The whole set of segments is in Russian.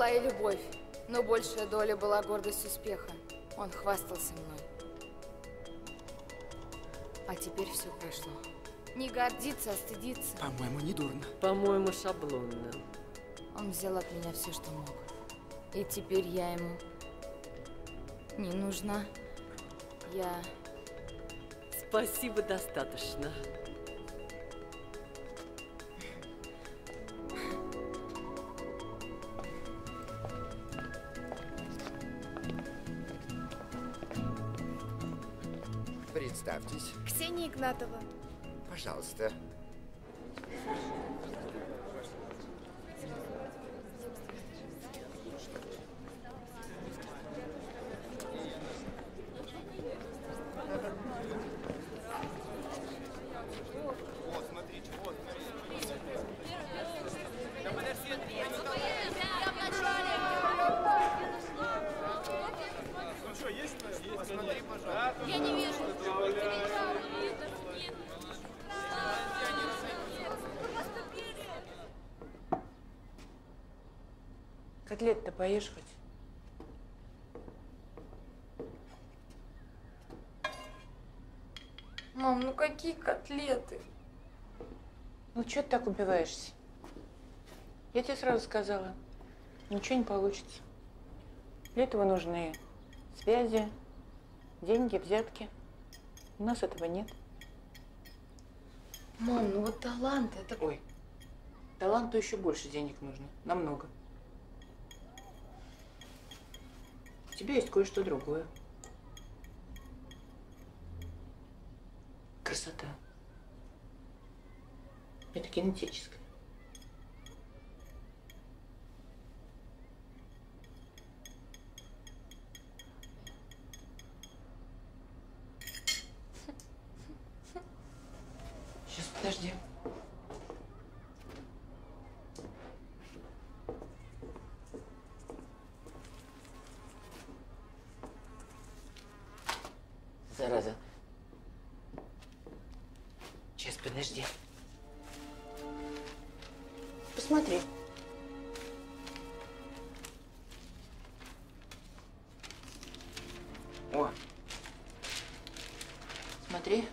была и любовь, но большая доля была гордость успеха. Он хвастался мной. А теперь все прошло. Не гордиться, а стыдиться. По-моему, не дурно. По-моему, шаблонно. Он взял от меня все, что мог. И теперь я ему не нужна. Я... Спасибо, достаточно. Представьтесь. Ксения Игнатова. Пожалуйста. Я не вижу. Котлет-то поешь хоть? Мам, ну какие котлеты? Ну, чё ты так убиваешься? Я тебе сразу сказала, ничего не получится. Для этого нужны связи, деньги, взятки. У нас этого нет. Мам, ну вот талант это... Ой, таланту еще больше денег нужно, намного. У тебя есть кое-что другое. Красота. Это генетическое. Сейчас, подожди. Зараза. Сейчас, подожди. Посмотри. О. Смотри.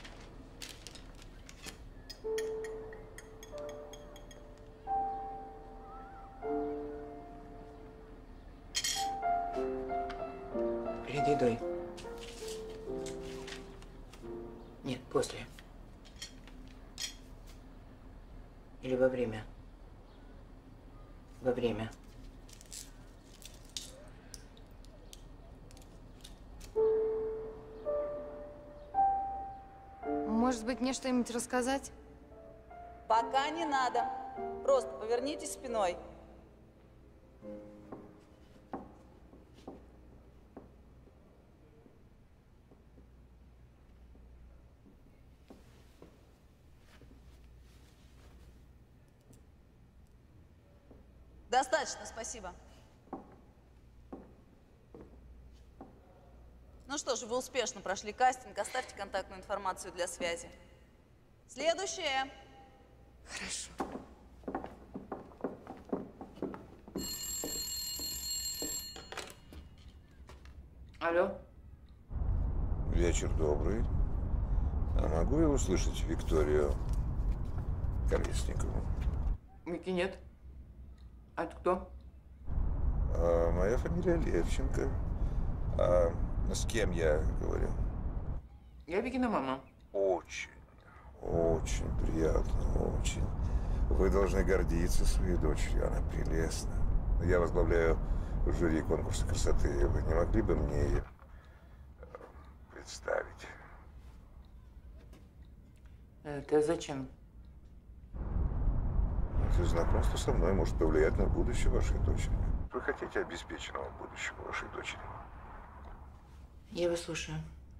Перед едой. Нет, после. Или во время. Во время. Может быть, мне что-нибудь рассказать? Пока не надо. Просто повернитесь спиной. Достаточно, спасибо. Ну что ж, вы успешно прошли кастинг. Оставьте контактную информацию для связи. Следующее. Хорошо. Алло? Вечер добрый. А могу я услышать Викторию Колесникову? Вики нет. А это кто? Моя фамилия Левченко. С кем я говорю? Я Викина мама. Очень приятно, очень. Вы должны гордиться своей дочерью, она прелестна. Я возглавляю жюри конкурса красоты. Вы не могли бы мне ее представить? Это зачем? Знакомство со мной может повлиять на будущее вашей дочери. Вы хотите обеспеченного будущего вашей дочери? Я вас слушаю.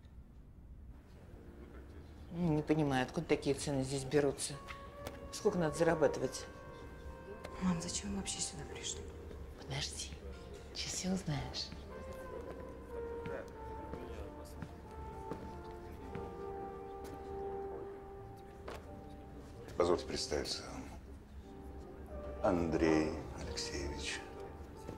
Не понимаю, откуда такие цены здесь берутся. Сколько надо зарабатывать? Мам, зачем вы вообще сюда пришли? Подожди, сейчас все узнаешь. Позвольте представиться. Андрей Алексеевич.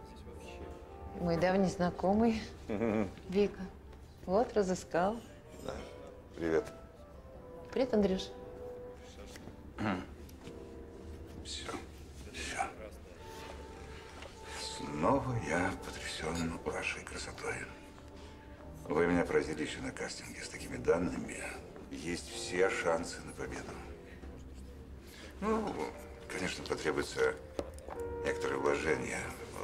Мой давний знакомый. Вика. Вот, разыскал. Да. Привет. Привет, Андрюш. Все. Снова я потрясен вашей красотой. Вы меня поразили еще на кастинге. С такими данными есть все шансы на победу. Ну, конечно, потребуется некоторое вложение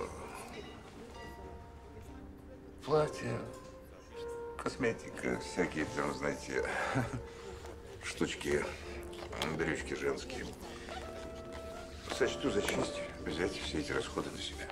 в платье, косметика, всякие, там, знаете, штучки, брючки женские. Сочту за честь взять все эти расходы на себя.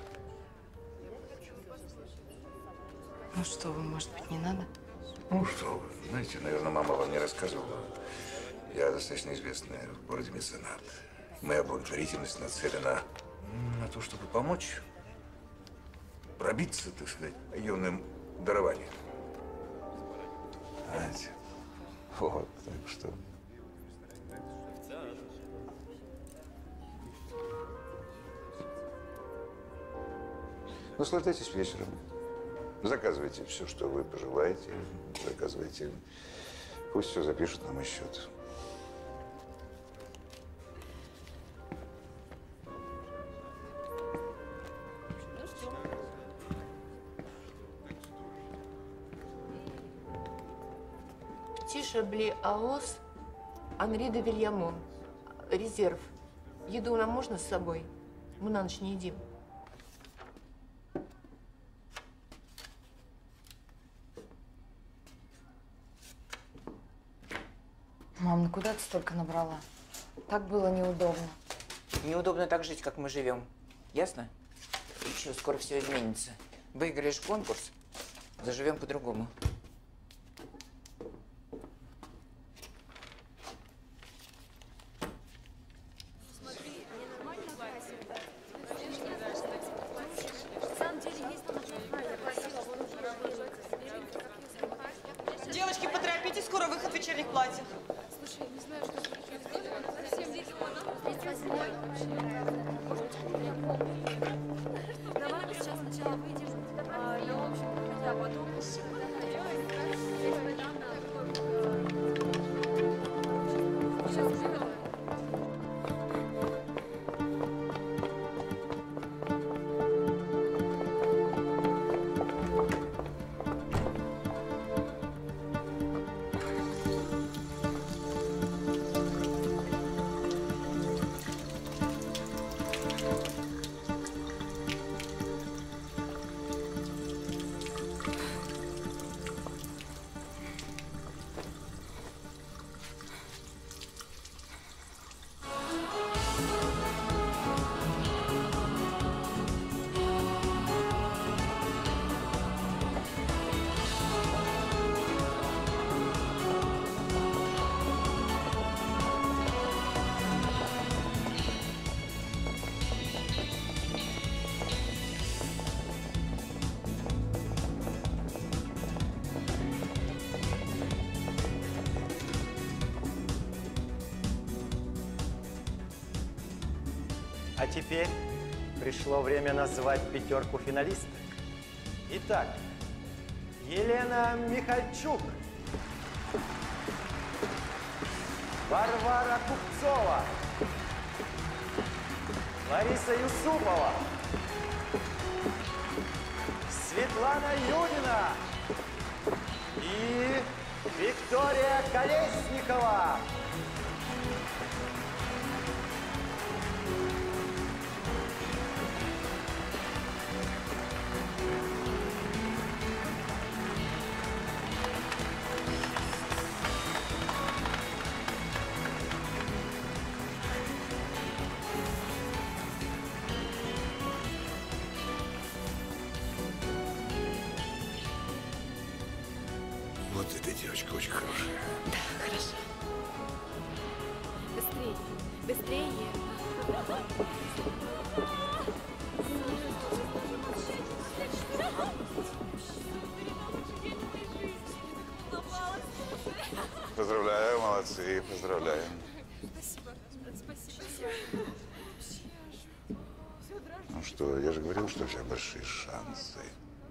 Ну что вы, может быть, не надо? Ну что вы, знаете, наверное, мама вам не рассказывала. Я достаточно известный в городе меценат. Моя благотворительность нацелена на то, чтобы помочь пробиться, так сказать, юным дарованием. Знаете, вот, так что... Наслаждайтесь вечером. Заказывайте все, что вы пожелаете. Заказывайте. Пусть все запишут на мой счет. Тише Бли Аос, Анри де Вильямон. Резерв. Еду нам можно с собой? Мы на ночь не едим. Мам, ну куда ты столько набрала? Так было неудобно. Неудобно так жить, как мы живем. Ясно? Еще скоро все изменится. Выиграешь конкурс, заживем по-другому. Девочки, поторопитесь, скоро выход в вечерних платьях. Давай мы сейчас сначала выйдем на общем проходе, а потом... Сейчас сделаем. А теперь пришло время назвать пятерку финалисток. Итак, Елена Михальчук, Варвара Купцова, Лариса Юсупова, Светлана Юдина и Виктория Колесникова. Вот эта девочка очень хорошая. Да, хорошо. Быстрее, быстрее. Поздравляю, молодцы, поздравляем. Спасибо. Ну что, я же говорил, что у тебя большие шансы.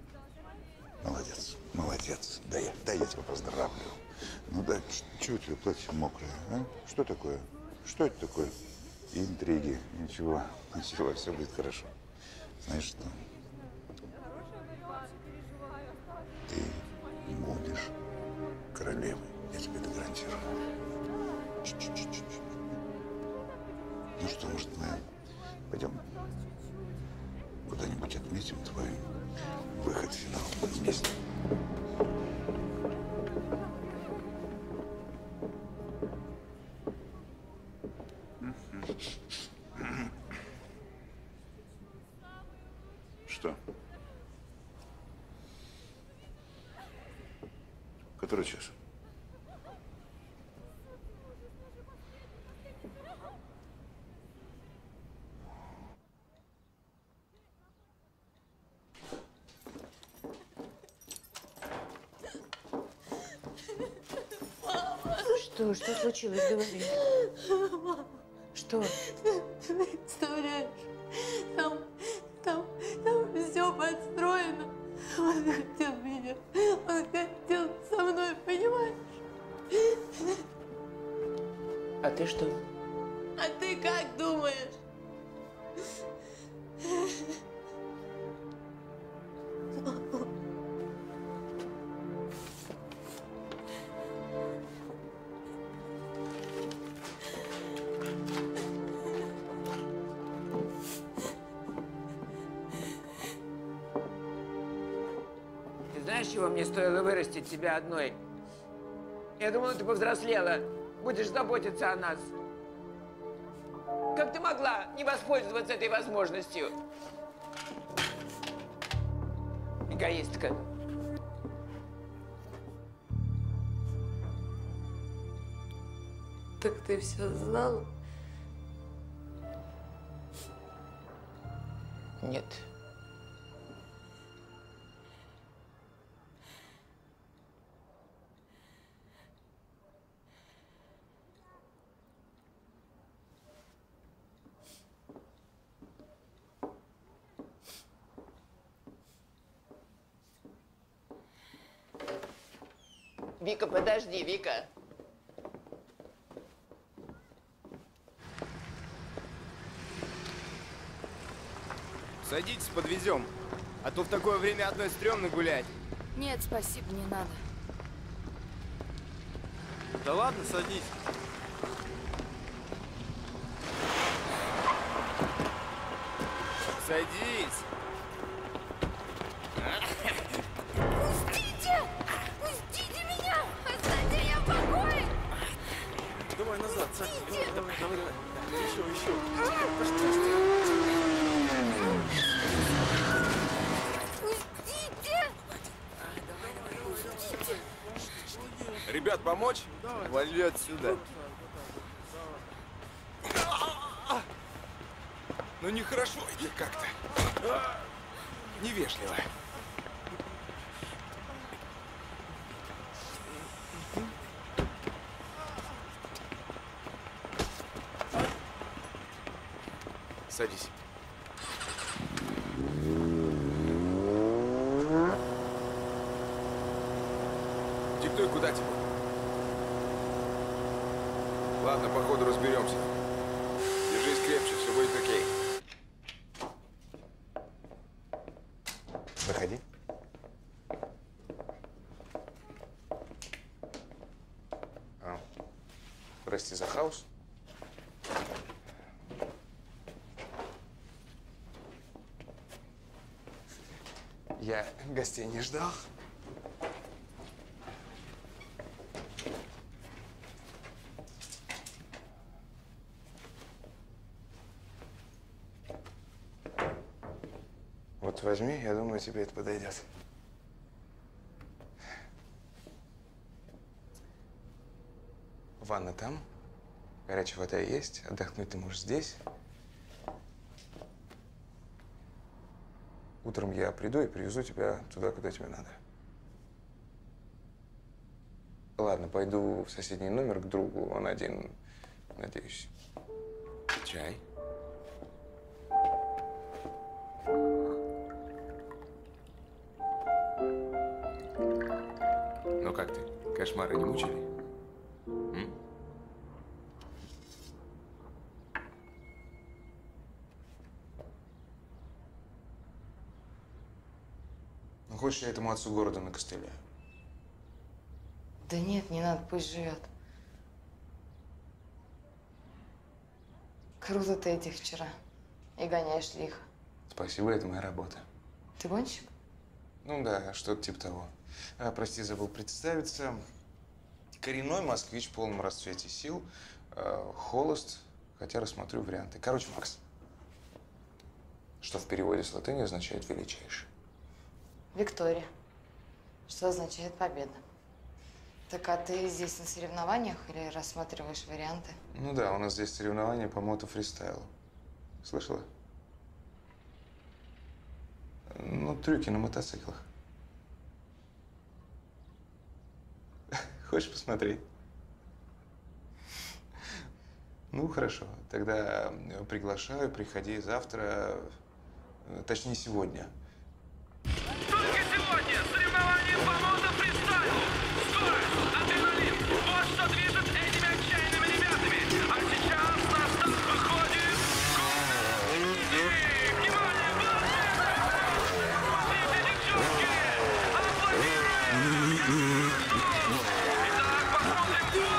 молодец. Да я тебя поздравлю. Ну да, чего у тебя платье мокрое, а? Что такое? Что это такое? Интриги. Ничего, все будет хорошо. Знаешь что? Ты будешь королевой. Я тебе это гарантирую. Чуть-чуть. Ну что, может, мы пойдем куда-нибудь отметим твой выход в финал вместе? Что? Который час? Что случилось? Говори. Что? Ты представляешь, там все подстроено. Он хотел меня, он хотел со мной, понимаешь? А ты что? А ты как думаешь? Ты знаешь, чего мне стоило вырастить тебя одной? Я думала, ты повзрослела, будешь заботиться о нас. Как ты могла не воспользоваться этой возможностью? Эгоистка. Так ты все знала? Нет. Вика, подожди, Вика. Садитесь, подвезем. А то в такое время одной стрёмно гулять. Нет, спасибо, не надо. Да ладно, садись. Садись. Пустите! Пустите меня! Оставьте меня в покое! Давай назад, садись. Давай. Еще. Пустите! Ребят, помочь? Вали отсюда. Ну нехорошо или как-то. Невежливо. Садись. Диктуй, куда тебе? Ладно, по ходу разберемся. Держись крепче, все будет окей. Заходи. Прости за хаос. Я гостей не ждал. Вот возьми, я думаю, тебе это подойдет. Ванна там, горячая вода есть, отдохнуть ты можешь здесь. Утром я приду и привезу тебя туда, куда тебе надо. Ладно, пойду в соседний номер к другу, он один, надеюсь. Чай? Ну как ты? Кошмары не мучили? М? Ну, хочешь, я этому отцу города накостыляю? Да нет, не надо, пусть живет. Круто ты этих вчера. И гоняешь лихо. Спасибо, это моя работа. Ты гонщик? Ну да, что-то типа того. Прости, забыл представиться. Коренной москвич в полном расцвете сил. Холост, хотя рассмотрю варианты. Короче, Макс, что в переводе с латыни означает величайший. Виктория. Что означает победа. Так, а ты здесь на соревнованиях или рассматриваешь варианты? Ну да, у нас здесь соревнования по мотофристайлу. Слышала? Ну, трюки на мотоциклах. Хочешь посмотреть? Ну, хорошо. Тогда приглашаю, приходи завтра, точнее, сегодня. Только сегодня соревнования по мотофристайлу. Скорость, адреналин. Вот что движет этими отчаянными ребятами. А сейчас на старт выходит... Внимание, смотрите, девчонки! Аплодируем! Итак, посмотрим.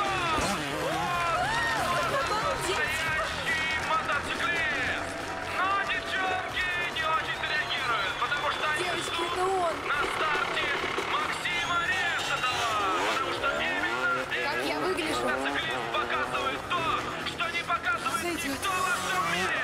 Настоящий мотоциклист! Но девчонки не очень реагируют, потому что они ждут на старте Максима Решетова. Потому что именно Как я выгляжу? мотоциклист показывает то, что не показывает никто во всем мире.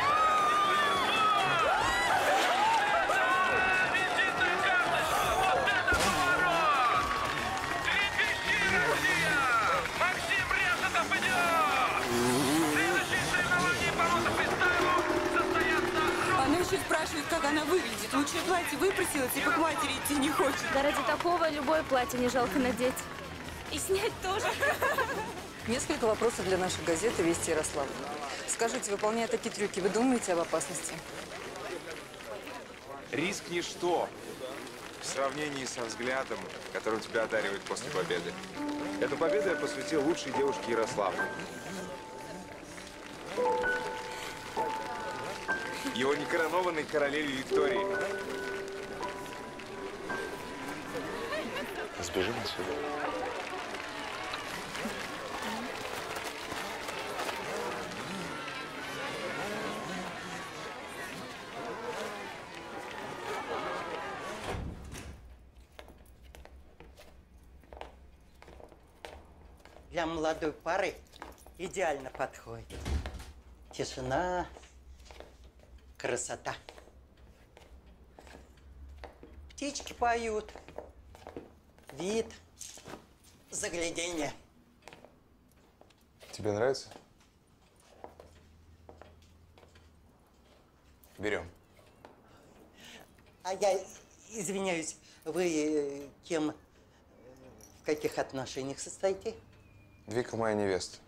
Визитная карточка! Вот это поворот! Трепещи, Россия! Максим Решетов идет! Следующие соревнования по мотофристайлу состоятся... Она еще спрашивает, как она выглядит. Лучшее платье выпросила, типа к матери идти не хочет. Да ради такого любое платье не жалко надеть. И снять тоже. Несколько вопросов для нашей газеты «Вести Ярославль». Скажите, выполняя такие трюки, вы думаете об опасности? Риск – ничто в сравнении со взглядом, которым тебя одаривают после победы. Эту победу я посвятил лучшей девушке Ярославлю. Его некоронованной королеве Виктории. Сбежим отсюда. Для молодой пары идеально подходит. Тишина, красота. Птички поют, вид, загляденье. Тебе нравится? Берем. А я извиняюсь, вы кем, в каких отношениях состоите? Вика моя невеста.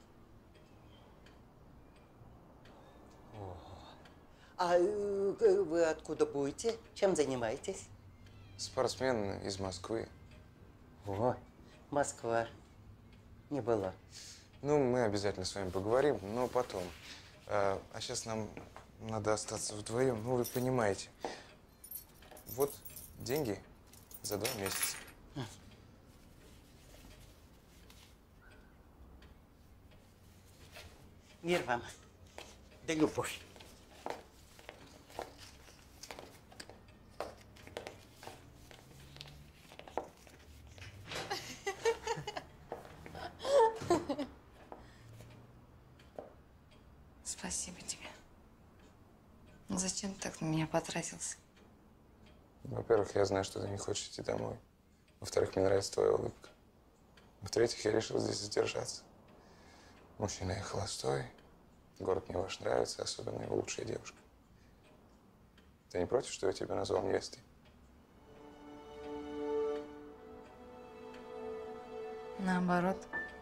А вы откуда будете? Чем занимаетесь? Спортсмен из Москвы. О, Москва. Не была. Ну, мы обязательно с вами поговорим, но потом. А сейчас нам надо остаться вдвоем. Ну, вы понимаете. Вот деньги за 2 месяца. Мир вам. Да любовь. Спасибо тебе. Ну зачем ты так на меня потратился? Во-первых, я знаю, что ты не хочешь идти домой. Во-вторых, мне нравится твоя улыбка. В-третьих, я решил здесь задержаться. Мужчина я холостой. Город мне ваш нравится, особенно его лучшая девушка. Ты не против, что я тебя назвал невестой? Наоборот.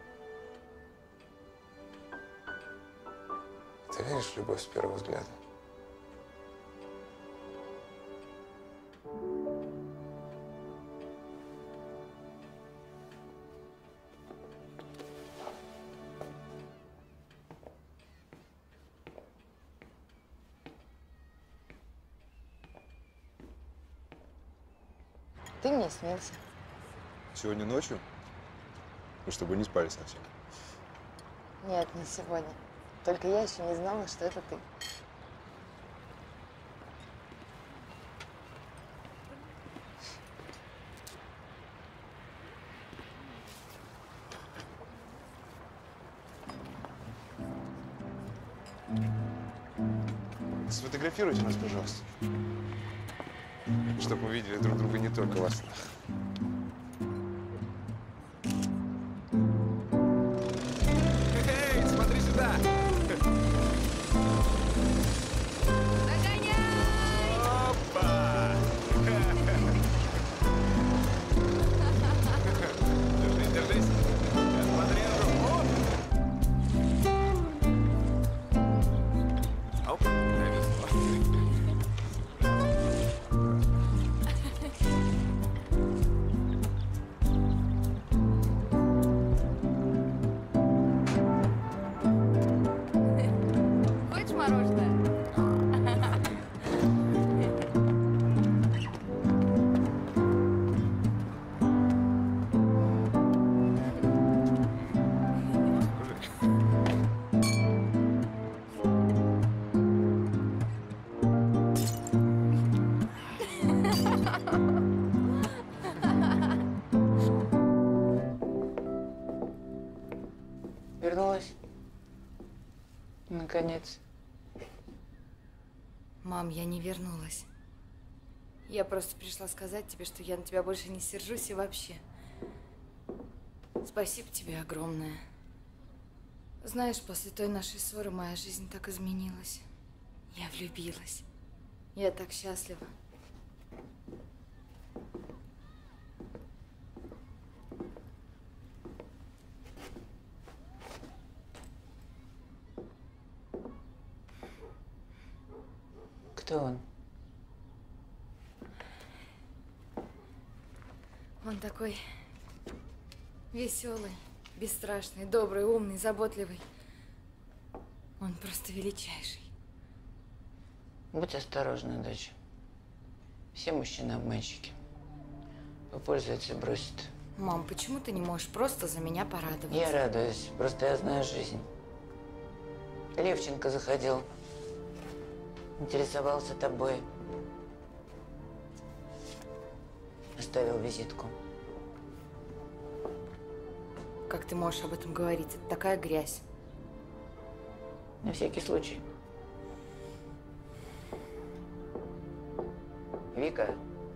Ты веришь в любовь с первого взгляда? Ты мне снился. Сегодня ночью? Мы с тобой не спали совсем. Нет, не сегодня. Только я еще не знала, что это ты. Сфотографируйте нас, пожалуйста. Чтобы мы видели друг друга не только во снах. Эй, смотри сюда! Опа! Держись, держись. Смотри, оп! Оп, повезло. Хочешь мороженое? Вернулась? Наконец. Мам, я не вернулась. Я просто пришла сказать тебе, что я на тебя больше не сержусь и вообще. Спасибо тебе огромное. Знаешь, после той нашей ссоры моя жизнь так изменилась. Я влюбилась. Я так счастлива. Кто он? Он такой веселый, бесстрашный, добрый, умный, заботливый. Он просто величайший. Будь осторожна, дочь. Все мужчины обманщики. Попользуются и бросят. Мам, почему ты не можешь просто за меня порадоваться? Я радуюсь. Просто я знаю жизнь. Левченко заходил. Интересовался тобой. Оставил визитку. Как ты можешь об этом говорить? Это такая грязь. На всякий случай. Вика.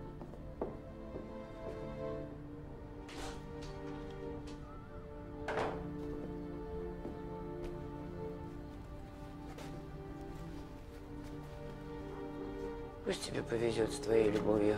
Пусть тебе повезет с твоей любовью.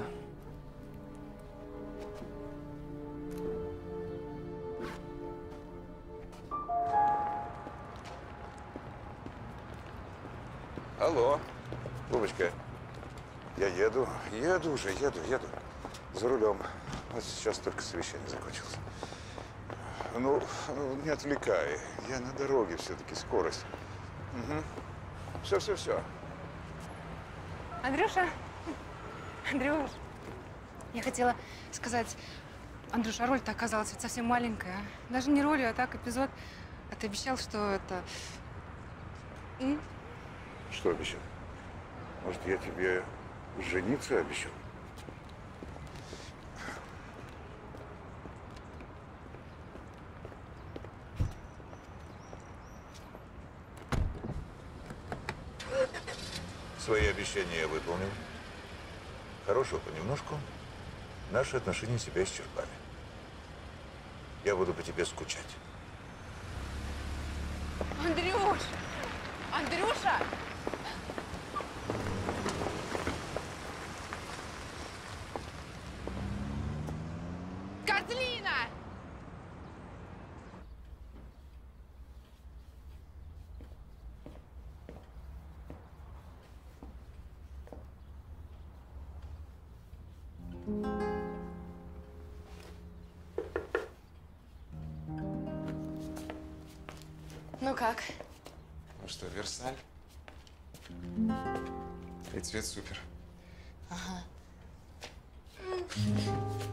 Алло, Бубочка. Я еду уже, еду. За рулем. Вот сейчас только совещание закончилось. Ну, не отвлекай. Я на дороге все-таки, скорость. Угу. Все. Андрюша, Андрюш, я хотела сказать, Андрюша, роль-то оказалась ведь совсем маленькая. Даже не ролью, а так эпизод. А ты обещал, что это… Что обещал? Может, я тебе жениться обещал? Свои обещания я выполнил. Хорошего понемножку. Наши отношения себя исчерпали. Я буду по тебе скучать. Андрюш! Андрюша! Козлина! Ну как? Ну что, Версаль? И цвет супер. Ага.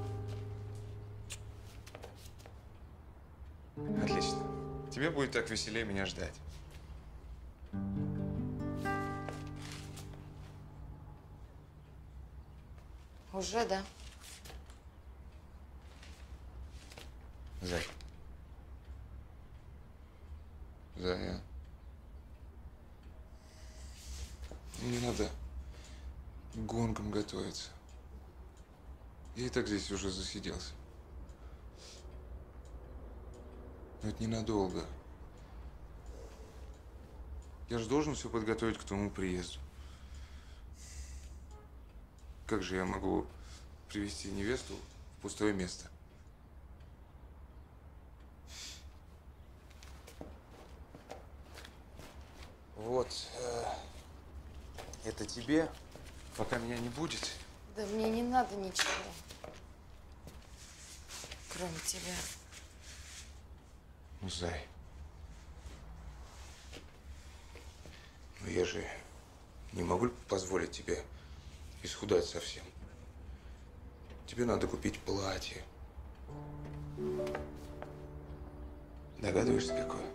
Отлично. Тебе будет так веселее меня ждать. Уже, да? Зай. Зая. Не надо к гонкам готовиться. Я и так здесь уже засиделся. Но это ненадолго. Я же должен все подготовить к твоему приезду. Как же я могу привести невесту в пустое место? Вот. Это тебе, пока меня не будет. Да мне не надо ничего. Кроме тебя. Ну, Зай. Но я же не могу позволить тебе исхудать совсем. Тебе надо купить платье. Догадываешься, какое?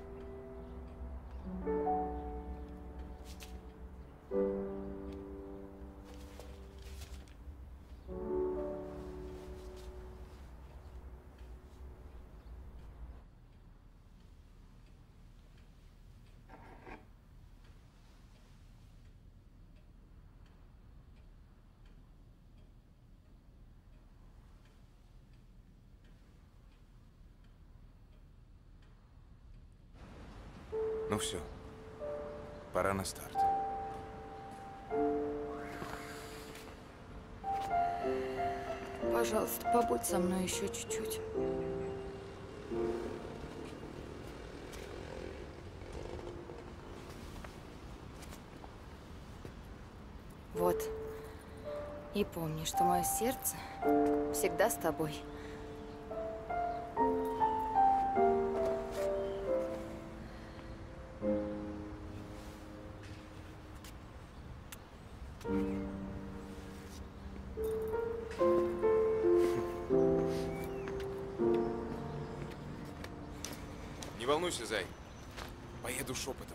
Ну все, пора на старт. Пожалуйста, побудь со мной еще чуть-чуть. Вот. И помни, что мое сердце всегда с тобой. Не волнуйся, Зай. Поеду шепотом.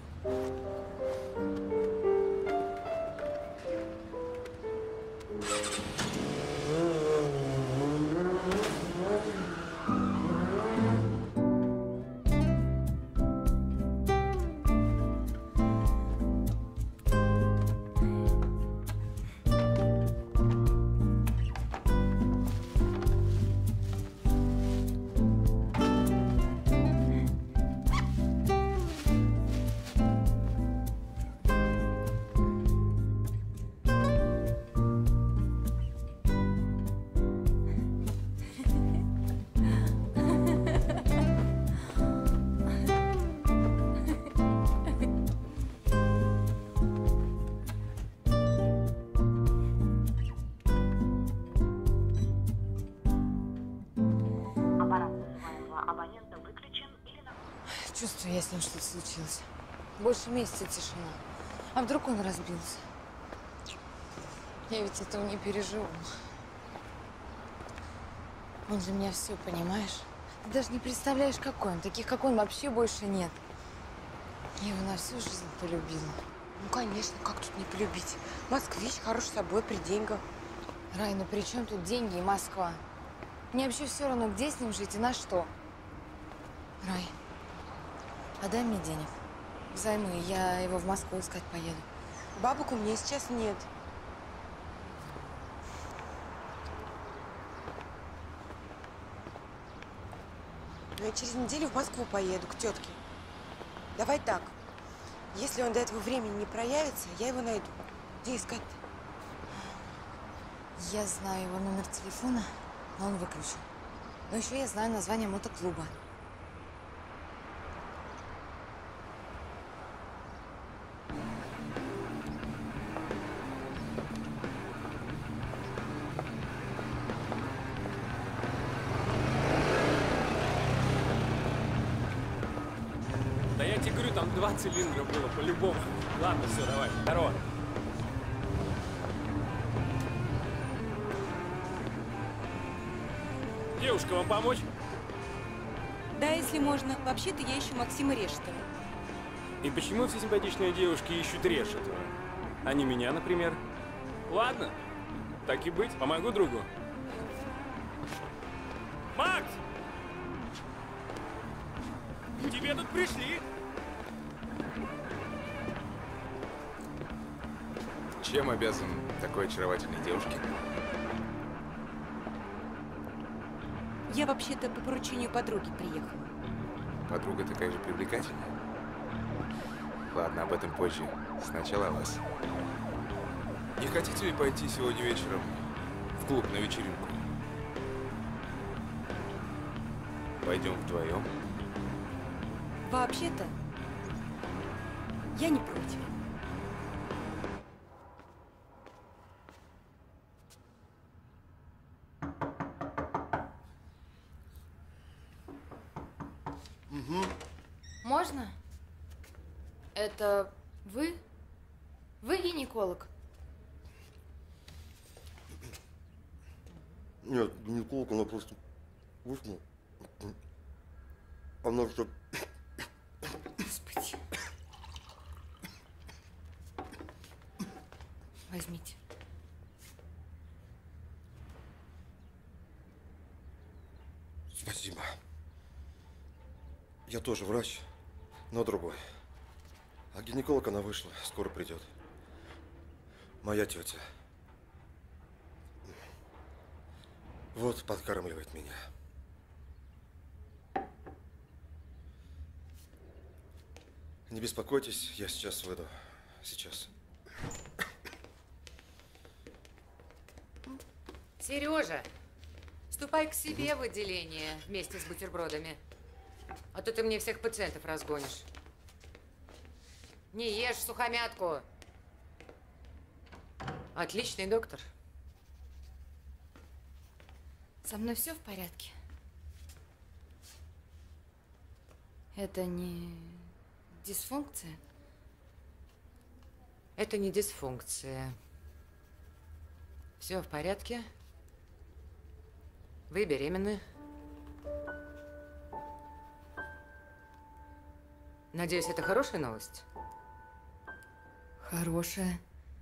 Чувствую, я с ним что-то случилось. Больше месяца тишина. А вдруг он разбился? Я ведь этого не переживу. Он же меня все, понимаешь? Ты даже не представляешь, какой он. Таких, как он, вообще больше нет. Я его на всю жизнь полюбила. Ну, конечно, как тут не полюбить? Москвич, хорош собой, при деньгах. Рай, ну при чем тут деньги и Москва? Мне вообще все равно, где с ним жить и на что. Рай, отдай мне денег. Взаймы, я его в Москву искать поеду. Бабок у меня сейчас нет. Но я через неделю в Москву поеду к тетке. Давай так. Если он до этого времени не проявится, я его найду. Где искать-то? Я знаю его номер телефона, но он выключен. Но еще я знаю название мотоклуба. Да я тебе говорю, там 2 цилиндра было по-любому. Ладно, все, давай. Здорово. Девушка, вам помочь? Да, если можно. Вообще-то я ищу Максима Решетова. И почему все симпатичные девушки ищут Решетова? А не меня, например? Ладно, так и быть, помогу другу. Макс! К тебе тут пришли. Чем обязан такой очаровательной девушке? Я вообще-то по поручению подруги приехала. Подруга такая же привлекательная? Ладно, об этом позже. Сначала о вас. Не хотите ли пойти сегодня вечером в клуб на вечеринку? Пойдем вдвоем. Вообще-то, я не против. Можно? Это вы? Вы гинеколог? Нет, гинеколог, она просто вышла. Она что... Господи. Возьмите. Спасибо. Я тоже врач, но другой. А гинеколог она вышла, скоро придет. Моя тетя. Вот подкармливает меня. Не беспокойтесь, я сейчас выйду. Сейчас. Сережа, ступай к себе в отделение вместе с бутербродами. А то ты мне всех пациентов разгонишь. Не ешь сухомятку. Отличный доктор. Со мной все в порядке? Это не дисфункция? Это не дисфункция. Все в порядке. Вы беременны. Надеюсь, это хорошая новость? Хорошая.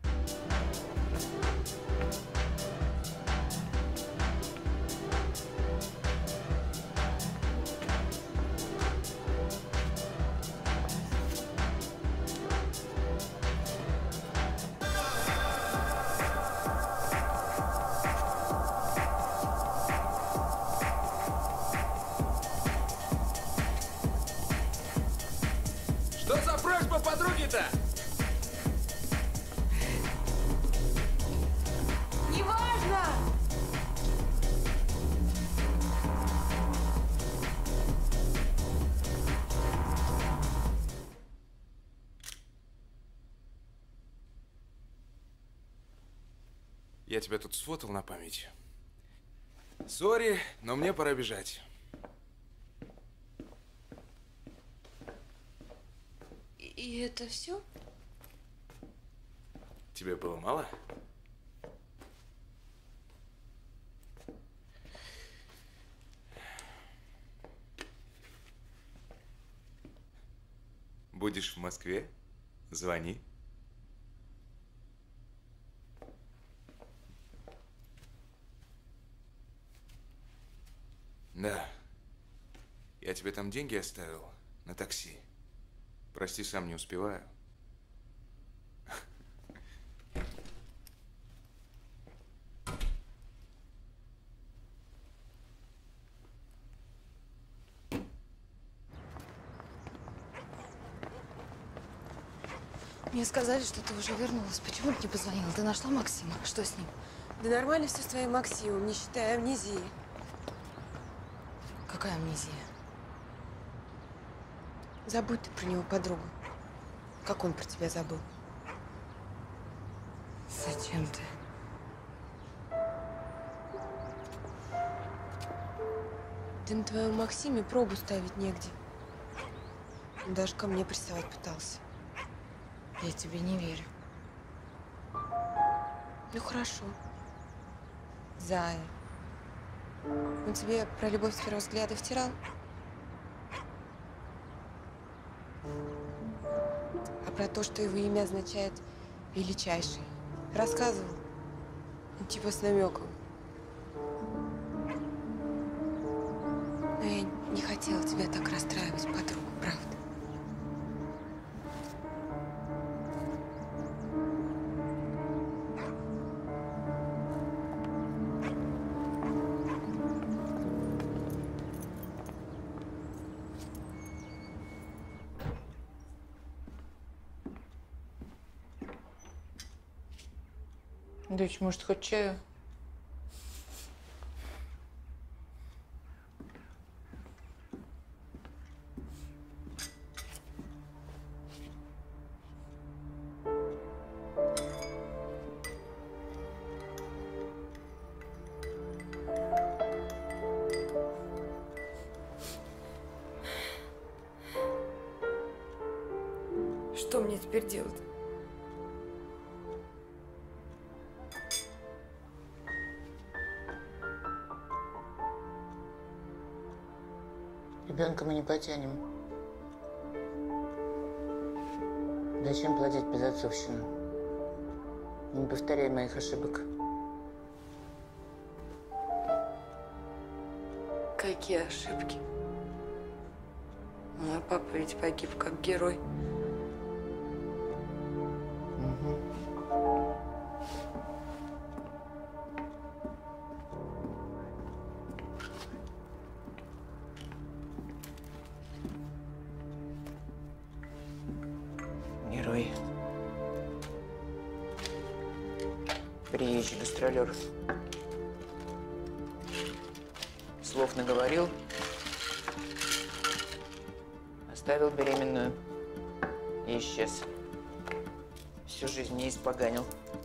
Что за просьба подруги-то? Неважно! Я тебя тут сфотал на память. Сори, но мне пора бежать. И это все? Тебе было мало? Будешь в Москве? Звони. Да. Я тебе там деньги оставил на такси. Прости, сам не успеваю. Мне сказали, что ты уже вернулась. Почему ты не позвонила? Ты нашла Максима? Что с ним? Да нормально все с твоим Максимом, не считая амнезии. Какая амнезия? Забудь ты про него, подругу. Как он про тебя забыл? Зачем ты? Да на твоем Максиме пробу ставить негде. Он даже ко мне приставать пытался. Я тебе не верю. Ну хорошо. Зая. Он тебе про любовь с первого взгляда втирал? про то, что его имя означает «величайший». Рассказывал. Ну, типа с намеком. Но я не хотела тебя так расстраивать, подруга, правда. Дочь, может, хоть чаю? Что мне теперь делать? Ребенка мы не потянем. Зачем платить безотцовщину? Не повторяй моих ошибок. Какие ошибки? Мой папа ведь погиб как герой. Герой. Приезжий гастролер. Слов наговорил. Оставил беременную. И исчез. Всю жизнь не испоганил.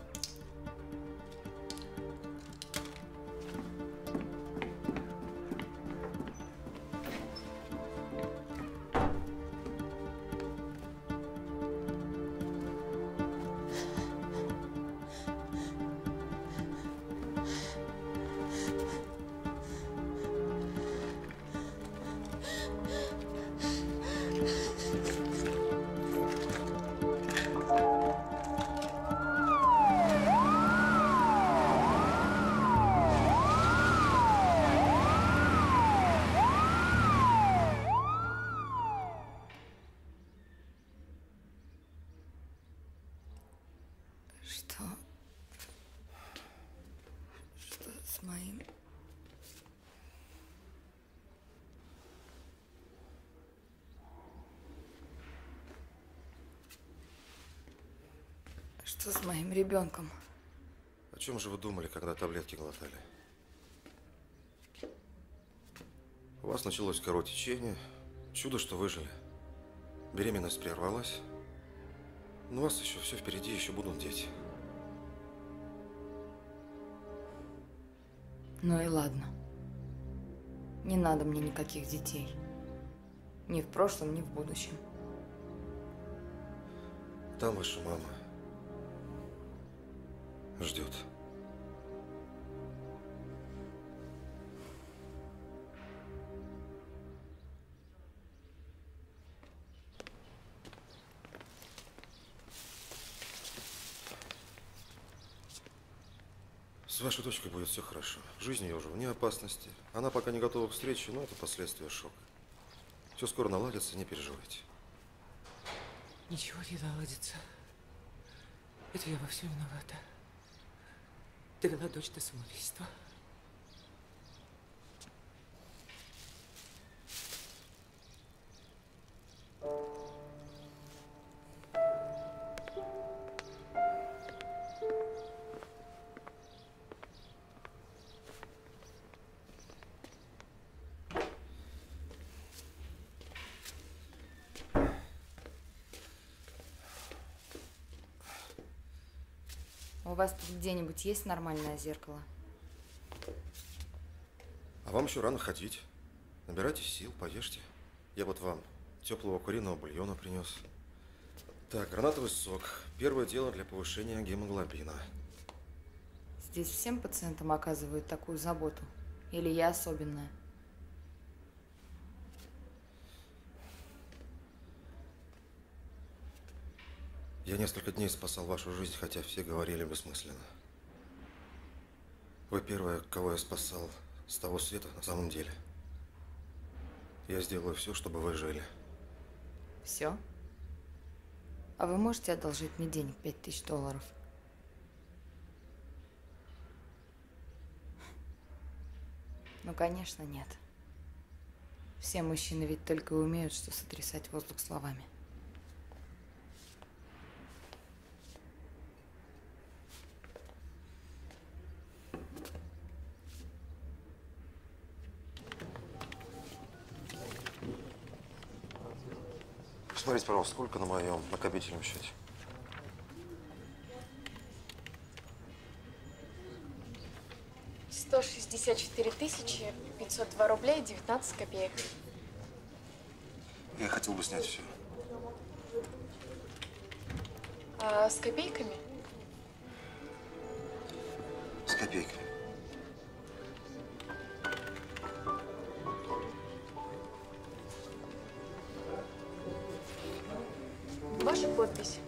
Что с моим... Что с моим ребенком? О чем же вы думали, когда таблетки глотали? У вас началось кровотечение. Чудо, что выжили. Беременность прервалась. Но у вас еще все впереди, еще будут дети. Ну и ладно. Не надо мне никаких детей. Ни в прошлом, ни в будущем. Там ваша мама ждет. С вашей дочкой будет все хорошо. Жизнь ее уже вне опасности. Она пока не готова к встрече, но это последствия шока. Все скоро наладится, не переживайте. Ничего не наладится. Это я во всем виновата. Довела дочь до самоубийства. У вас тут где-нибудь есть нормальное зеркало? А вам еще рано ходить. Набирайтесь сил, поешьте. Я вот вам теплого куриного бульона принес. Так, гранатовый сок. Первое дело для повышения гемоглобина. Здесь всем пациентам оказывают такую заботу? Или я особенная? Я несколько дней спасал вашу жизнь, хотя все говорили бессмысленно. Вы первая, кого я спасал с того света на самом деле. Я сделаю все, чтобы вы жили. Все? А вы можете одолжить мне денег $5000? Ну, конечно, нет. Все мужчины ведь только и умеют, что сотрясать воздух словами. Посмотрите, пожалуйста, сколько на моем накопительном счете. $164 502 19 копеек. Я хотел бы снять все. А с копейками? С копейками. Ваша подпись.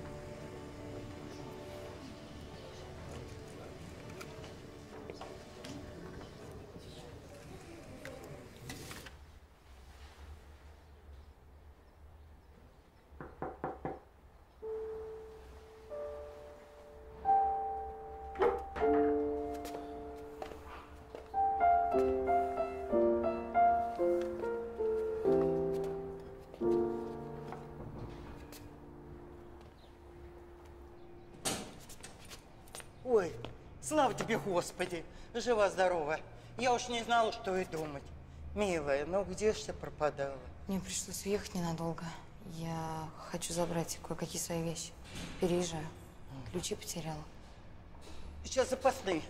Ой, слава тебе, Господи, жива-здорова. Я уж не знала, что и думать. Милая, ну где ж ты пропадала? Мне пришлось уехать ненадолго. Я хочу забрать кое-какие свои вещи. Переезжаю. Ключи потеряла. Сейчас запасные.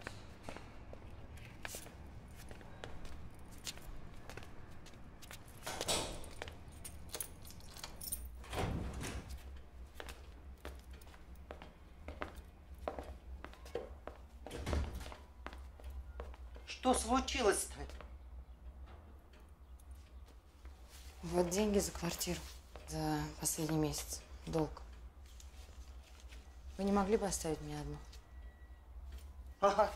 Что случилось-то? Вот деньги за квартиру. За последний месяц. Долг. Вы не могли бы оставить мне одну? Ага.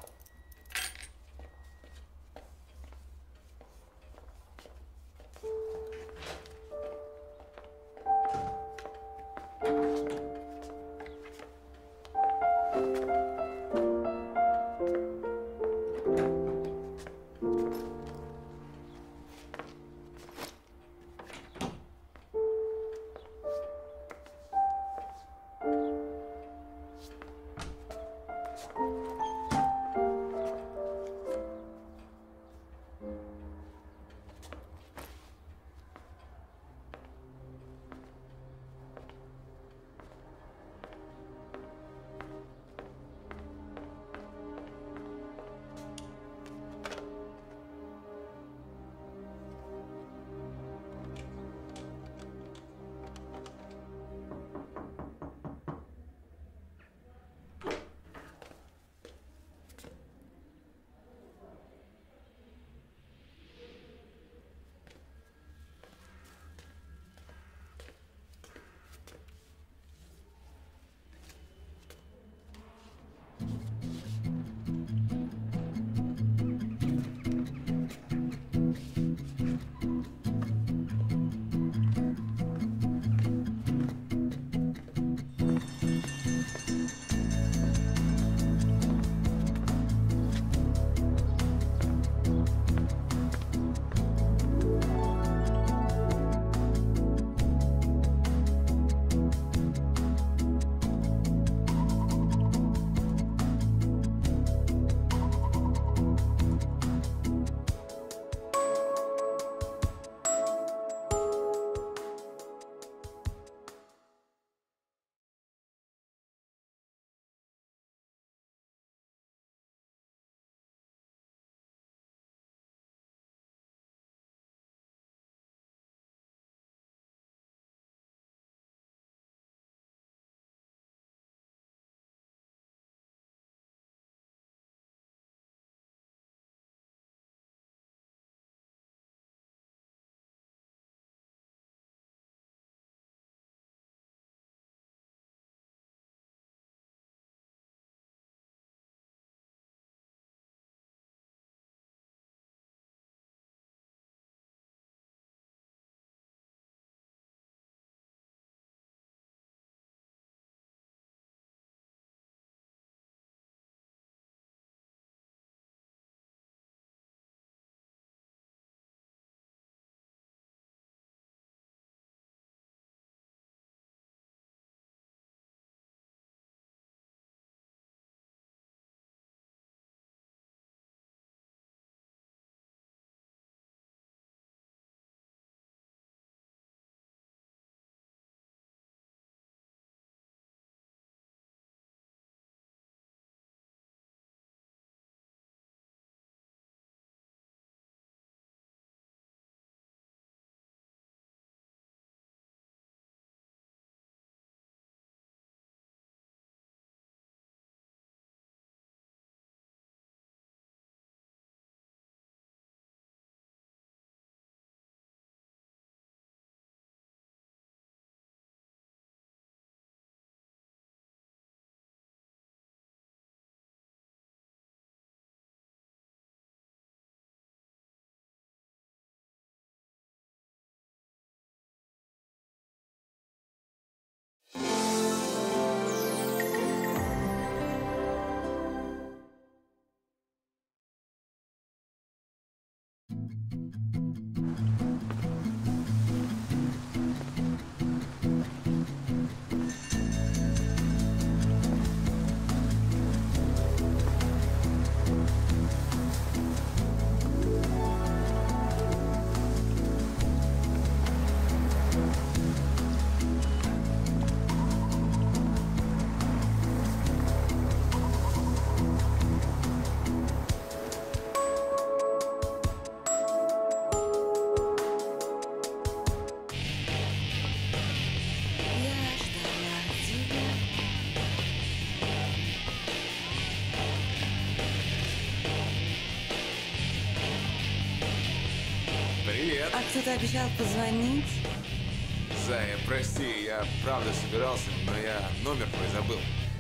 Привет. А кто-то обещал позвонить? Зая, прости, я правда собирался, но я номер твой забыл.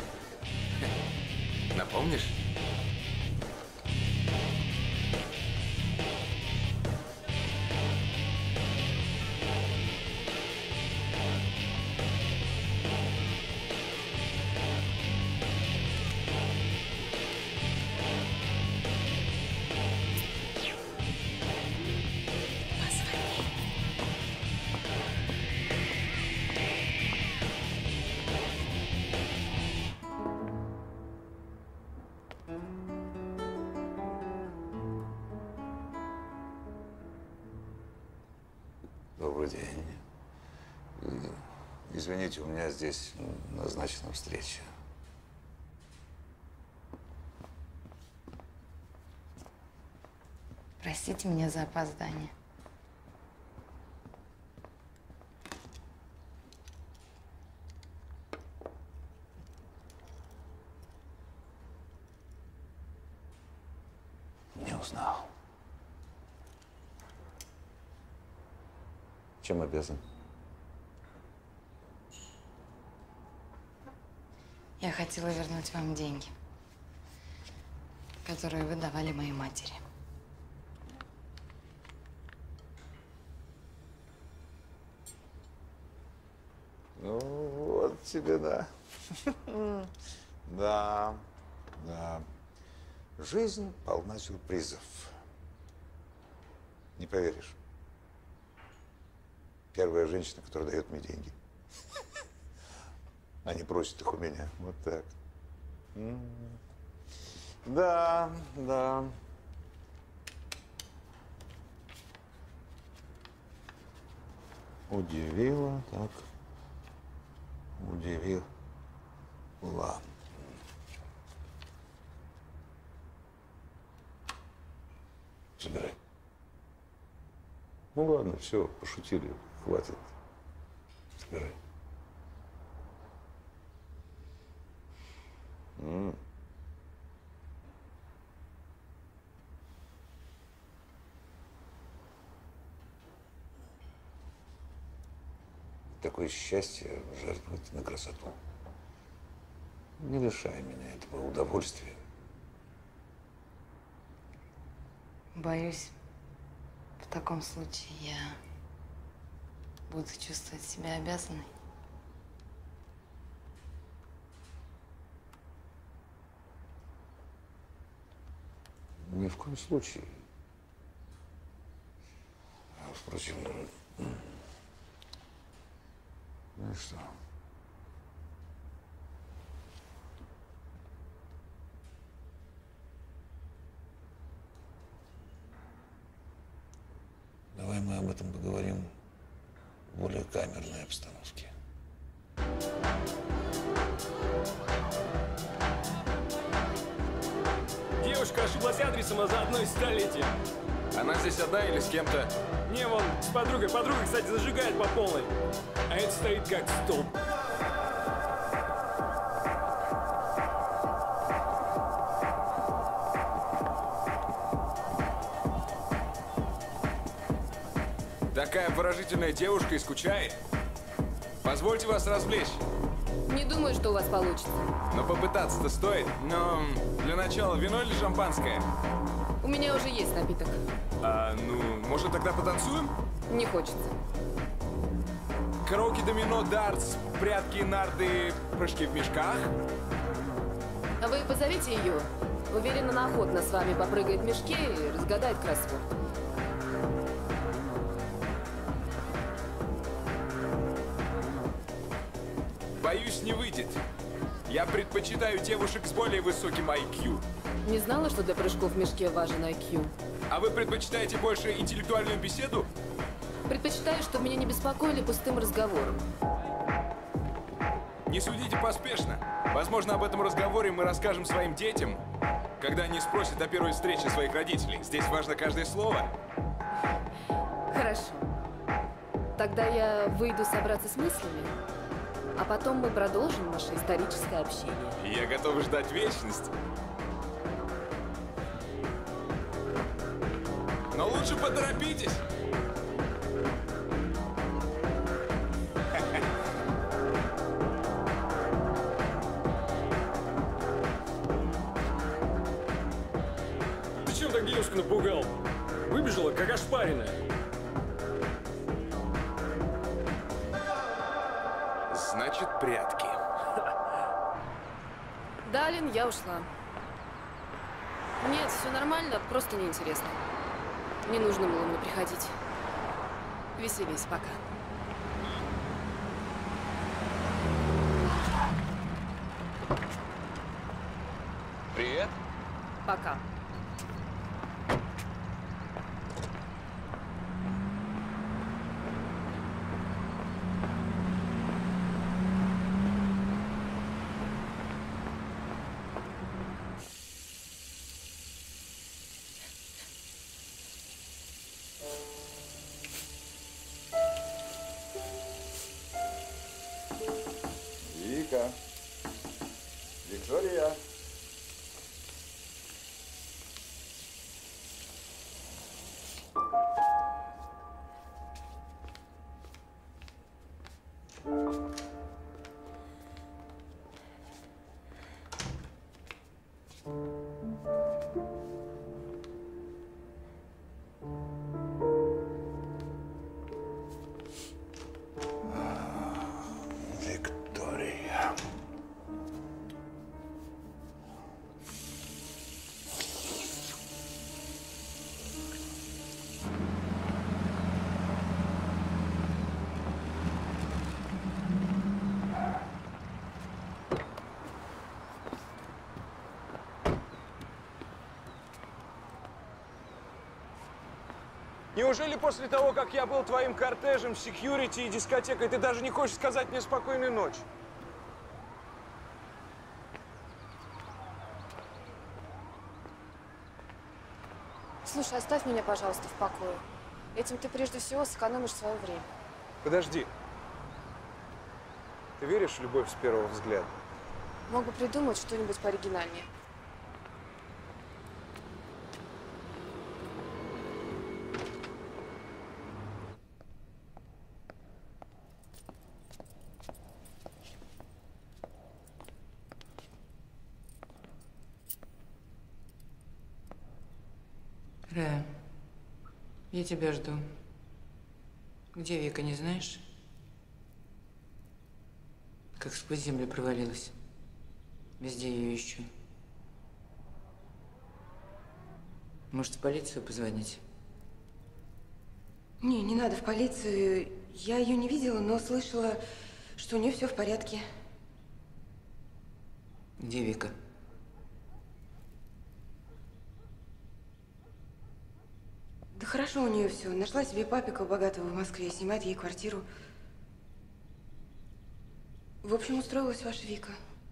Напомнишь? Добрый день. Извините, у меня здесь назначена встреча. Простите меня за опоздание. Не узнал. Чем обязан? Я хотела вернуть вам деньги, которые вы давали моей матери. Ну, вот тебе да. Да, да. Жизнь полна сюрпризов. Не поверишь. Первая женщина, которая дает мне деньги. Они просят их у меня. Вот так. Да, да. Удивило, так. Удивило. Собирай. Ну ладно, все, пошутили. Хватит. Собирай. Такое счастье жертвовать на красоту. Не лишай меня этого удовольствия. Боюсь, в таком случае я буду чувствовать себя обязанной. Ни в коем случае. Впрочем, ну и что? Давай мы об этом поговорим в более камерной обстановке. Девушка ошиблась адресом, а заодно и столетием. Она здесь одна или с кем-то? Не, вон, с подругой. Подруга, кстати, зажигает по полной. А это стоит как столб. Такая выразительная девушка и скучает. Позвольте вас развлечь. Не думаю, что у вас получится. Но попытаться-то стоит. Но для начала вино или шампанское? У меня уже есть напиток. Может, тогда потанцуем? Не хочется. Караоке, домино, дартс, прятки, нарды, прыжки в мешках. А вы позовите ее. Уверена, она охотно с вами попрыгает в мешке и разгадает кроссворд. Боюсь, не выйдет. Я предпочитаю девушек с более высоким IQ. Не знала, что для прыжков в мешке важен IQ. А вы предпочитаете больше интеллектуальную беседу? Предпочитаю, чтобы меня не беспокоили пустым разговором. Не судите поспешно. Возможно, об этом разговоре мы расскажем своим детям, когда они спросят о первой встрече своих родителей. Здесь важно каждое слово. Хорошо. Тогда я выйду собраться с мыслями, а потом мы продолжим наше историческое общение. Я готов ждать вечность. Но лучше поторопитесь. Ты чем так девушку напугал? Выбежала, как ошпаренная. Значит, прятки. Да, Алин, я ушла. Нет, все нормально, просто неинтересно. Не нужно было мне приходить. Веселись, пока. Привет. Пока. Вика. Виктория. Виктория. Неужели после того, как я был твоим кортежем, секьюрити и дискотекой, ты даже не хочешь сказать мне спокойной ночи? Слушай, оставь меня, пожалуйста, в покое. Этим ты прежде всего сэкономишь свое время. Подожди. Ты веришь в любовь с первого взгляда? Мог бы придумать что-нибудь пооригинальнее. Рая, я тебя жду. Где Вика, не знаешь? Как сквозь землю провалилась. Везде ее ищу. Может, в полицию позвонить? Не надо в полицию. Я ее не видела, но слышала, что у нее все в порядке. Где Вика? Да хорошо у нее все. Нашла себе папика богатого в Москве, снимает ей квартиру. В общем, устроилась ваша Вика.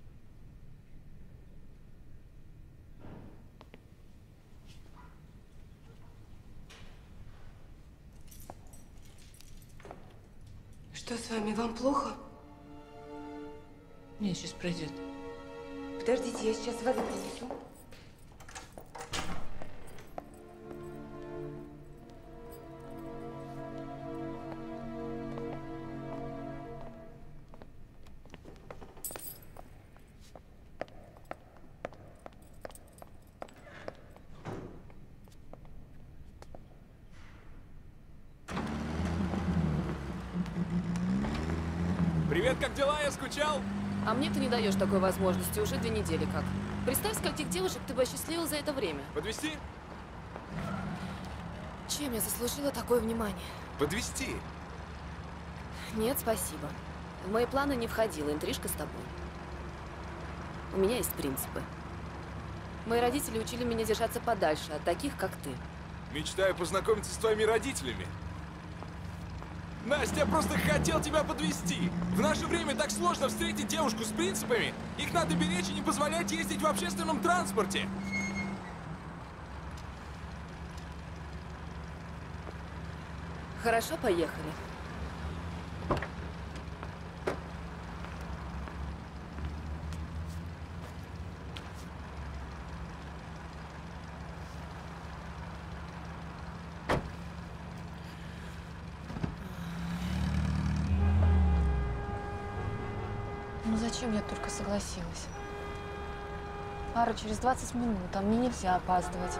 Что с вами? Вам плохо? Нет, сейчас пройдет. Подождите, я сейчас воды принесу. Привет, как дела? Я скучал. А мне ты не даешь такой возможности уже 2 недели как. Представь, скольких девушек ты бы осчастливил за это время. Подвезти? Чем я заслужила такое внимание? Подвезти. Нет, спасибо. В мои планы не входила интрижка с тобой. У меня есть принципы. Мои родители учили меня держаться подальше от таких, как ты. Мечтаю познакомиться с твоими родителями. Настя, я просто хотел тебя подвести. В наше время так сложно встретить девушку с принципами. Их надо беречь и не позволять ездить в общественном транспорте. Хорошо, поехали. Ну зачем я только согласилась? Ара, через 20 минут, а мне нельзя опаздывать.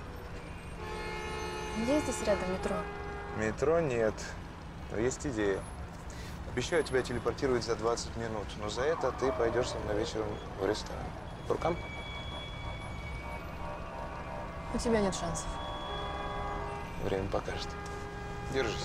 Где здесь рядом метро? Метро нет, но есть идея. Обещаю тебя телепортировать за 20 минут, но за это ты пойдешь со мной вечером в ресторан. По рукам? У тебя нет шансов. Время покажет. Держись.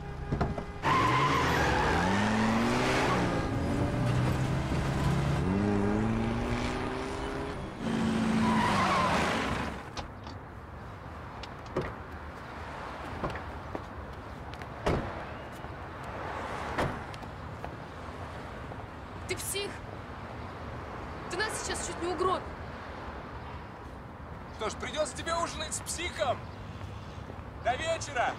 Ты псих! Ты нас сейчас чуть не угробил. Что ж, придется тебе ужинать с психом. До вечера!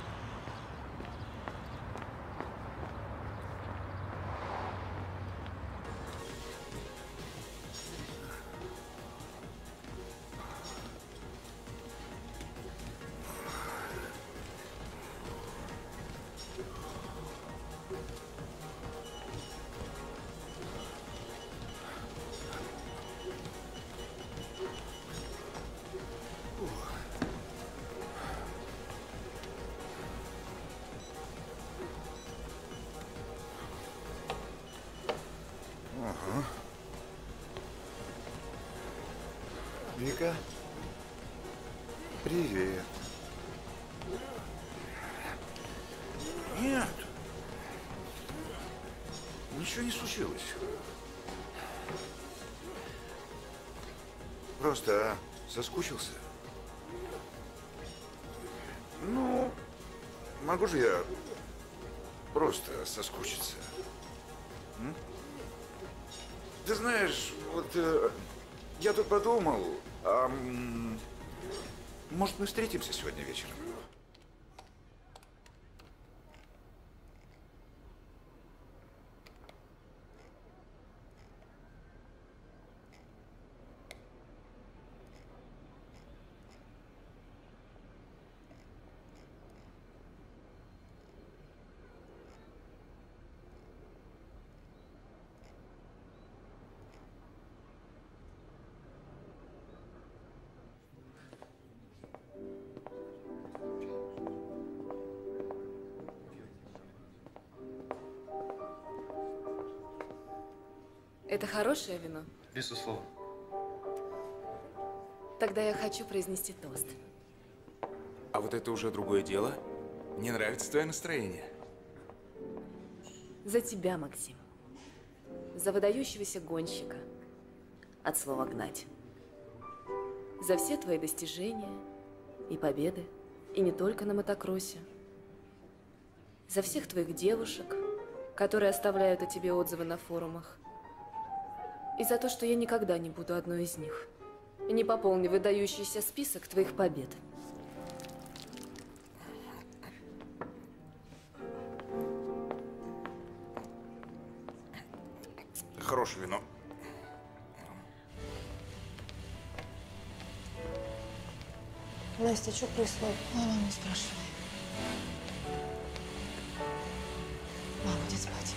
Ага. Вика. Привет. Нет. Ничего не случилось. Просто соскучился. Ну, могу же я просто соскучиться. М? Ты знаешь, вот я тут подумал, может, мы встретимся сегодня вечером? Это хорошее вино? Безусловно. Тогда я хочу произнести тост. А вот это уже другое дело. Мне нравится твое настроение. За тебя, Максим. За выдающегося гонщика. От слова «гнать». За все твои достижения и победы. И не только на мотокроссе. За всех твоих девушек, которые оставляют о тебе отзывы на форумах. И за то, что я никогда не буду одной из них. И не пополню выдающийся список твоих побед. Хорошее вино. Настя, что происходит? Мама, не спрашивай. Мама, иди спать.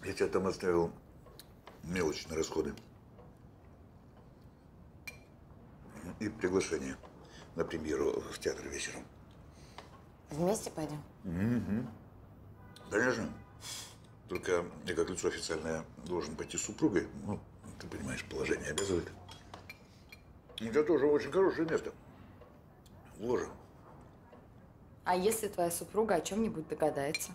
Я тебе там оставил мелочь на расходы. И приглашение на премьеру в театр вечером. Вместе пойдем? Угу. Конечно. Только я как лицо официальное должен пойти с супругой. Ну, ты понимаешь, положение обязывает. У тебя тоже очень хорошее место. Ложа. А если твоя супруга о чем-нибудь догадается?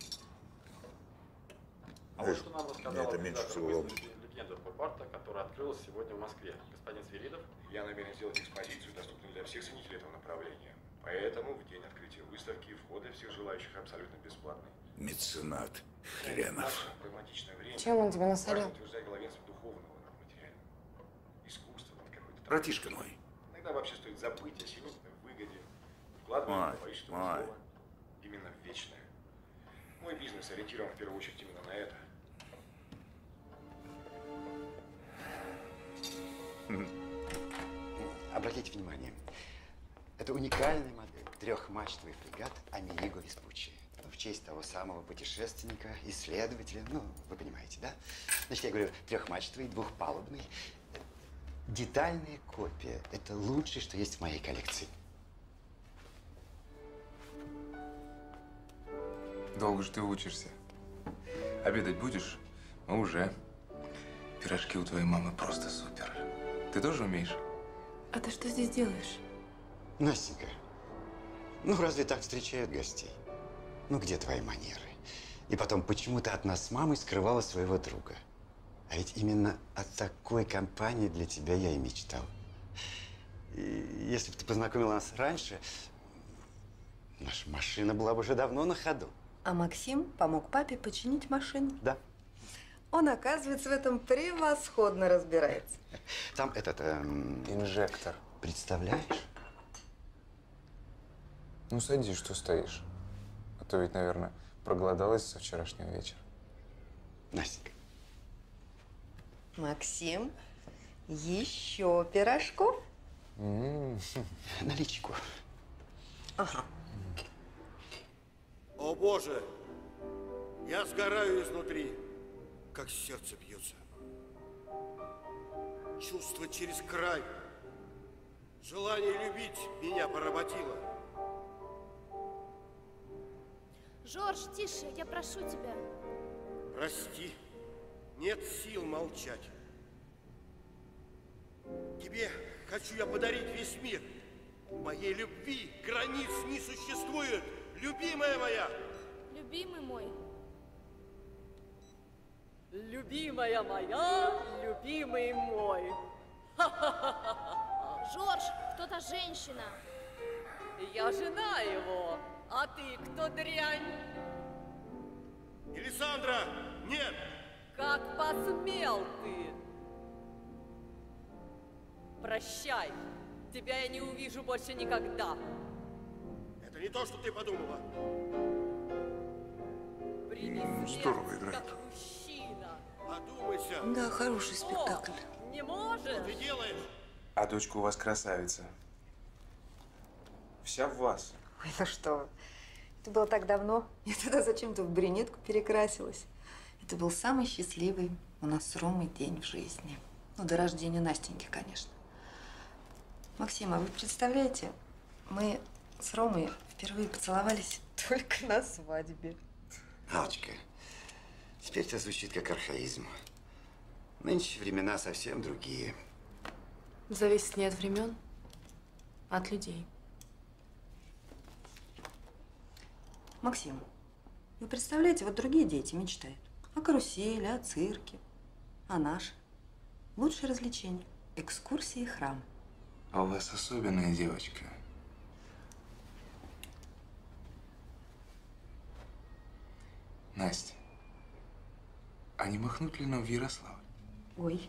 А вот что нам рассказал это меньше всего волнует. легенда поп-арта, которая открылась сегодня в Москве. Господин Свиридов? Я намерен сделать экспозицию, доступную для всех ценителей этого направления. Поэтому в день открытия выставки входы всех желающих абсолютно бесплатные. Меценат хренов. Прагматичное время. Чем он тебе насолил? Важно утверждать главенство духовного над материальным. Искусство над какой-то... Братишка мой. Иногда вообще стоит забыть о сиюминутной выгоде, вкладывать количество слова именно в вечное. Мой бизнес ориентирован в первую очередь именно на это. Обратите внимание, это уникальная модель. Трехмачтовый фрегат Америго Веспуччи. В честь того самого путешественника, исследователя. Ну, вы понимаете, да? Значит, я говорю, трехмачтовый, двухпалубный. Детальная копия. Это лучшее, что есть в моей коллекции. Долго же ты учишься. Обедать будешь? Ну, уже. Пирожки у твоей мамы просто супер. Ты тоже умеешь? А ты что здесь делаешь? Настенька, ну разве так встречают гостей? Ну где твои манеры? И потом, почему ты от нас с мамой скрывала своего друга? А ведь именно о такой компании для тебя я и мечтал. И если бы ты познакомила нас раньше, наша машина была бы уже давно на ходу. А Максим помог папе починить машину? Да. Он, оказывается, в этом превосходно разбирается. Там этот… инжектор. Представляешь? Ну, садись, что стоишь. А то ведь, наверное, проголодалась со вчерашнего вечера. Настенька. Максим, еще пирожков? Наличку. Ага. О, Боже! Я сгораю изнутри, как сердце бьется. Чувство через край. Желание любить меня поработило. Жорж, тише, я прошу тебя. Прости, нет сил молчать. Тебе хочу я подарить весь мир. Моей любви границ не существует, любимая моя. Любимый мой. Любимая моя, любимый мой. Жорж, кто-то женщина. Я жена его, а ты кто, дрянь? Элисандра, нет! Как посмел ты? Прощай, тебя я не увижу больше никогда. Это не то, что ты подумала. Здорово играет. Одумайся. Да, хороший спектакль. Не можешь? Что ты делаешь? А дочка у вас красавица. Вся в вас. Ой, ну что вы. Это было так давно. Я тогда зачем-то в брюнетку перекрасилась. Это был самый счастливый у нас с Ромой день в жизни. Ну, до рождения Настеньки, конечно. Максим, а вы представляете, мы с Ромой впервые поцеловались только на свадьбе. Алочка, теперь это звучит как архаизм. Нынче времена совсем другие. Зависит не от времен, а от людей. Максим, вы представляете, вот другие дети мечтают о карусели, о цирке. А наши? Лучшее развлечение – экскурсии и храм. А у вас особенная девочка. Настя, а не махнуть ли нам в Ярославль? Ой.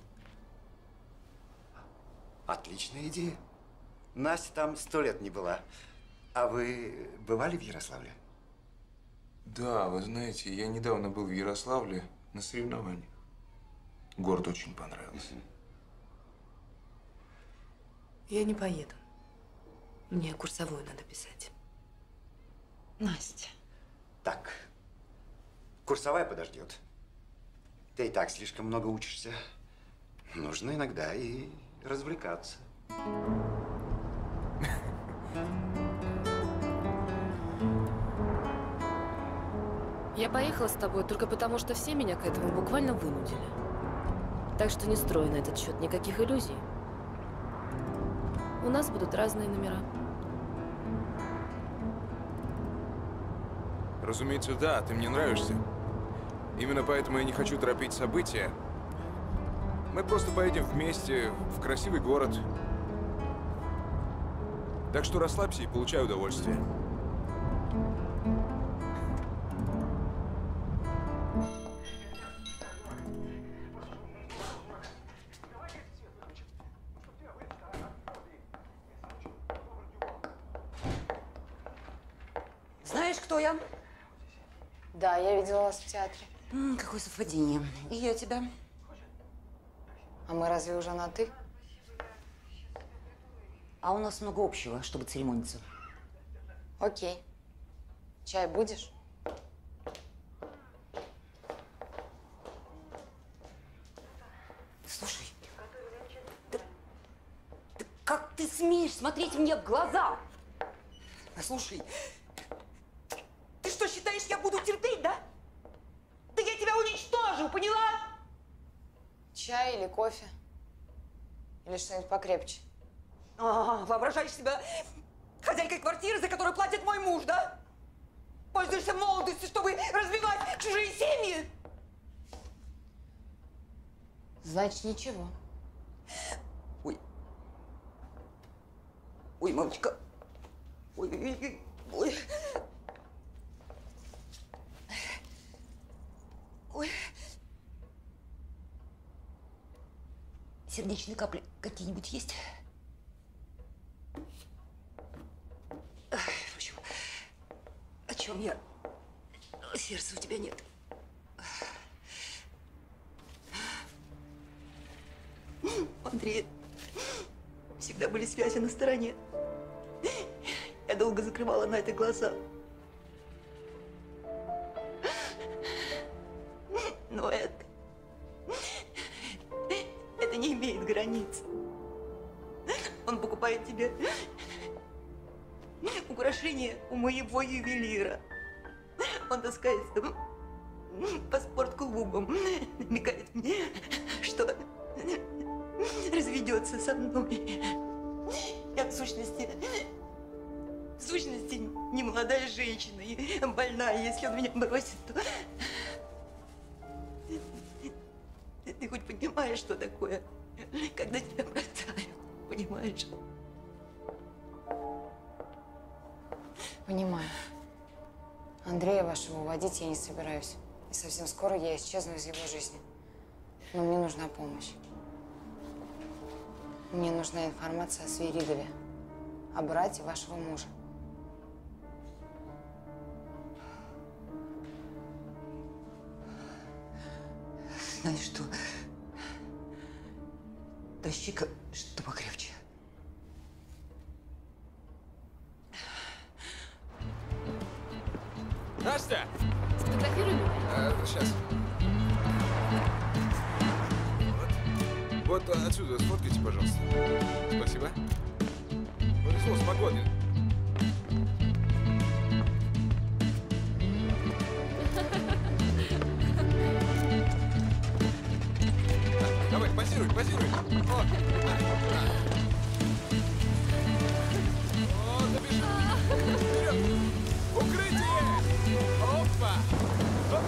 Отличная идея. Настя там 100 лет не была. А вы бывали в Ярославле? Да, вы знаете, я недавно был в Ярославле на соревнованиях. Город очень понравился. Я не поеду. Мне курсовую надо писать. Настя. Так, курсовая подождет. Ты и так слишком много учишься. Нужно иногда и развлекаться. Я поехала с тобой только потому, что все меня к этому буквально вынудили. Так что не строй на этот счет никаких иллюзий. У нас будут разные номера. Разумеется, да, ты мне нравишься. Именно поэтому я не хочу торопить события. Мы просто поедем вместе в красивый город. Так что расслабься и получай удовольствие. Знаешь, кто я? Да, я видела вас в театре. Какое совпадение. И я тебя. А мы разве уже на «ты»? А у нас много общего, чтобы церемониться. Окей. Чай будешь? Слушай, как ты смеешь смотреть мне в глаза? Слушай, ты что, считаешь, я буду терпеть, да? Да я тебя уничтожу, поняла? Чай или кофе? Или что-нибудь покрепче? Воображаешь себя хозяйкой квартиры, за которую платит мой муж, да? Пользуешься молодостью, чтобы разбивать чужие семьи? Значит, ничего. Ой. Ой, мамочка. Ой, ой, ой. Ой. Сердечные капли какие-нибудь есть? В общем, о чем я? Сердца у тебя нет. У Андрея всегда были связи на стороне. Я долго закрывала на это глаза. Но это не имеет границ. Он покупает тебе украшения у моего ювелира. Он таскается по спортклубам, намекает мне, что разведется со мной. Я в сущности не молодая женщина и больная. Если он меня бросит, то ты хоть понимаешь, что такое, когда тебя бросают, понимаешь? Понимаю. Андрея вашего уводить я не собираюсь. И совсем скоро я исчезну из его жизни. Но мне нужна помощь. Мне нужна информация о Свиридове, о брате вашего мужа. Знаешь что? Тащи-ка что покрепче. Настя! Сфотографируй меня. Сейчас. Вот отсюда сфоткайте, пожалуйста. Спасибо. Повезло, спокойно. Давай, позируй, позируй. О, добежи. Вперед. Укрытие. Опа. Оп.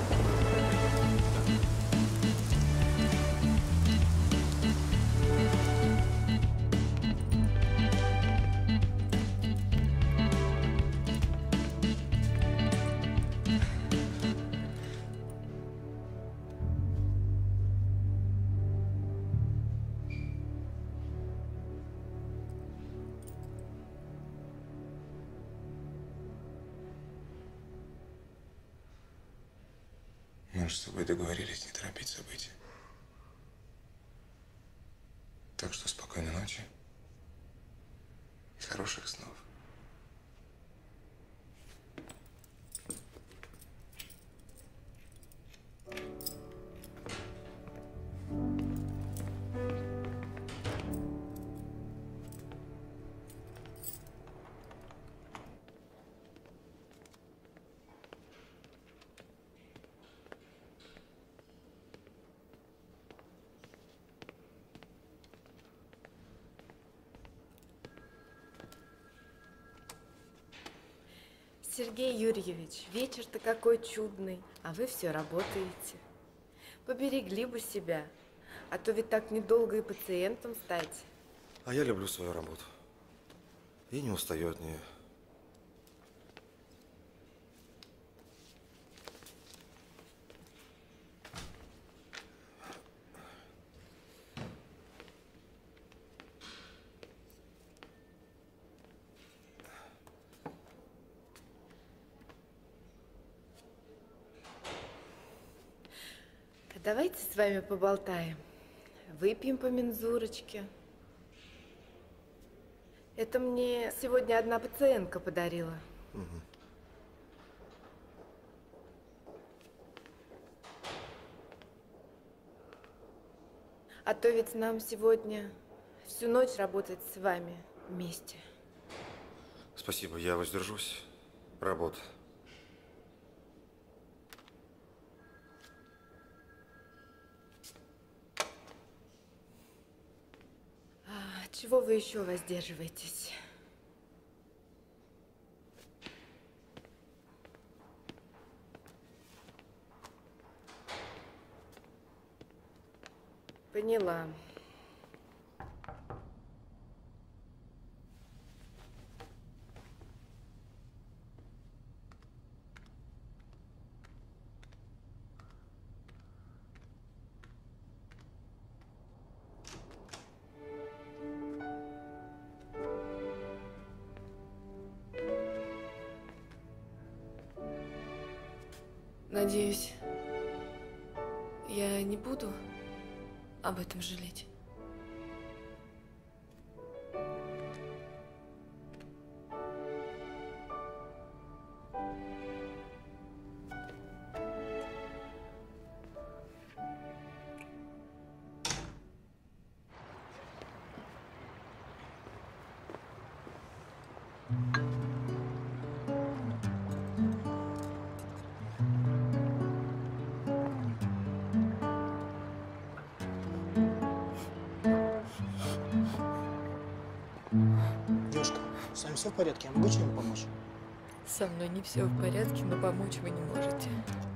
Мы же с тобой договорились не торопить события. Так что спокойной ночи и хороших снов. Сергей Юрьевич, вечер-то какой чудный, а вы все работаете. Поберегли бы себя, а то ведь так недолго и пациентом стать. А я люблю свою работу. И не устаю от нее. Давайте с вами поболтаем. Выпьем по мензурочке. Это мне сегодня одна пациентка подарила. Угу. А то ведь нам сегодня всю ночь работать с вами вместе. Спасибо, я воздержусь. Работа. Чего вы еще воздерживаетесь? Поняла. Надеюсь, я не буду об этом жалеть. Девушка, с вами все в порядке? Я могу чем помочь? Со мной не все в порядке, но помочь вы не можете.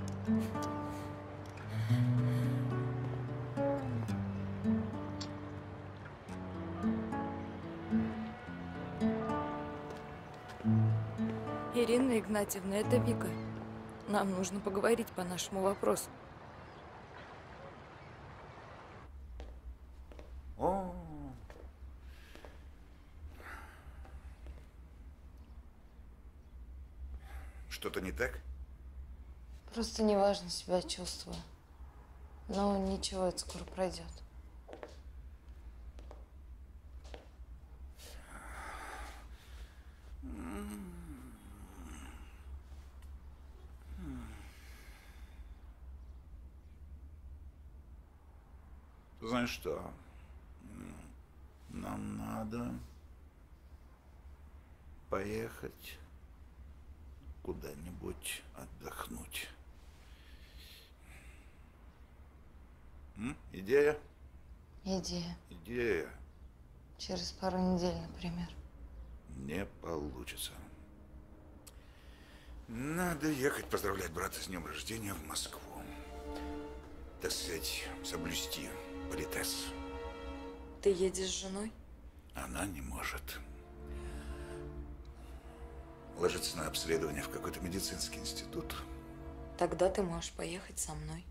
Ирина Игнатьевна, это Вика. Нам нужно поговорить по нашему вопросу. О, что-то не так? Просто неважно себя чувствую. Но ничего, это скоро пройдет. Знаешь что? Нам надо поехать куда-нибудь отдохнуть. Идея? Идея. Идея. Через пару недель, например. Не получится. Надо ехать поздравлять брата с днем рождения в Москву. Так сказать, соблюсти политес. Ты едешь с женой? Она не может. Ложится на обследование в какой-то медицинский институт. Тогда ты можешь поехать со мной.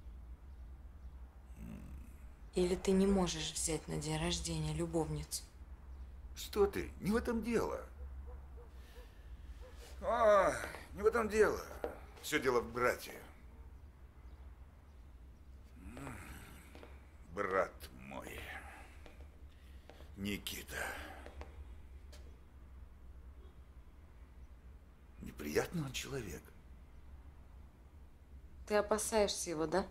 Или ты не можешь взять на день рождения любовницу? Что ты? Не в этом дело. О, не в этом дело. Все дело в брате. Брат мой, Никита. Неприятный он человек. Ты опасаешься его, да?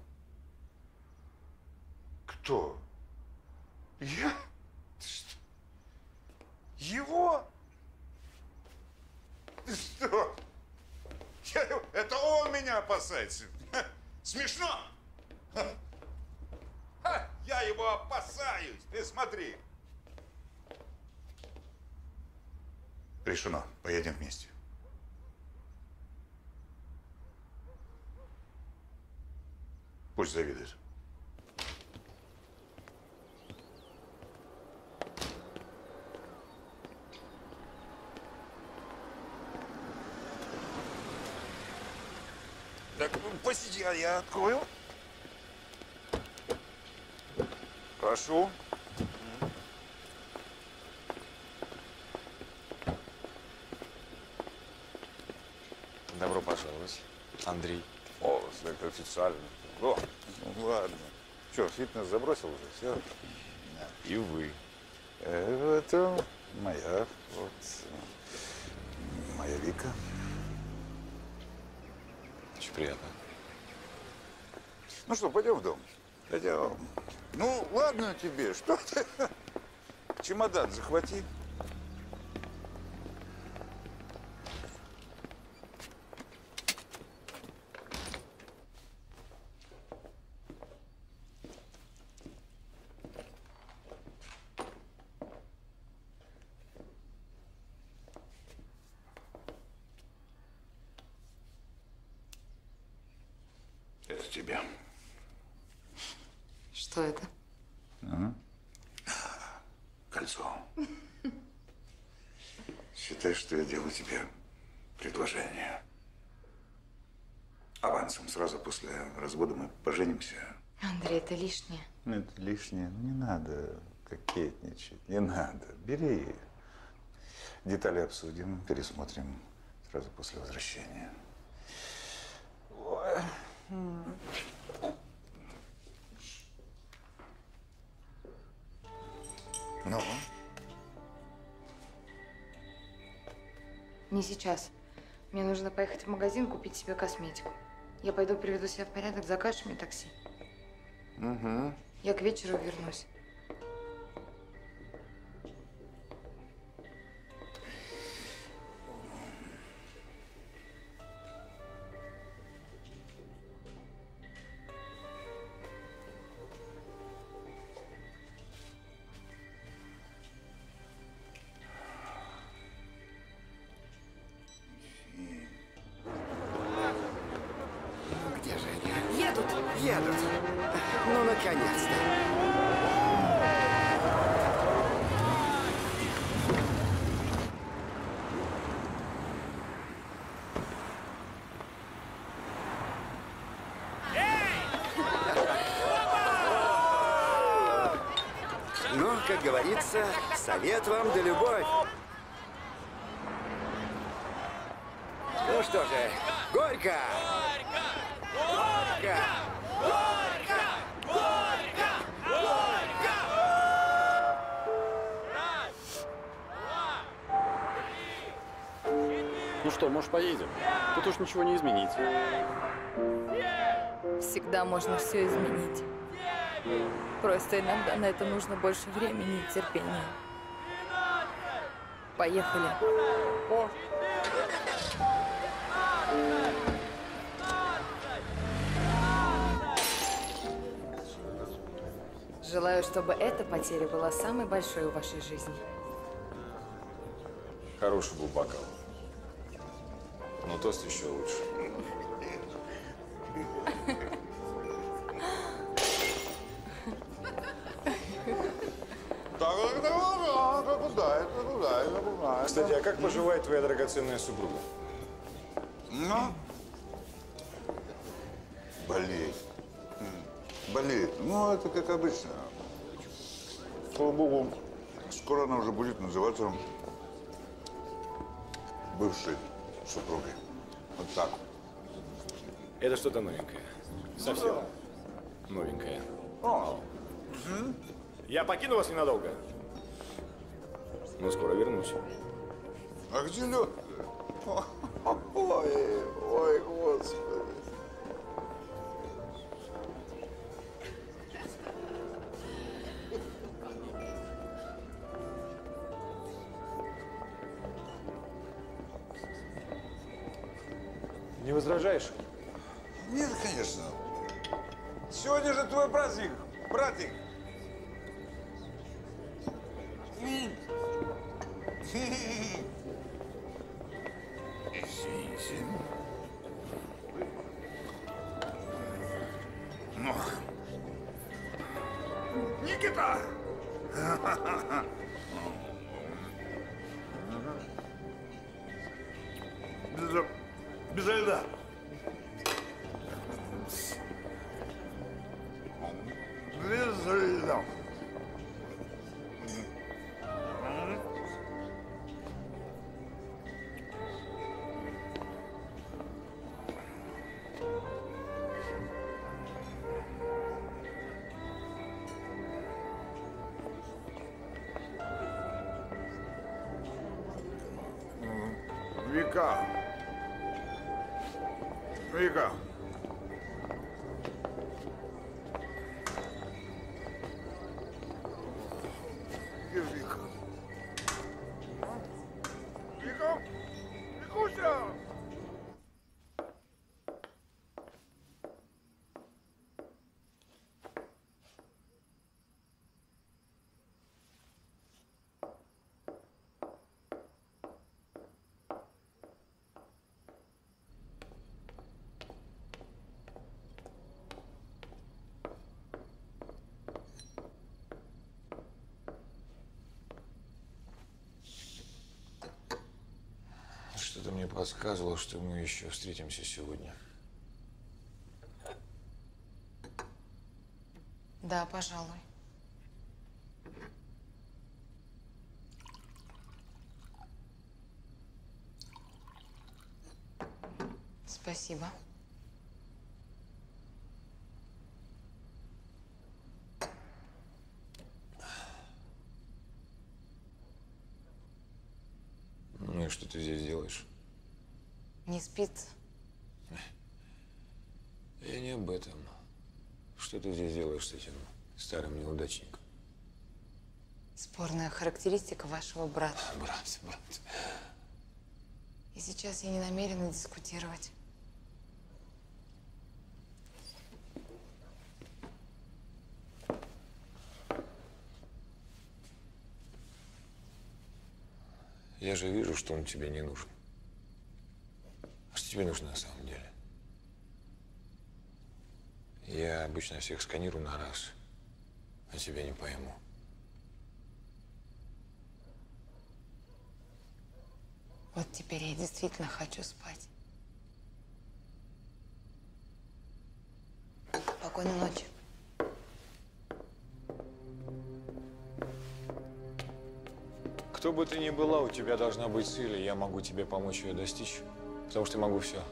Кто? Я? Ты что? Его? Ты что? Это он меня опасается. Смешно? Я его опасаюсь. Ты смотри. Решено. Поедем вместе. Пусть завидует. Так, посиди, а я открою. Прошу. Добро пожаловать, Андрей. О, это официально. О, ну ладно. Что, фитнес забросил уже? Все. И вы. Это моя, моя Вика. Очень приятно. Ну что, пойдем в дом? Пойдем. Ну, ладно тебе, что ты? Чемодан захвати. Это тебе. Что это? Кольцо. Считай, что я делаю тебе предложение. Авансом сразу после развода мы поженимся. Андрей, это лишнее. Это лишнее. Ну, не надо кокетничать. Не надо. Бери. Детали обсудим, пересмотрим сразу после возвращения. Ой. Ну? Не сейчас. Мне нужно поехать в магазин, купить себе косметику. Я пойду приведу себя в порядок, закажешь мне такси. Угу. Я к вечеру вернусь. Где же они? Едут! Едут! Ну, наконец-то! Ну, как говорится, совет вам да любовь. Ну что же, горько! Горько! Горько! Горько! Горько! Ну что, может, поедем? Тут уж ничего не изменить. Всегда можно все изменить. Просто иногда на это нужно больше времени и терпения. Поехали. Желаю, чтобы эта потеря была самой большой в вашей жизни. Хороший был бокал. Но тост еще лучше. Кстати, а как поживает твоя драгоценная супруга? Ну? Болеет. Болеет. Ну, это как обычно. Слава богу, скоро она уже будет называться бывшей супругой. Вот так. Это что-то новенькое. Совсем новенькое. О. Я покину вас ненадолго. Но скоро вернусь. А где лед? Ой, ой, Господи. Не возражаешь? Нет, конечно. Сегодня же твой праздник, братик. Ну, Никита! Без льда. Без льда. Вика. Вика. Где Вика? Вика? Викуся! Что-то мне подсказывало, что мы еще встретимся сегодня. Да, пожалуй. Спасибо. Ну и что ты здесь делаешь? Не спится? Я не об этом. Что ты здесь делаешь с этим старым неудачником? Спорная характеристика вашего брата. Брат. И сейчас я не намерена дискутировать. Я же вижу, что он тебе не нужен. А что тебе нужно на самом деле? Я обычно всех сканирую на раз, а тебя не пойму. Вот теперь я действительно хочу спать. Спокойной ночи. Кто бы ты ни была, у тебя должна быть цель, и я могу тебе помочь ее достичь, потому что могу все.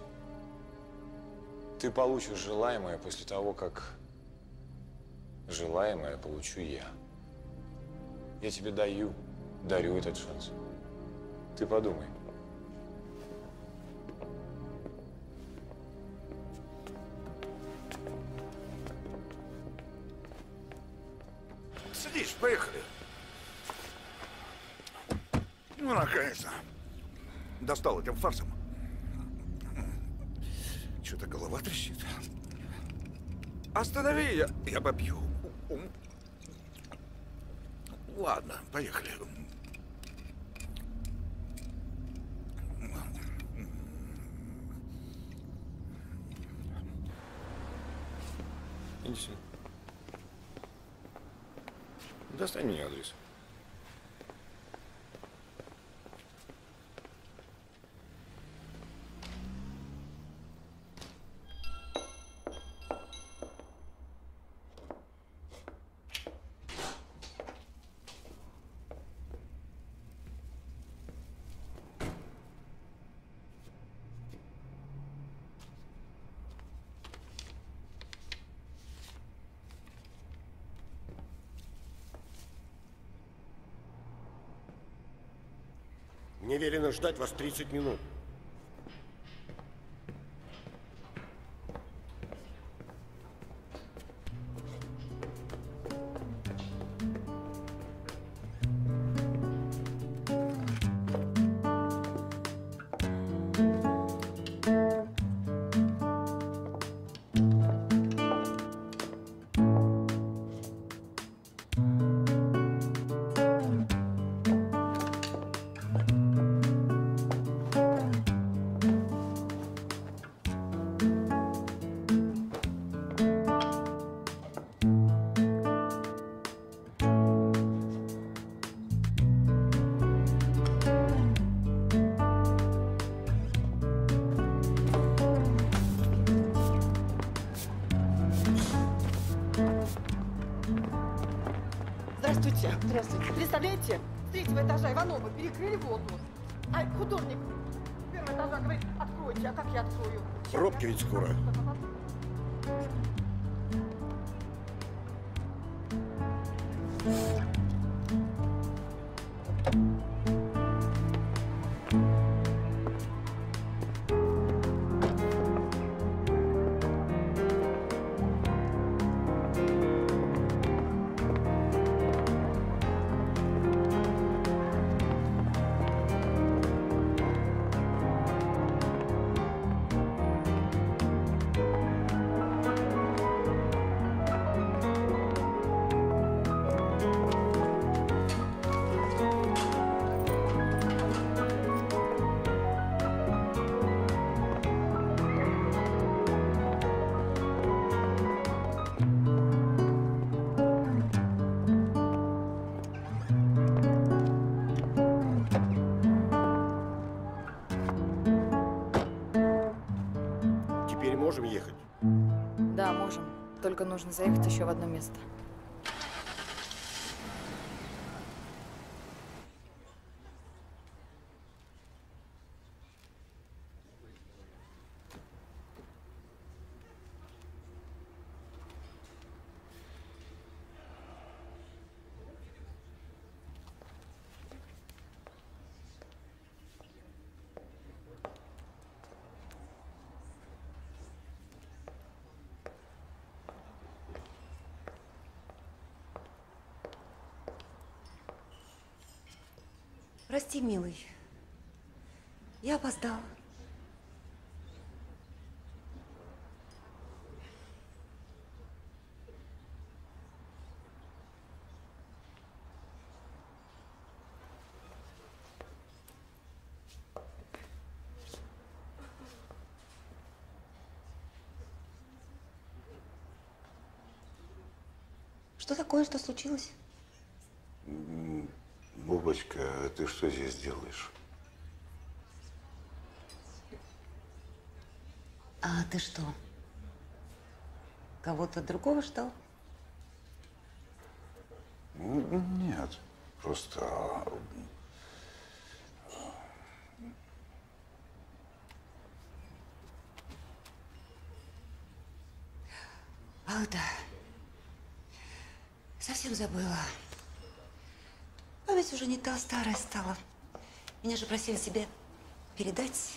Ты получишь желаемое после того, как желаемое получу я. Я тебе дарю этот шанс. Ты подумай. Садись, поехали. Ну, наконец-то. Достал этим фарсом. Что-то голова трещит. Останови, я побью. Ладно, поехали. Иди сюда. Достань мне адрес. Мне велено ждать вас 30 минут. Здравствуйте. Здравствуйте. Представляете, с 3-го этажа Иванова перекрыли воду. А художник с 1-го этажа говорит, откройте, а как я открою? Пробки ведь скоро. Теперь можем ехать? Да, можем. Только нужно заехать еще в одно место. Прости, милый. Я опоздала. Что такое? Что случилось? Бубочка, а ты что здесь делаешь? А ты что? Кого-то другого ждал? Нет, просто... Ах, да. Совсем забыла. Память уже не та, старая стала. Меня же просили тебе передать.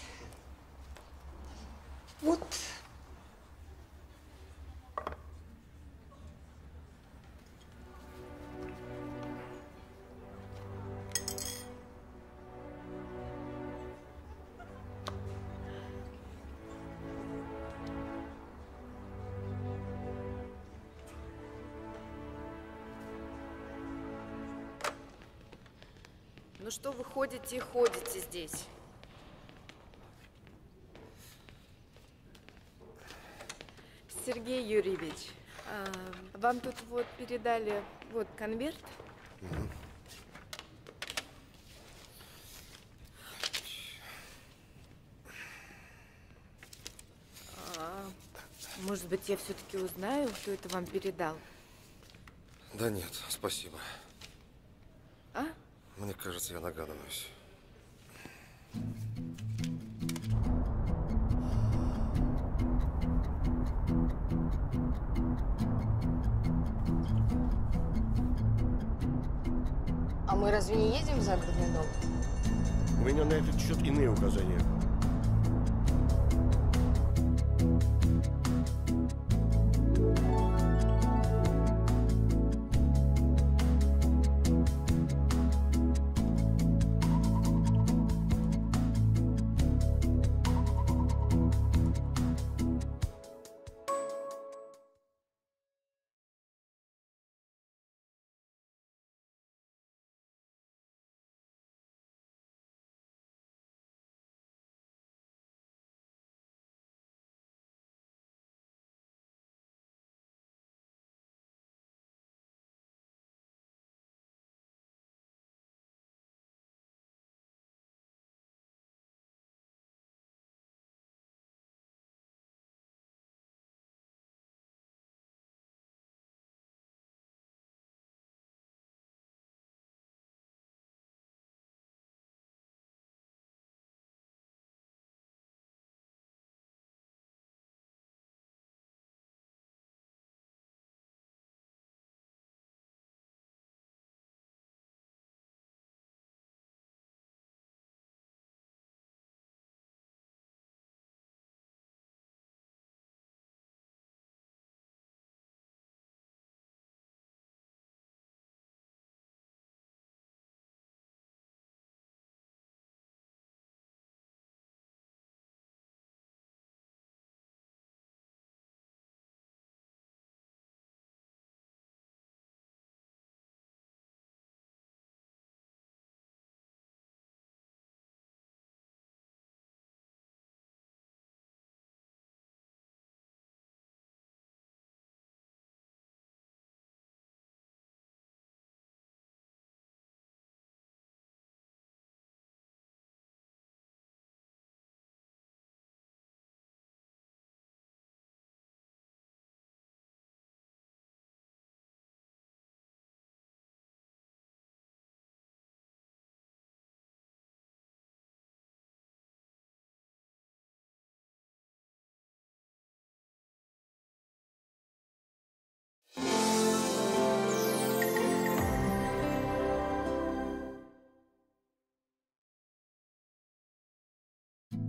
Вот. Ну что вы ходите и ходите здесь? Сергей Юрьевич, вам тут вот передали вот конверт. Может быть, я все-таки узнаю, кто это вам передал? Да нет, спасибо. А? Мне кажется, я догадываюсь. А мы разве не едем в загородный дом? У меня на этот счет иные указания.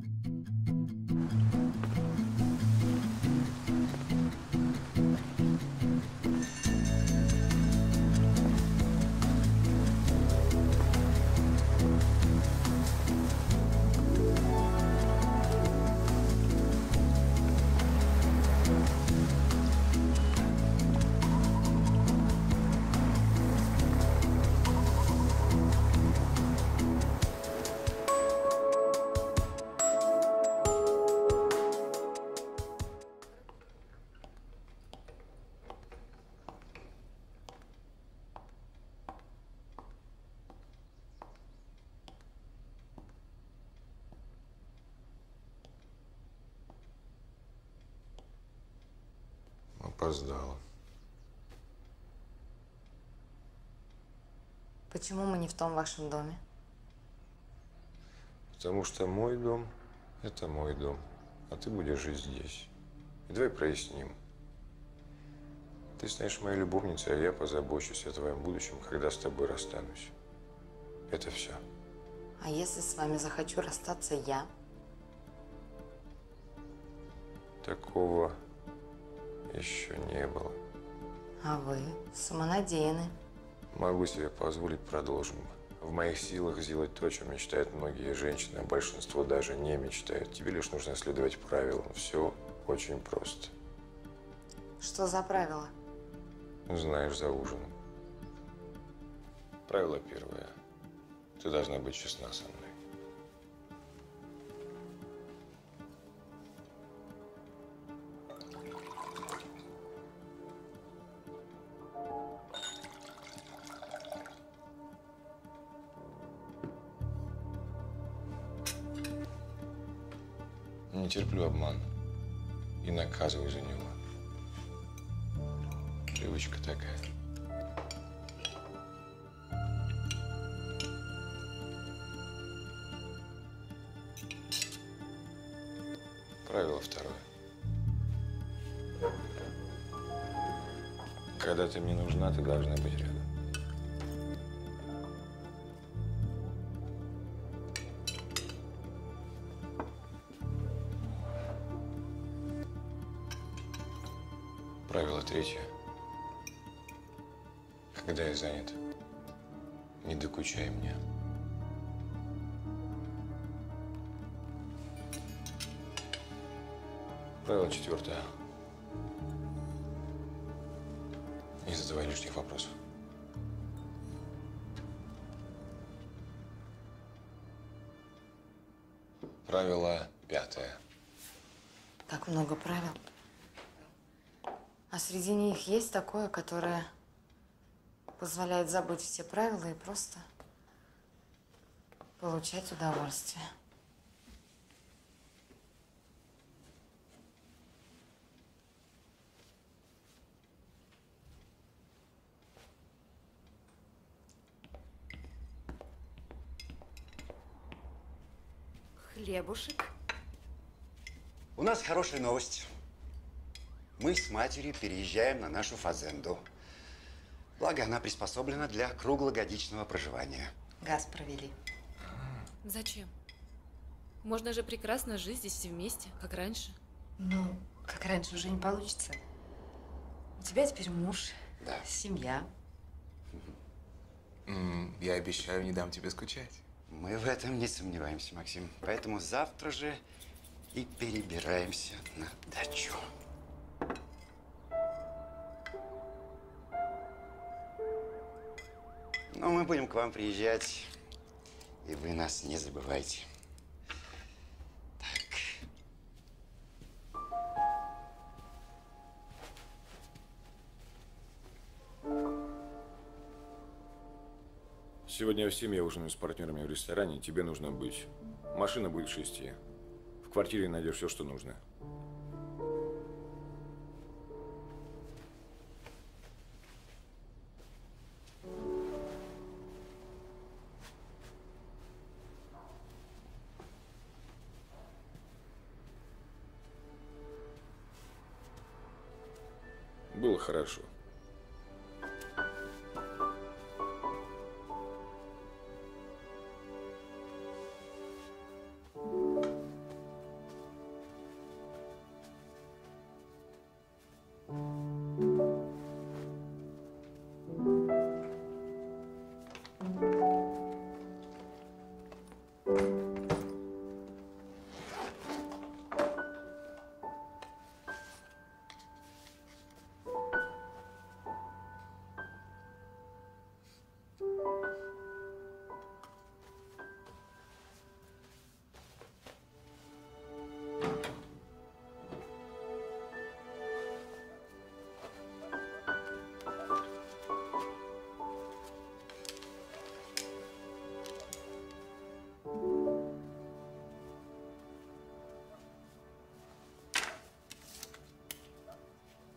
Опоздала. Почему мы не в том вашем доме? Потому что мой дом – это мой дом, а ты будешь жить здесь. И давай проясним. Ты станешь моей любовницей, а я позабочусь о твоем будущем, когда с тобой расстанусь. Это все. А если с вами захочу расстаться я? Такого еще не было. А вы самонадеянны. Могу себе позволить, продолжим. В моих силах сделать то, о чем мечтают многие женщины, а большинство даже не мечтают. Тебе лишь нужно следовать правилам. Все очень просто. Что за правила? Знаешь за ужином. Правило первое. Ты должна быть честна со мной. Не терплю обман и наказываю за него. Привычка такая. Правило второе. Когда ты мне нужна, ты должна быть рядом. Правило третье. Когда я занят, не докучай мне. Правило четвертое. Не задавай лишних вопросов. Правило пятое. Так много правил. А среди них есть такое, которое позволяет забыть все правила и просто получать удовольствие. Хлебушек. У нас хорошая новость. Мы с матерью переезжаем на нашу фазенду. Благо, она приспособлена для круглогодичного проживания. Газ провели. Зачем? Можно же прекрасно жить здесь все вместе, как раньше. Ну, как раньше уже не получится. У тебя теперь муж, да. Семья. Я обещаю, не дам тебе скучать. Мы в этом не сомневаемся, Максим. Поэтому завтра же и перебираемся на дачу. Но мы будем к вам приезжать, и вы нас не забывайте. Сегодня в 7 я ужинаю с партнерами в ресторане. Тебе нужно быть. Машина будет в 6. В квартире найдешь все, что нужно. Было хорошо.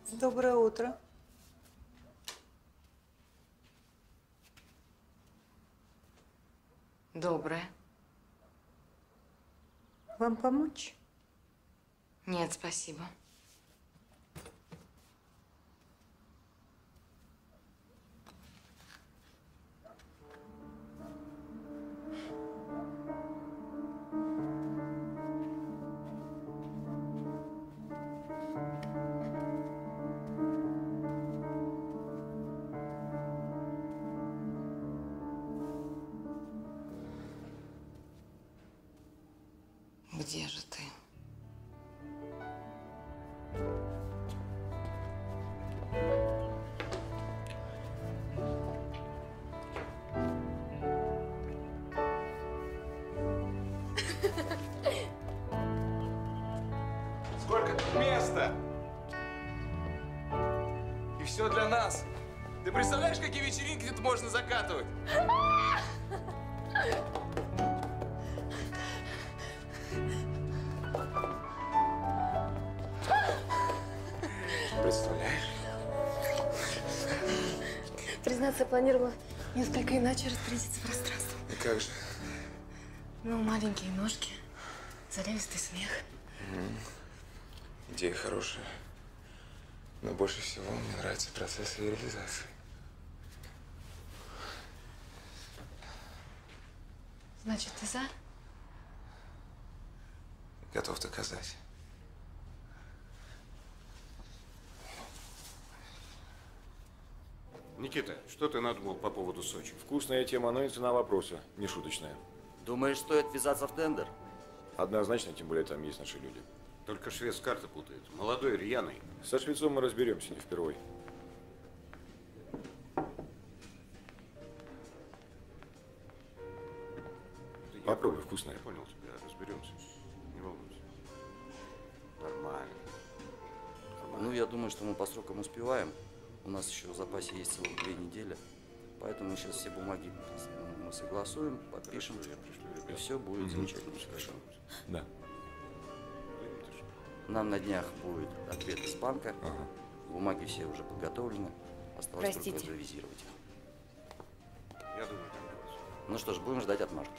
Доброе утро. Доброе. Вам помочь? Нет, спасибо. Где же ты? Сколько тут места? И все для нас. Ты представляешь, какие вечеринки тут можно закатывать? Представляешь? Признаться, я планировала несколько иначе распорядиться пространством. И как же? Ну, маленькие ножки, заливистый смех. Идея хорошая. Но больше всего мне нравится процесс ее реализации. Значит, ты за? Готов доказать. Никита, что ты надумал по поводу Сочи? Вкусная тема, но и цена вопроса не шуточная. Думаешь, стоит ввязаться в тендер? Однозначно, тем более там есть наши люди. Только швец карты путает. Молодой, рьяный. Со швецом мы разберемся не впервой. Попробуй, вкусная. Я понял тебя, разберемся. Не волнуйся. Нормально. Ну, я думаю, что мы по срокам успеваем. У нас еще в запасе есть целых 2 недели. Поэтому сейчас все бумаги мы согласуем, подпишем. И все будет замечательно. Да. Нам на днях будет ответ из банка. Бумаги все уже подготовлены. Осталось только завизировать их. Я думаю, там будет. Ну что ж, будем ждать отмашки.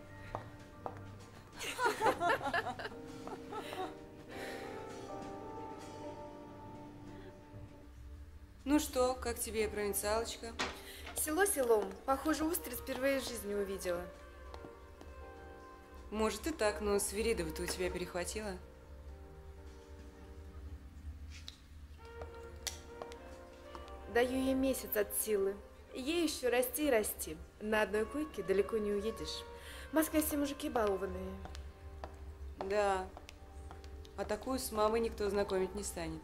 Ну что, как тебе, провинциалочка? Село селом. Похоже, устриц впервые в жизни увидела. Может и так, но Свиридова-то у тебя перехватила. Даю ей месяц от силы. Ей еще расти и расти. На одной койке далеко не уедешь. В Москве все мужики балованные. Да. А такую с мамой никто знакомить не станет.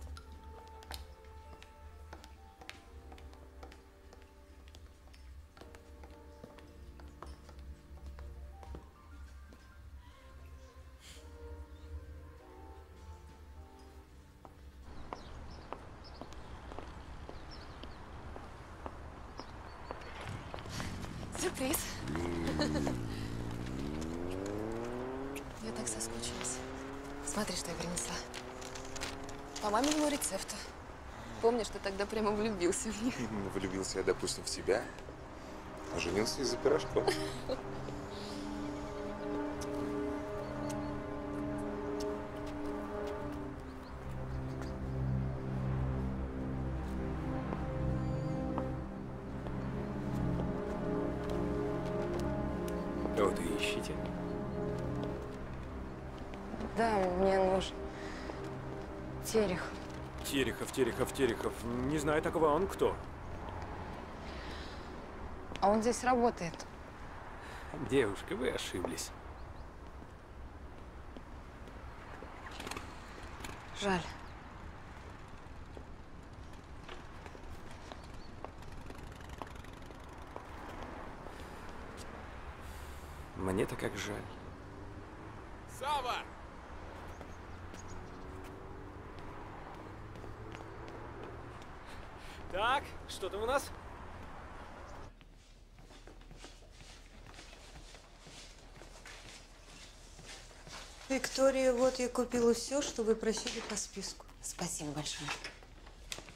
Сюрприз. Я так соскучилась. Смотри, что я принесла. По маминому рецепту. Помнишь, ты тогда прямо влюбился в них? Влюбился я, допустим, в тебя, а женился из-за пирожков. Кого-то ищите? Да, мне нужен Терехов. Терехов. Не знаю такого, а он кто? А он здесь работает. Девушка, вы ошиблись. Жаль. Мне-то как жаль. Сава! Так, что там у нас? Виктория, вот я купила все, что вы просили по списку. Спасибо большое.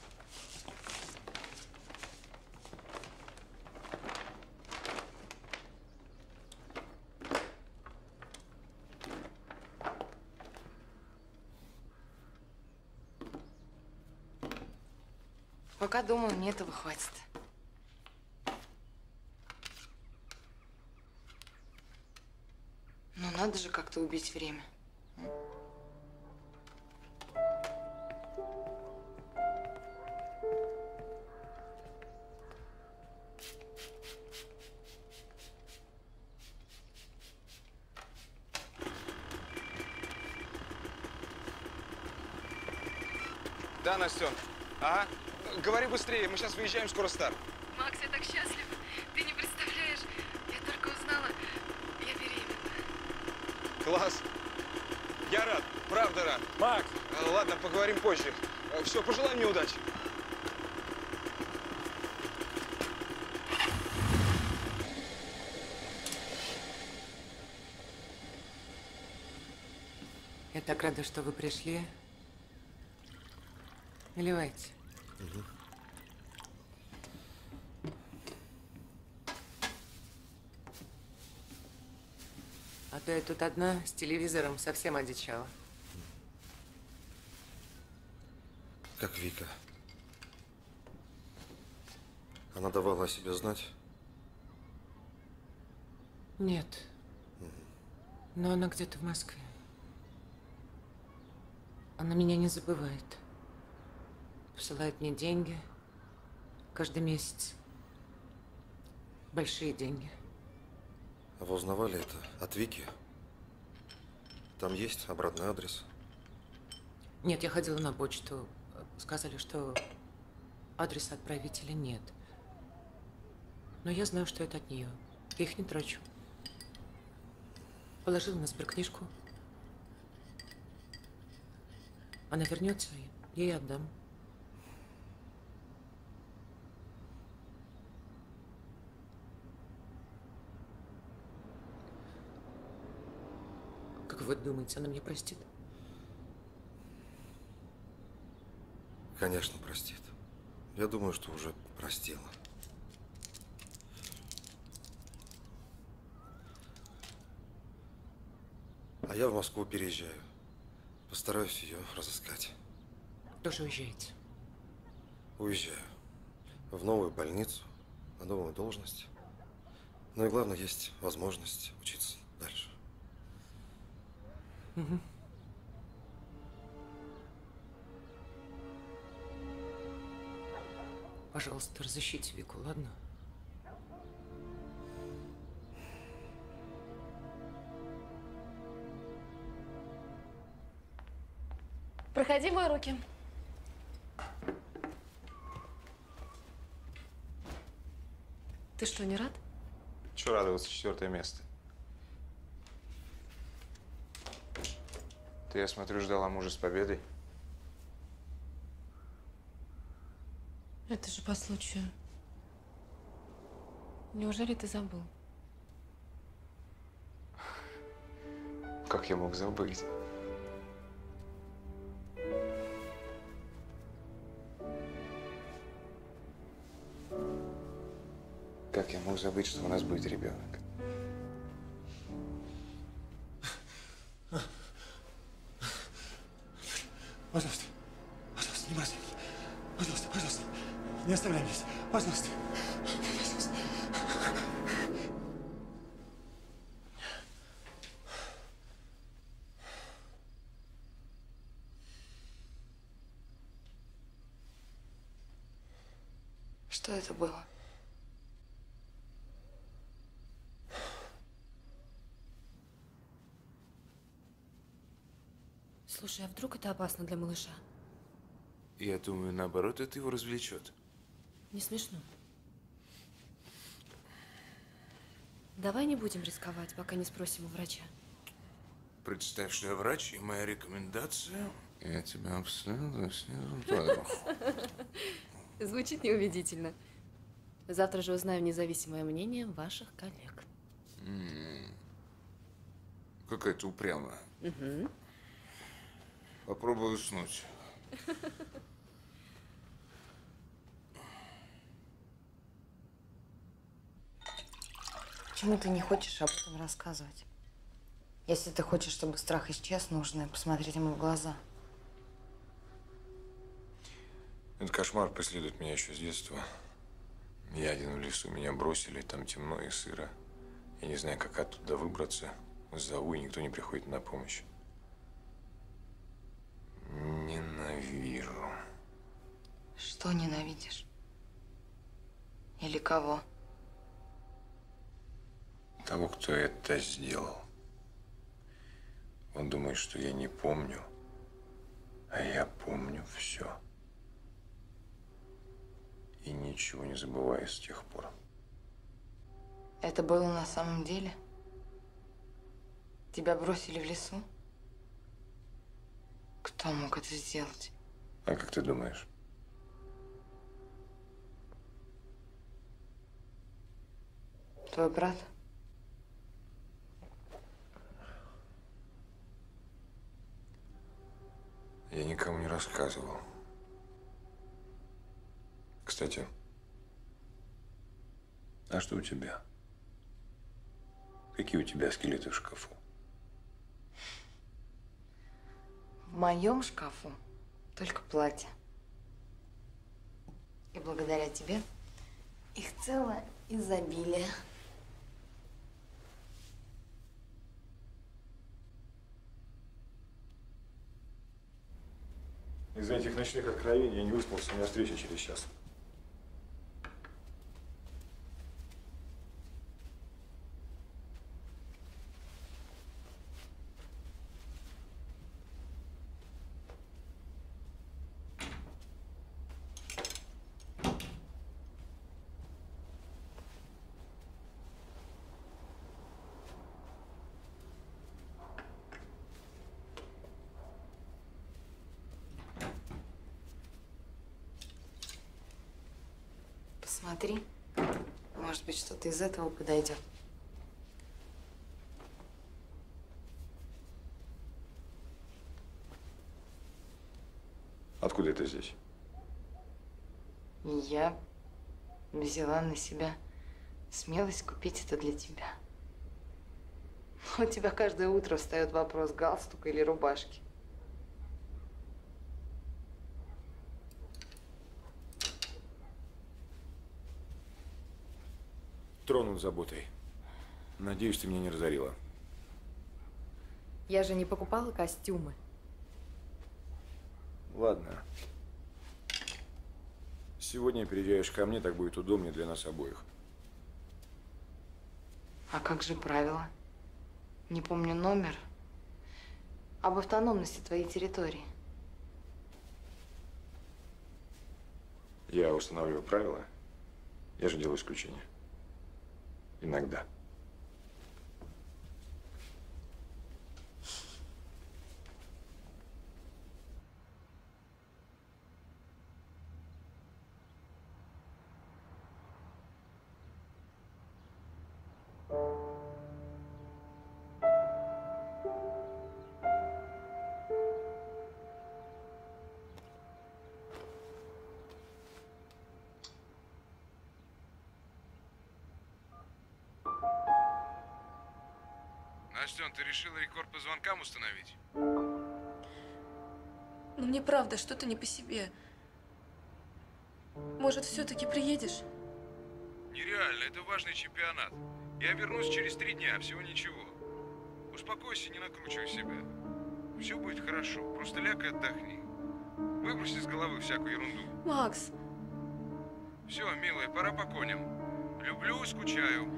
Пока думаю, мне этого хватит. Ну, надо же как-то убить время. Да, Настен. Ага. Говори быстрее, мы сейчас выезжаем, скоро старт. Макс, я так счастлива. Ты не представляешь. Я только узнала, я беременна. Класс. Я рад, правда рад. Макс! Ладно, поговорим позже. Все, пожелай мне удачи. Я так рада, что вы пришли. Наливайте. А то я тут одна с телевизором совсем одичала. Как Вика? Она давала о себе знать? Нет. Но она где-то в Москве. Она меня не забывает. Посылает мне деньги каждый месяц. Большие деньги. А вы узнавали это от Вики? Там есть обратный адрес? Нет, я ходила на почту. Сказали, что адреса отправителя нет. Но я знаю, что это от нее. Я их не трачу. Положила на сберкнижку. Она вернется, и я ей отдам. Как вы думаете, она меня простит? Конечно, простит. Я думаю, что уже простила. А я в Москву переезжаю. Постараюсь ее разыскать. Тоже уезжаете? Уезжаю. В новую больницу, на новую должность. Ну и главное, есть возможность учиться дальше. Угу. Пожалуйста, разыщите Вику, ладно? Проходи, мой руки. Ты что, не рад? Чего радоваться, 4-е место? Ты, я смотрю, ждала мужа с победой. Это же по случаю. Неужели ты забыл? Как я мог забыть? Как я мог забыть, что у нас будет ребенок? Пожалуйста, пожалуйста, не бросай меня. Пожалуйста, пожалуйста, не оставляй меня. Пожалуйста. Пожалуйста. Что это было? Слушай, а вдруг это опасно для малыша? Я думаю, наоборот, это его развлечет. Не смешно. Давай не будем рисковать, пока не спросим у врача. Представь, что я врач, и моя рекомендация... Я тебя обследую снизу вверх. Звучит неубедительно. Завтра же узнаем независимое мнение ваших коллег. Какая-то упрямая. Угу. Попробую уснуть. Почему ты не хочешь об этом рассказывать? Если ты хочешь, чтобы страх исчез, нужно посмотреть ему в глаза. Этот кошмар преследует меня еще с детства. Я один в лесу, меня бросили, там темно и сыро. Я не знаю, как оттуда выбраться. Зову, и никто не приходит на помощь. Ненавижу. Что ненавидишь? Или кого? Того, кто это сделал. Он думает, что я не помню, а я помню все. И ничего не забываю с тех пор. Это было на самом деле? Тебя бросили в лесу? Кто мог это сделать? А как ты думаешь? Твой брат? Я никому не рассказывал. Кстати, а что у тебя? Какие у тебя скелеты в шкафу? В моем шкафу только платья. И благодаря тебе их целое изобилие. Из-за этих ночных откровений я не выспался, у меня встреча через час. Посмотри, может быть, что-то из этого подойдет. Откуда это здесь? Я взяла на себя смелость купить это для тебя. У тебя каждое утро встает вопрос, галстука или рубашки. Тронут заботой. Надеюсь, ты меня не разорила. Я же не покупала костюмы. Ладно. Сегодня переезжаешь ко мне, так будет удобнее для нас обоих. А как же правила? Не помню номер. Об автономности твоей территории. Я устанавливаю правила. Я же делаю исключение. Иногда. Настен, ты решила рекорд по звонкам установить? Ну мне правда что-то не по себе. Может, все-таки приедешь? Нереально, это важный чемпионат. Я вернусь через 3 дня, всего ничего. Успокойся, не накручивай себя. Все будет хорошо, просто ляг и отдохни. Выбрось из головы всякую ерунду. Макс! Все, милая, пора по коням. Люблю, скучаю.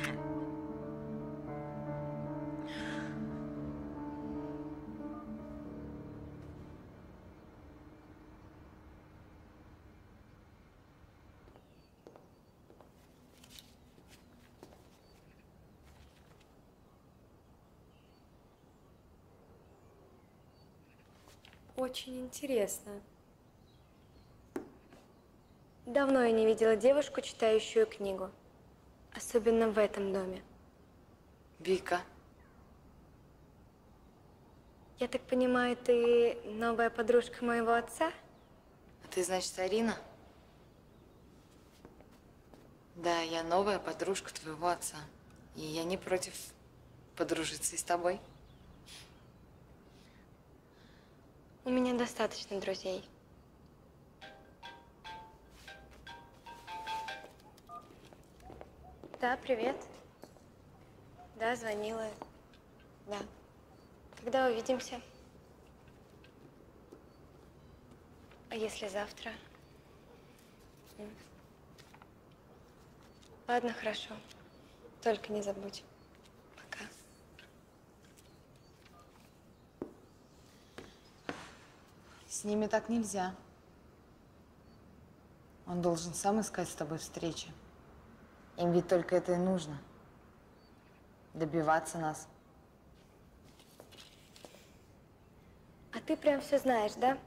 Очень интересно. Давно я не видела девушку, читающую книгу. Особенно в этом доме. Вика. Я так понимаю, ты новая подружка моего отца? А ты, значит, Арина? Да, я новая подружка твоего отца. И я не против подружиться и с тобой. У меня достаточно друзей. Да, привет. Да, звонила. Да. Когда увидимся? А если завтра? Ладно, хорошо. Только не забудь. Пока. С ними так нельзя. Он должен сам искать с тобой встречи. Им ведь только это и нужно. Добиваться нас. А ты прям все знаешь, да?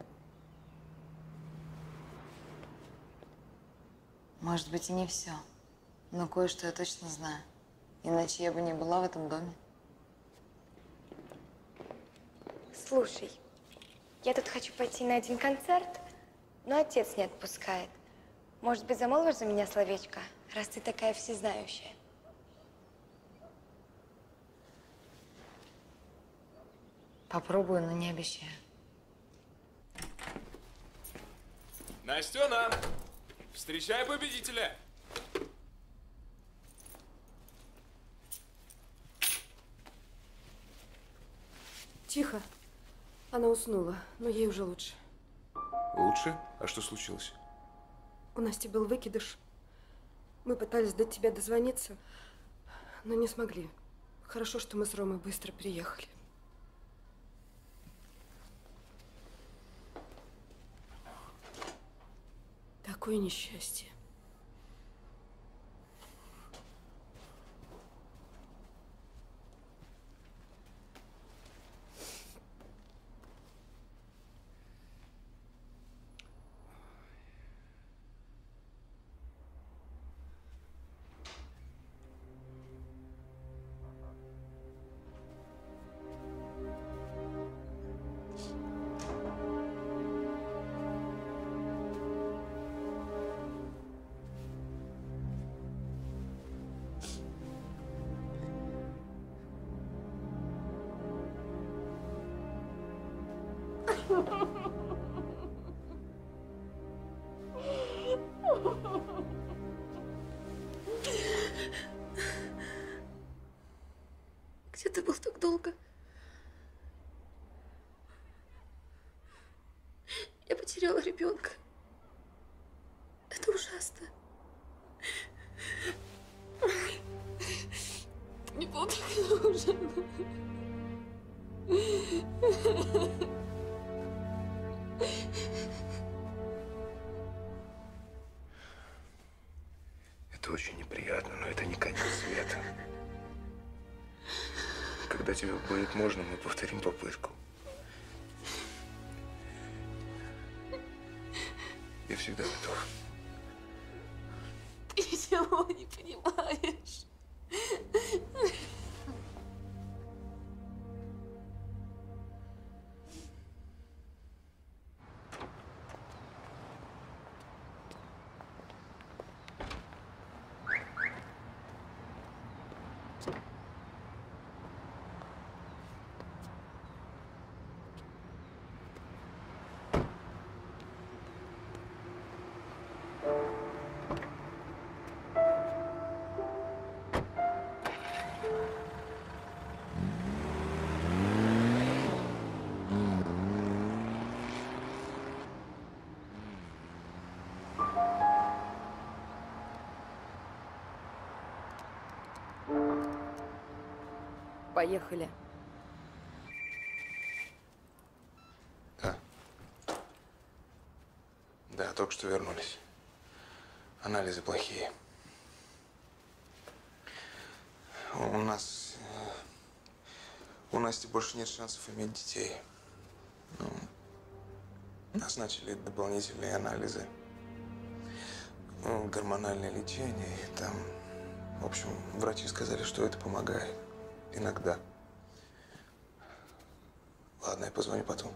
Может быть, и не все. Но кое-что я точно знаю. Иначе я бы не была в этом доме. Слушай, я тут хочу пойти на один концерт, но отец не отпускает. Может быть, замолвишь за меня словечко, раз ты такая всезнающая? Попробую, но не обещаю. Настена, встречай победителя! Тихо. Она уснула, но ей уже лучше. Лучше? А что случилось? У Насти был выкидыш. Мы пытались до тебя дозвониться, но не смогли. Хорошо, что мы с Ромой быстро приехали. Такое несчастье. Где ты был так долго? Я потеряла ребенка. Это ужасно. Не было так ужасно. Это очень неприятно, но это не конец света. Когда тебе будет можно, мы повторим попытку. Я всегда готов. Ты ничего не понимаешь. Поехали. Да, только что вернулись. Анализы плохие. У Насти больше нет шансов иметь детей. Ну, назначили дополнительные анализы. Ну, гормональное лечение. Там, в общем, врачи сказали, что это помогает. Иногда. Ладно, я позвоню потом.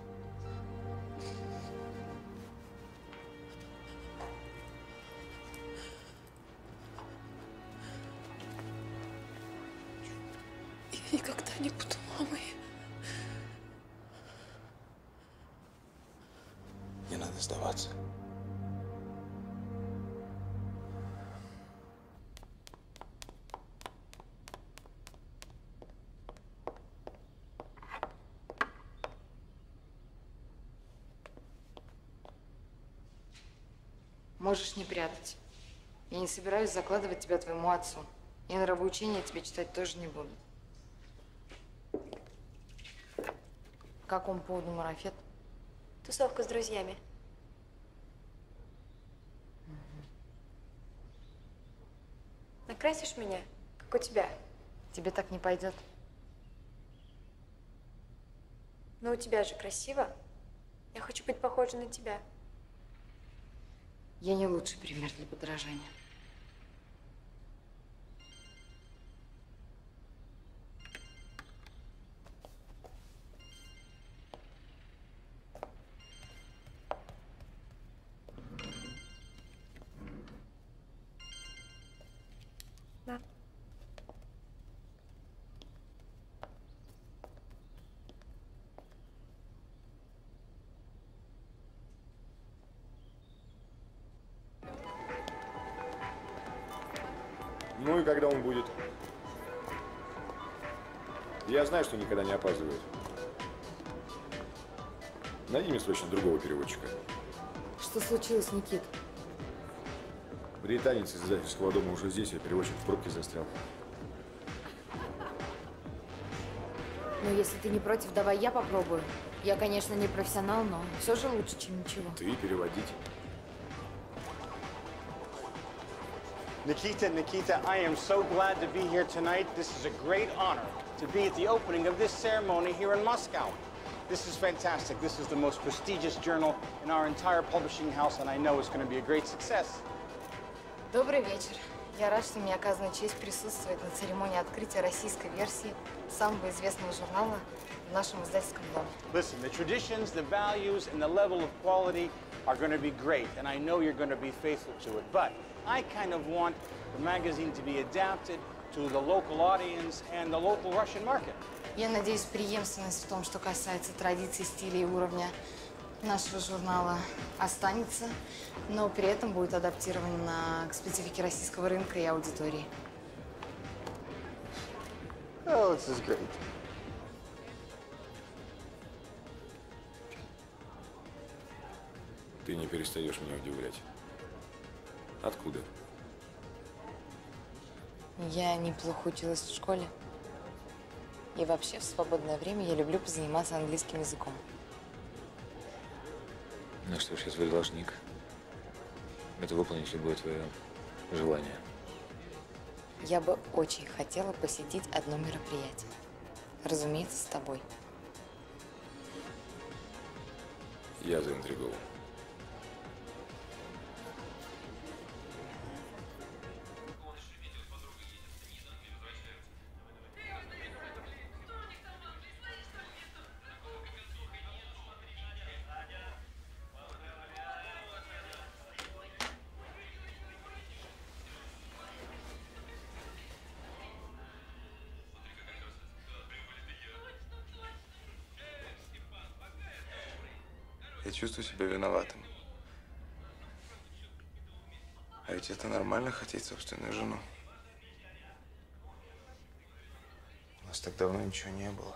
Я никогда не буду мамой. Не надо сдаваться. Можешь не прятать. Я не собираюсь закладывать тебя твоему отцу. И нравоучения тебе читать тоже не буду. По какому поводу марафет? Тусовка с друзьями. Накрасишь меня, как у тебя? Тебе так не пойдет. Но у тебя же красиво. Я хочу быть похожа на тебя. Я не лучший пример для подражания. Да. Ну и когда он будет? Я знаю, что никогда не опаздывает. Найди мне срочно другого переводчика. Что случилось, Никит? Британец из издательского дома уже здесь, а переводчик в пробке застрял. Ну, если ты не против, давай я попробую. Я, конечно, не профессионал, но все же лучше, чем ничего. Ты переводить? Nikita, I am so glad to be here tonight. This is a great honor to be at the opening of this ceremony here in Moscow. This is fantastic. This is the most prestigious journal in our entire publishing house, and I know it's going to be a great success. Добрый вечер. Я рад, что мне оказана честь присутствовать на церемонии открытия российской версии самого известного журнала в нашем издательском доме. Listen, the traditions, the values, and the level of quality are going to be great, and I know you're going to be faithful to it. But I kind of want the magazine to be adapted to the local audience and the local Russian market. Я надеюсь, преемственность в том, что касается традиций, стиля и уровня нашего журнала, останется, но при этом будет адаптирована к специфике российского рынка и аудитории. Oh, this is great. Ты не перестаешь меня удивлять. Откуда? Я неплохо училась в школе. И вообще, в свободное время я люблю позаниматься английским языком. Ну что ж, я твой должник. Это выполнить любое твое желание. Я бы очень хотела посетить одно мероприятие. Разумеется, с тобой. Я заинтригован. Я чувствую себя виноватым. А ведь это нормально хотеть собственную жену. У нас так давно ничего не было.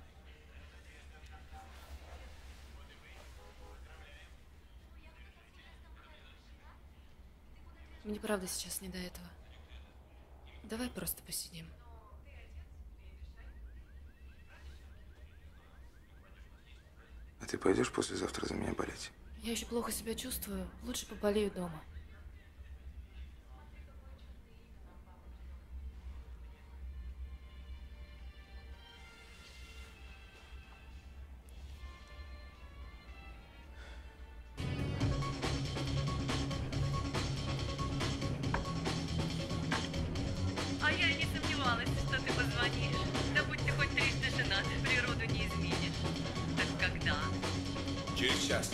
Мне правда сейчас не до этого. Давай просто посидим. А ты пойдешь послезавтра за меня болеть? Я еще плохо себя чувствую. Лучше поболею дома. А я не сомневалась, что ты позвонишь. Да будь ты хоть 300 женат, природу не изменишь. Так когда? Через час.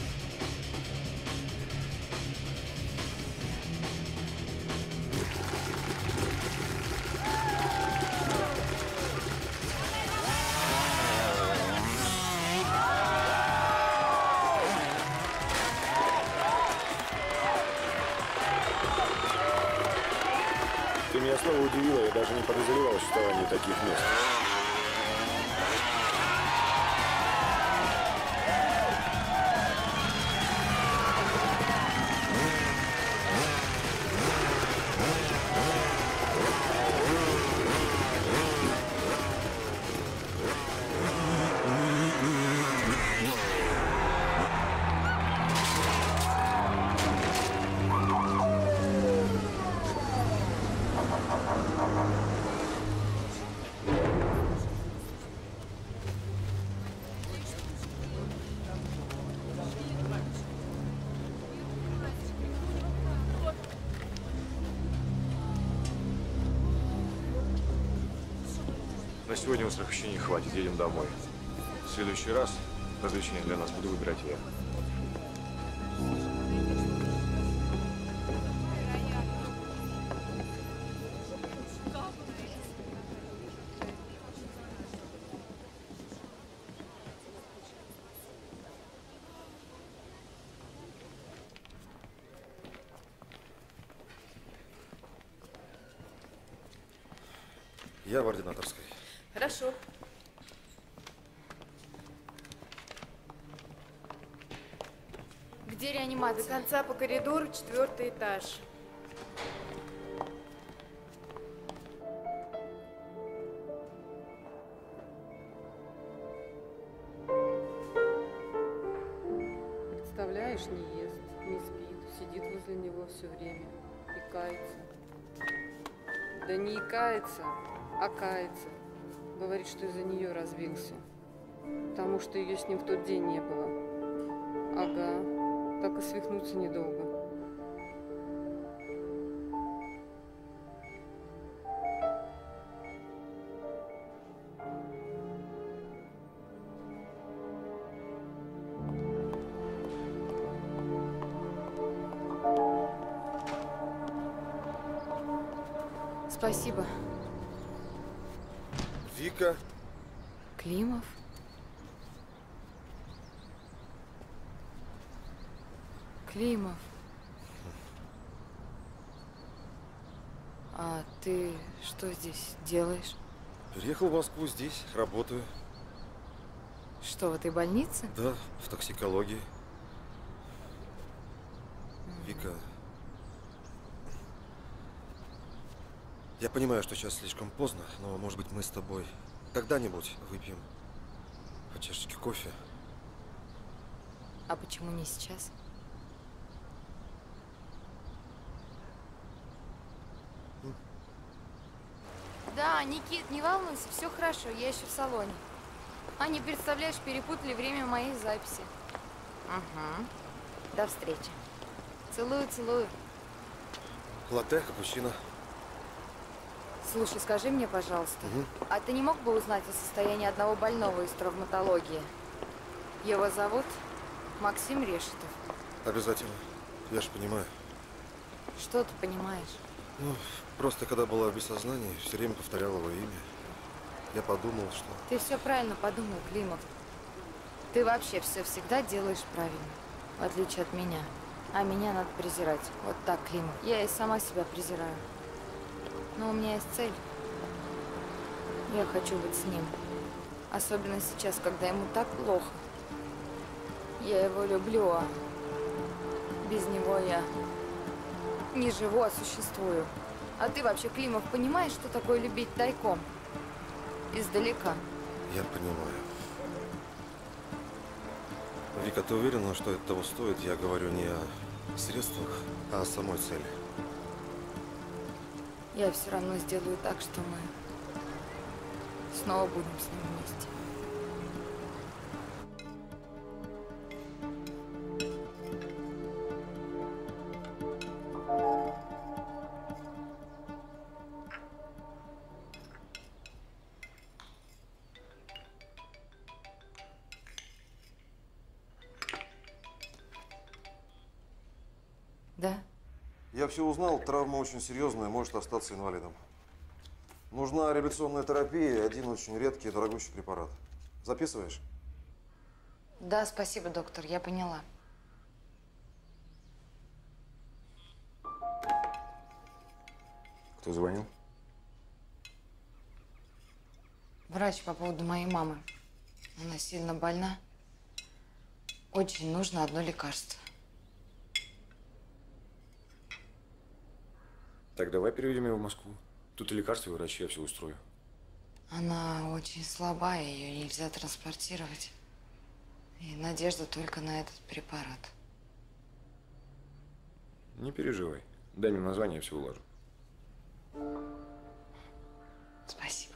Ты меня снова удивила, я даже не подозревал о существовании таких мест. На сегодня острых ощущений хватит, едем домой. В следующий раз развлечения для нас буду выбирать я. Я в ординаторской. Хорошо. Где реанимация? До конца по коридору, 4-й этаж. Представляешь, не ест, не спит, сидит возле него все время и кается. Да не икается, а кается. Говорит, что из-за нее разбился. Потому что ее с ним в тот день не было. Ага, так и свихнуться недолго. Спасибо. Вика. Климов? Климов. А ты что здесь делаешь? Переехал в Москву, здесь работаю. Что, в этой больнице? Да, в токсикологии. Вика, я понимаю, что сейчас слишком поздно, но, может быть, мы с тобой когда-нибудь выпьем по чашечке кофе. А почему не сейчас? Да, Никит, не волнуйся, все хорошо, я еще в салоне. А, не представляешь, перепутали время моей записи. Ага. До встречи. Целую, целую. Латте, капучино. Слушай, скажи мне, пожалуйста, Угу. а ты не мог бы узнать о состоянии одного больного из травматологии? Его зовут Максим Решетов. Обязательно. Я же понимаю. Что ты понимаешь? Ну, просто когда была без сознания, все время повторяла его имя. Я подумал, что... Ты все правильно подумал, Климов. Ты вообще все всегда делаешь правильно, в отличие от меня. А меня надо презирать. Вот так, Климов. Я и сама себя презираю. Но у меня есть цель. Я хочу быть с ним. Особенно сейчас, когда ему так плохо. Я его люблю, а без него я не живу, а существую. А ты вообще, Климов, понимаешь, что такое любить тайком? Издалека. Я понимаю. Вика, ты уверена, что это того стоит? Я говорю не о средствах, а о самой цели. Я все равно сделаю так, что мы снова будем с ним вместе. Да? Я все узнал, травма очень серьезная, может остаться инвалидом. Нужна реабилитационная терапия и один очень редкий и дорогущий препарат. Записываешь? Да, спасибо, доктор, я поняла. Кто звонил? Врач по поводу моей мамы. Она сильно больна. Очень нужно одно лекарство. Так давай переведем его в Москву. Тут и лекарства, и врачи, я все устрою. Она очень слабая, ее нельзя транспортировать. И надежда только на этот препарат. Не переживай. Дай мне название, я все уложу. Спасибо.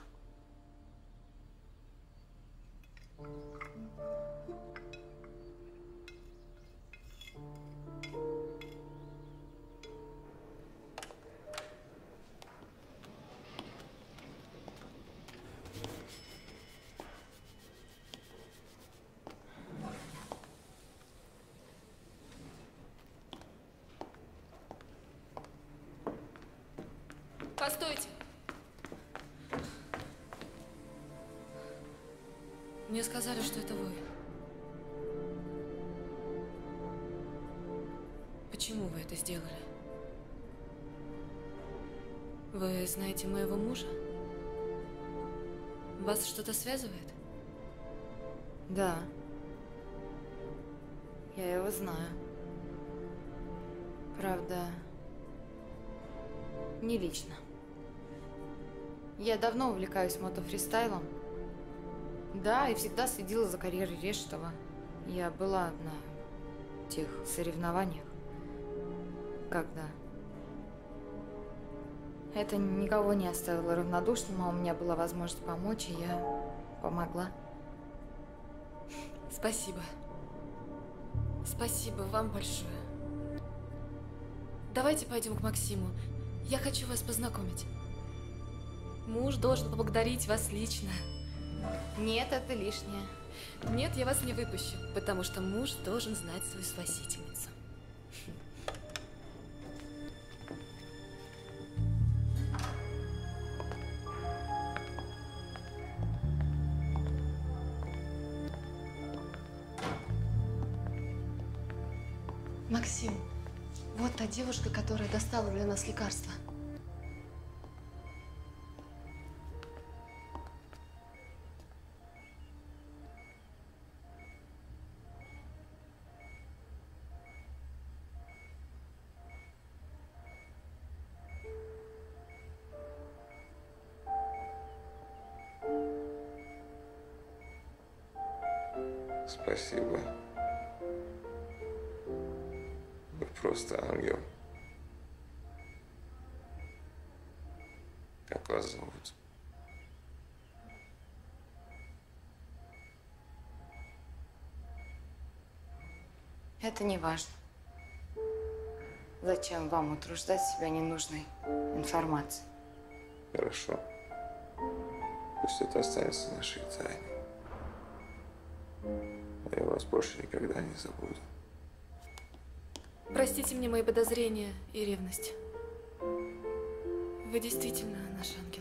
Постойте! Мне сказали, что это вы. Почему вы это сделали? Вы знаете моего мужа? Вас что-то связывает? Да. Я его знаю. Правда, не лично. Я давно увлекаюсь мотофристайлом. Да, и всегда следила за карьерой Решетова. Я была на тех соревнованиях. Когда? Это никого не оставило равнодушным, а у меня была возможность помочь, и я помогла. Спасибо. Спасибо вам большое. Давайте пойдем к Максиму. Я хочу вас познакомить. Муж должен поблагодарить вас лично. Нет, это лишнее. Нет, я вас не выпущу, потому что муж должен знать свою спасительницу. Максим, вот та девушка, которая достала для нас лекарства. Спасибо. Вы просто ангел. Как вас зовут? Это не важно. Зачем вам утруждать себя ненужной информацией? Хорошо. Пусть это останется нашей тайной. Я вас больше никогда не забуду. Простите мне мои подозрения и ревность. Вы действительно наш ангел.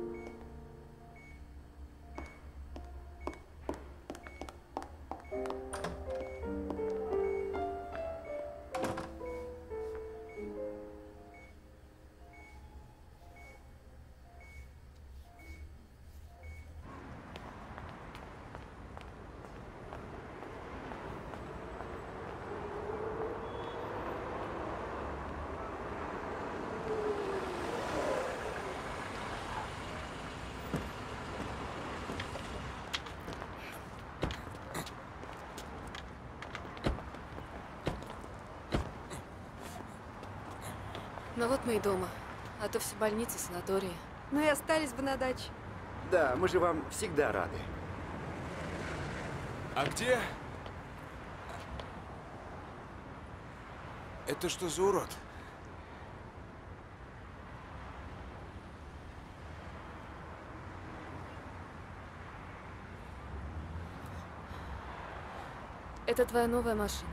Ну вот мы и дома. А то все больницы, санатории. Ну и остались бы на даче. Да, мы же вам всегда рады. А где? Это что за урод? Это твоя новая машина.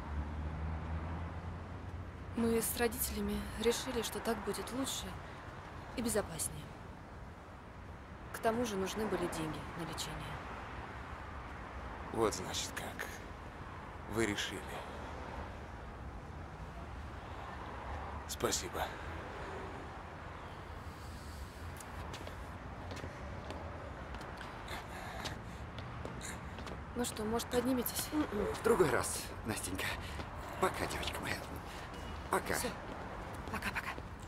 Мы с родителями решили, что так будет лучше и безопаснее. К тому же нужны были деньги на лечение. Вот значит как. Вы решили. Спасибо. Ну что, может, подниметесь? В другой раз, Настенька. Пока, девочка моя. Пока. Всё. Пока-пока.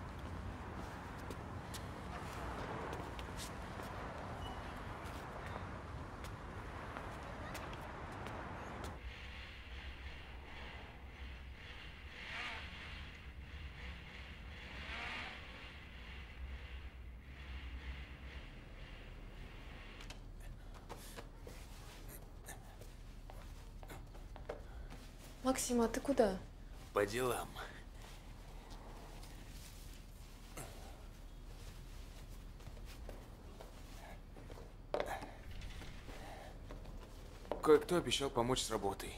Максим, а ты куда? По делам. Кое-кто обещал помочь с работой.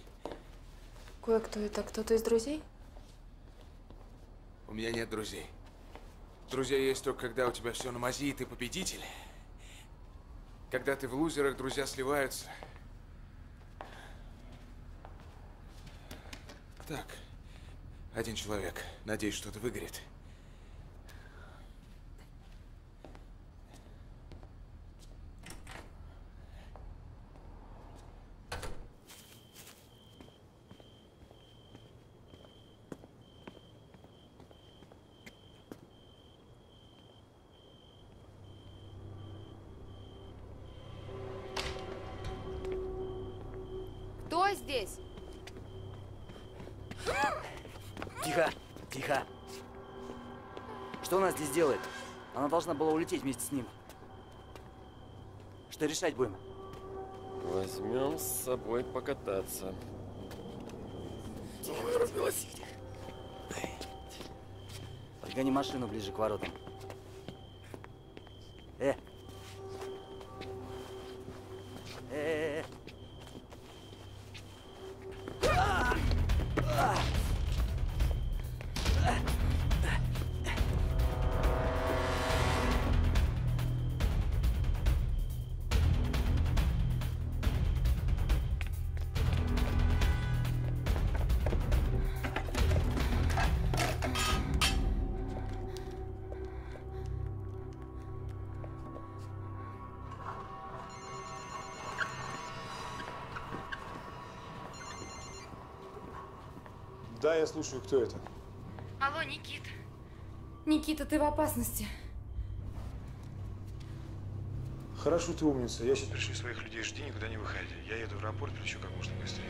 Кое-кто это кто-то из друзей? У меня нет друзей. Друзья есть только когда у тебя все на мази, и ты победитель. Когда ты в лузерах, друзья сливаются. Так, один человек. Надеюсь, что-то выгорит. Кто здесь? Тихо, тихо. Что она здесь делает? Она должна была улететь вместе с ним. Что решать будем? Возьмем с собой покататься. Тихо, разбилась. Подгони машину ближе к воротам. Да, я слушаю, кто это? Алло, Никита. Никита, ты в опасности. Хорошо, ты умница. Я сейчас пришлю своих людей, жди, никуда не выходи. Я еду в аэропорт, прилечу как можно быстрее.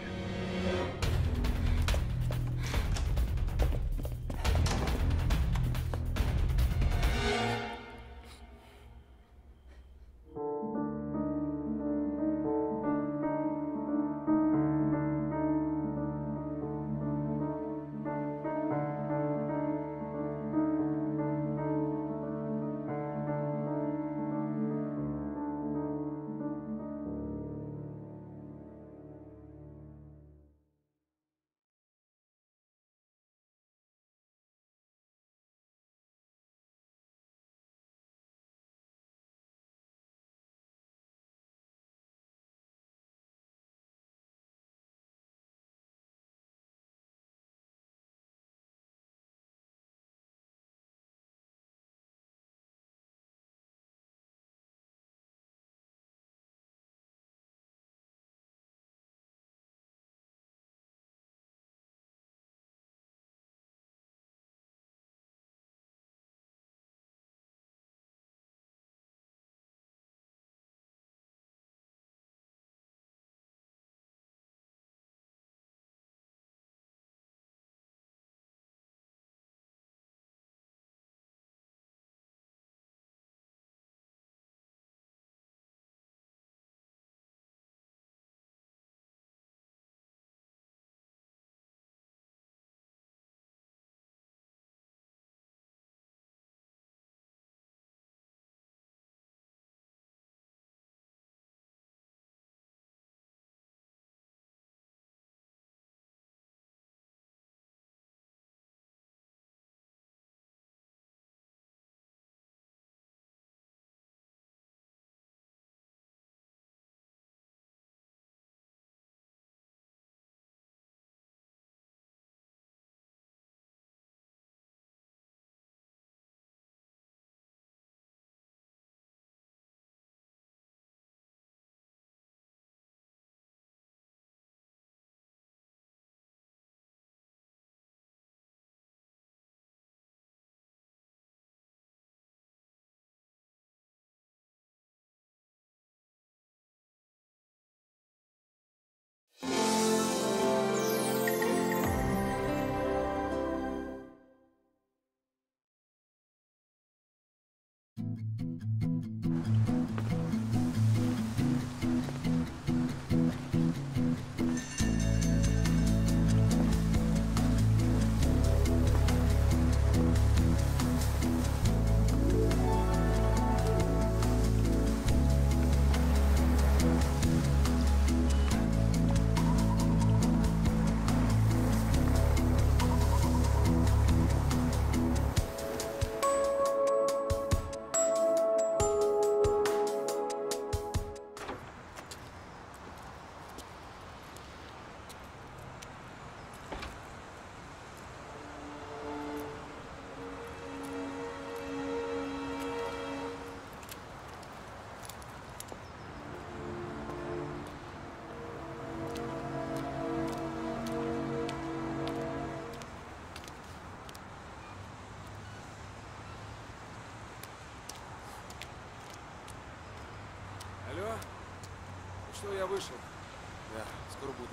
Все, я вышел. Да, скоро буду.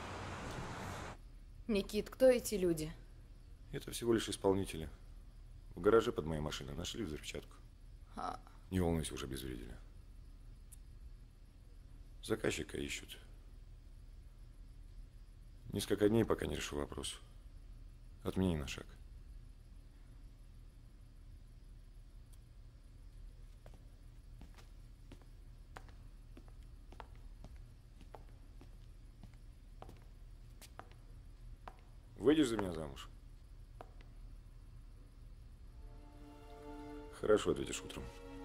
Никит, кто эти люди? Это всего лишь исполнители. В гараже под моей машиной нашли взрывчатку. Не волнуйся, уже обезвредили. Заказчика ищут. Несколько дней, пока не решу вопрос. От меня ни на шаг. Выйдешь за меня замуж? Хорошо, ответишь утром.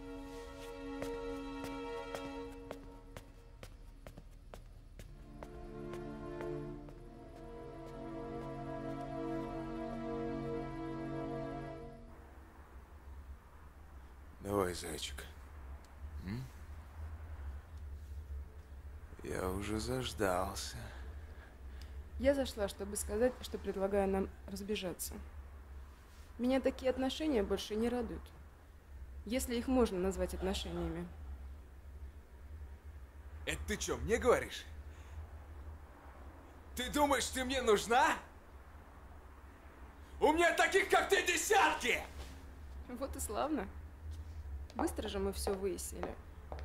Давай, зайчик. Я уже заждался. Я зашла, чтобы сказать, что предлагаю нам разбежаться. Меня такие отношения больше не радуют. Если их можно назвать отношениями. Это ты что, мне говоришь? Ты думаешь, ты мне нужна? У меня таких, как ты, десятки! Вот и славно. Быстро же мы все выяснили.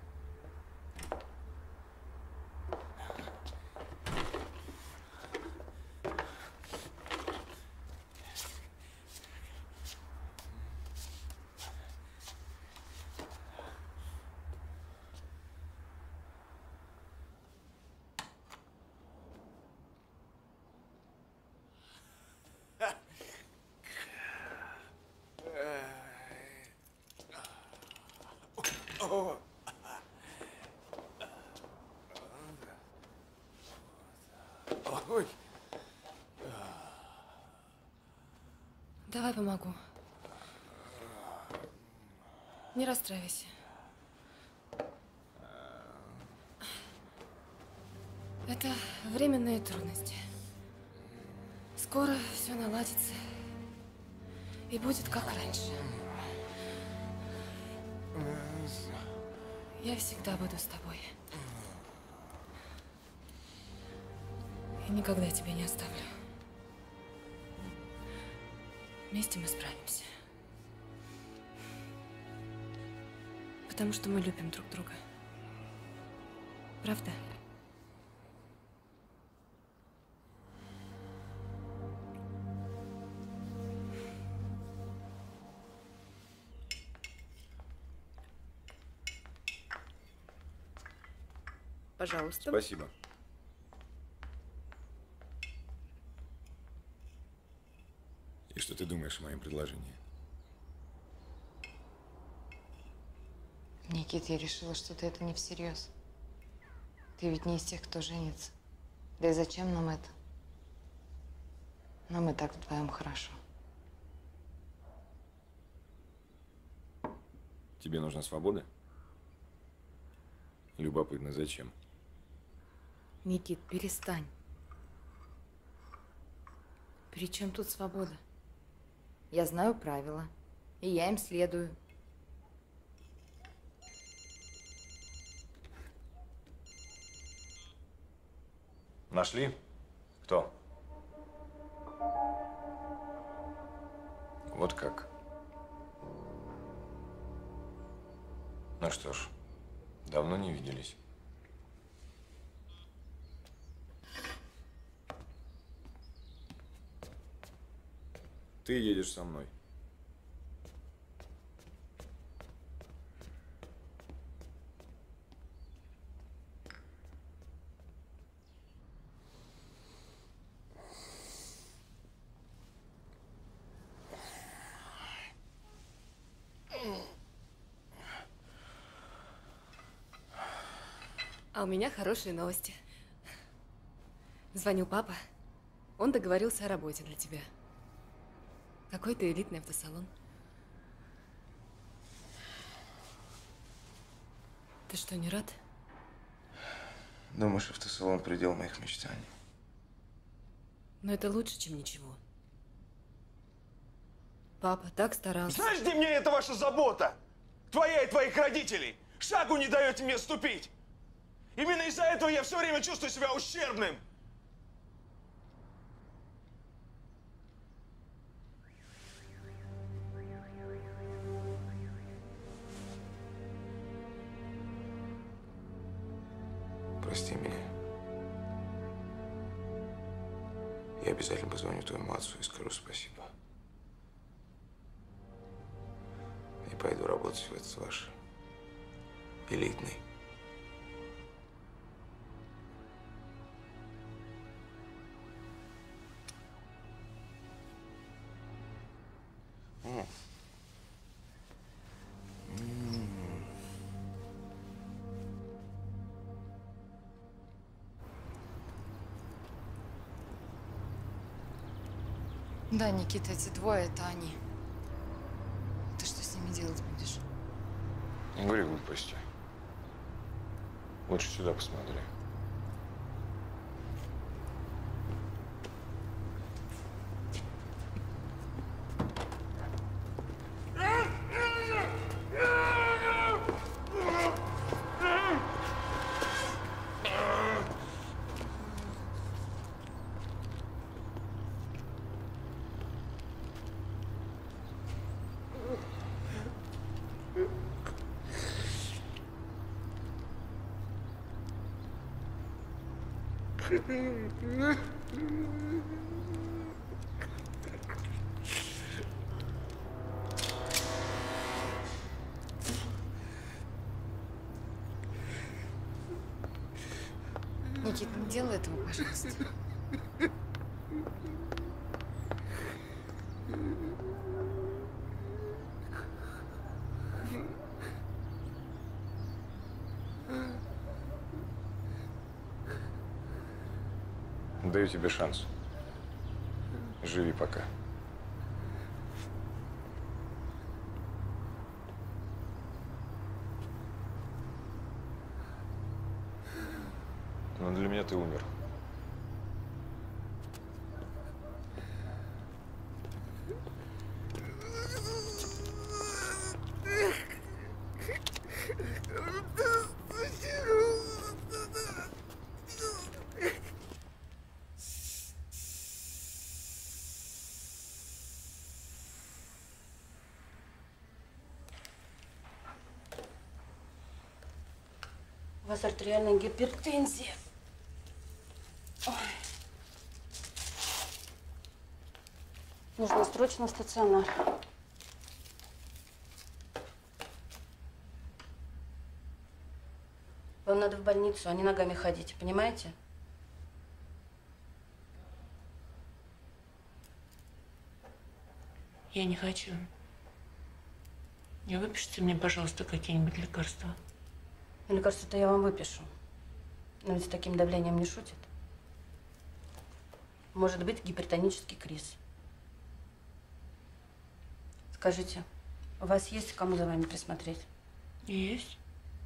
Ой. Давай помогу. Не расстраивайся. Это временные трудности. Скоро все наладится. И будет как раньше. Я всегда буду с тобой. И никогда тебя не оставлю. Вместе мы справимся. Потому что мы любим друг друга. Правда? Пожалуйста. Спасибо. И что ты думаешь о моем предложении? Никит, я решила, что ты это не всерьез. Ты ведь не из тех, кто женится. Да и зачем нам это? Нам и так вдвоем хорошо. Тебе нужна свобода? Любопытно, зачем? Никит, перестань. При чем тут свобода? Я знаю правила, и я им следую. Нашли? Кто? Вот как. Ну что ж, давно не виделись. Ты едешь со мной. А у меня хорошие новости. Звонил папа. Он договорился о работе для тебя. Какой-то элитный автосалон. Ты что, не рад? Думаешь, автосалон предел моих мечтаний? Но это лучше, чем ничего. Папа так старался. Знаешь, где мне эта ваша забота? Твоя и твоих родителей. Шагу не даете мне ступить. Именно из-за этого я все время чувствую себя ущербным. Прости меня. Я обязательно позвоню твоему отцу и скажу спасибо. И пойду работать в этот ваш элитный. Да, Никита, эти двое – это они. Ты что с ними делать будешь? Не говори глупости. Лучше сюда посмотри. Никит, не делай этого, пожалуйста. Даю тебе шанс. Живи пока. Но для меня ты умер. У вас артериальная гипертензия. Ой. Нужно срочно в стационар. Вам надо в больницу, а не ногами ходить, понимаете? Я не хочу. Не выпишите мне, пожалуйста, какие-нибудь лекарства. Лекарства-то я вам выпишу. Но ведь с таким давлением не шутят. Может быть гипертонический криз. Скажите, у вас есть кому за вами присмотреть? Есть.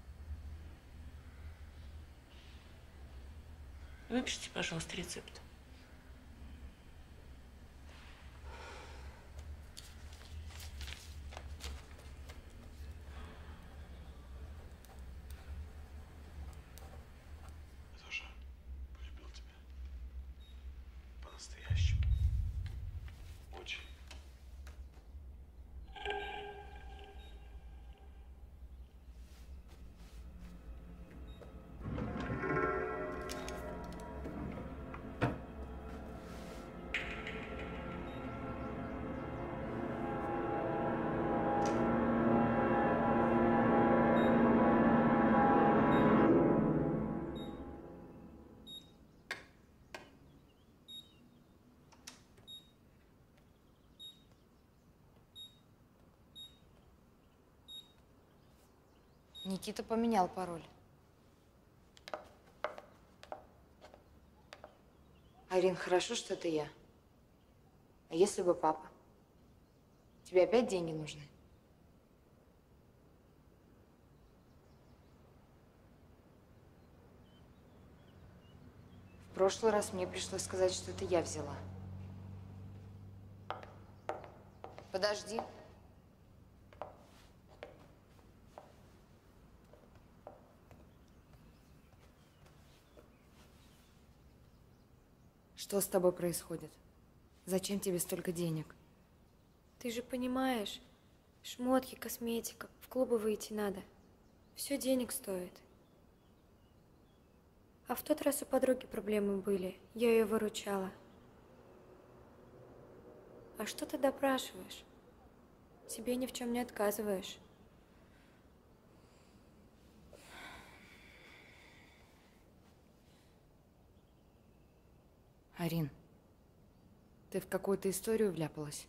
Выпишите, пожалуйста, рецепт. По-настоящему. Очень. Никита поменял пароль. Арин, хорошо, что это я. А если бы папа? Тебе опять деньги нужны? В прошлый раз мне пришлось сказать, что это я взяла. Подожди. Что с тобой происходит? Зачем тебе столько денег? Ты же понимаешь, шмотки, косметика, в клубы выйти надо. Все денег стоит. А в тот раз у подруги проблемы были, я ее выручала. А что ты допрашиваешь? Тебе ни в чем не отказываешь. Арин, ты в какую-то историю вляпалась?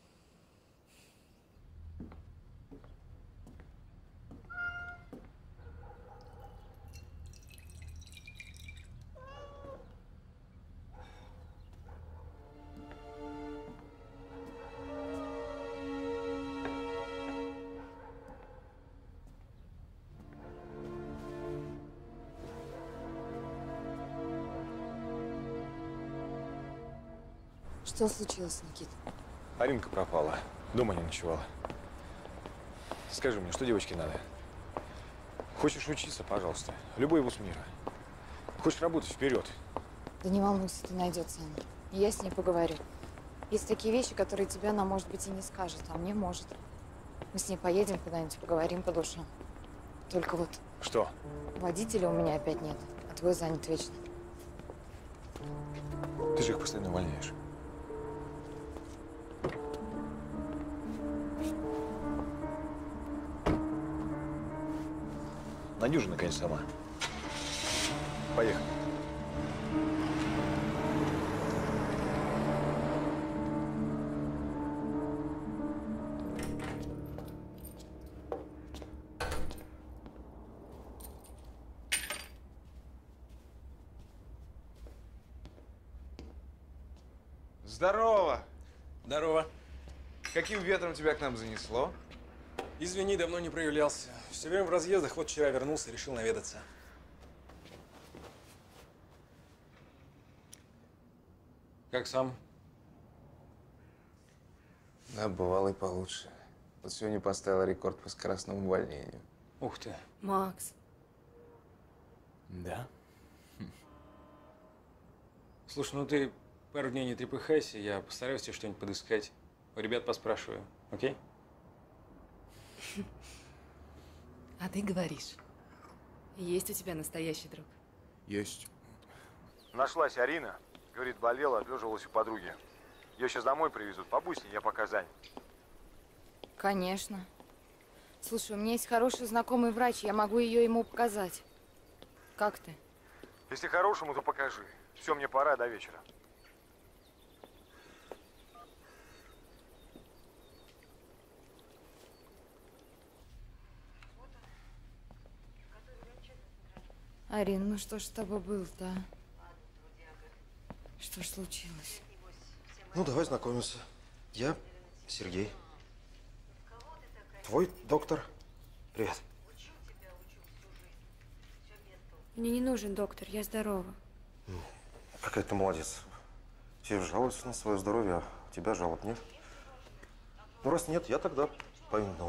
Что случилось, Никит? Аринка пропала. Дома не ночевала. Скажи мне, что девочке надо? Хочешь учиться, пожалуйста. Любой вуз мира. Хочешь работать — вперед. Да не волнуйся, ты найдется она. И я с ней поговорю. Есть такие вещи, которые тебе она, может быть, и не скажет, а мне может. Мы с ней поедем куда-нибудь, поговорим по душам. Только вот… Что? Водителя у меня опять нет, а твой занят вечно. Ты же их постоянно увольняешь. Надюжа, наконец, сама. Поехали. Здорово! Здорово. Каким ветром тебя к нам занесло? Извини, давно не проявлялся. Все время в разъездах, вот вчера вернулся, решил наведаться. Как сам? Да, бывало и получше. Вот сегодня поставил рекорд по скоростному увольнению. Ух ты. Макс. Да? Слушай, ну ты пару дней не трепыхайся, я постараюсь тебе что-нибудь подыскать. У ребят поспрашиваю, окей? А ты говоришь. Есть у тебя настоящий друг? Есть. Нашлась Арина. Говорит, болела, отлеживалась у подруги. Ее сейчас домой привезут. Побудь с ней, я пока занят. Конечно. Слушай, у меня есть хороший знакомый врач, я могу ее ему показать. Как ты? Если хорошему, то покажи. Все, мне пора, до вечера. Арин, ну что ж с тобой было-то, а? Что ж случилось? Ну, давай знакомиться. Я Сергей. Твой доктор. Привет. Мне не нужен доктор, я здорова. Какая ты молодец. Все жалуются на свое здоровье, а у тебя жалоб нет. Ну, раз нет, я тогда пойду.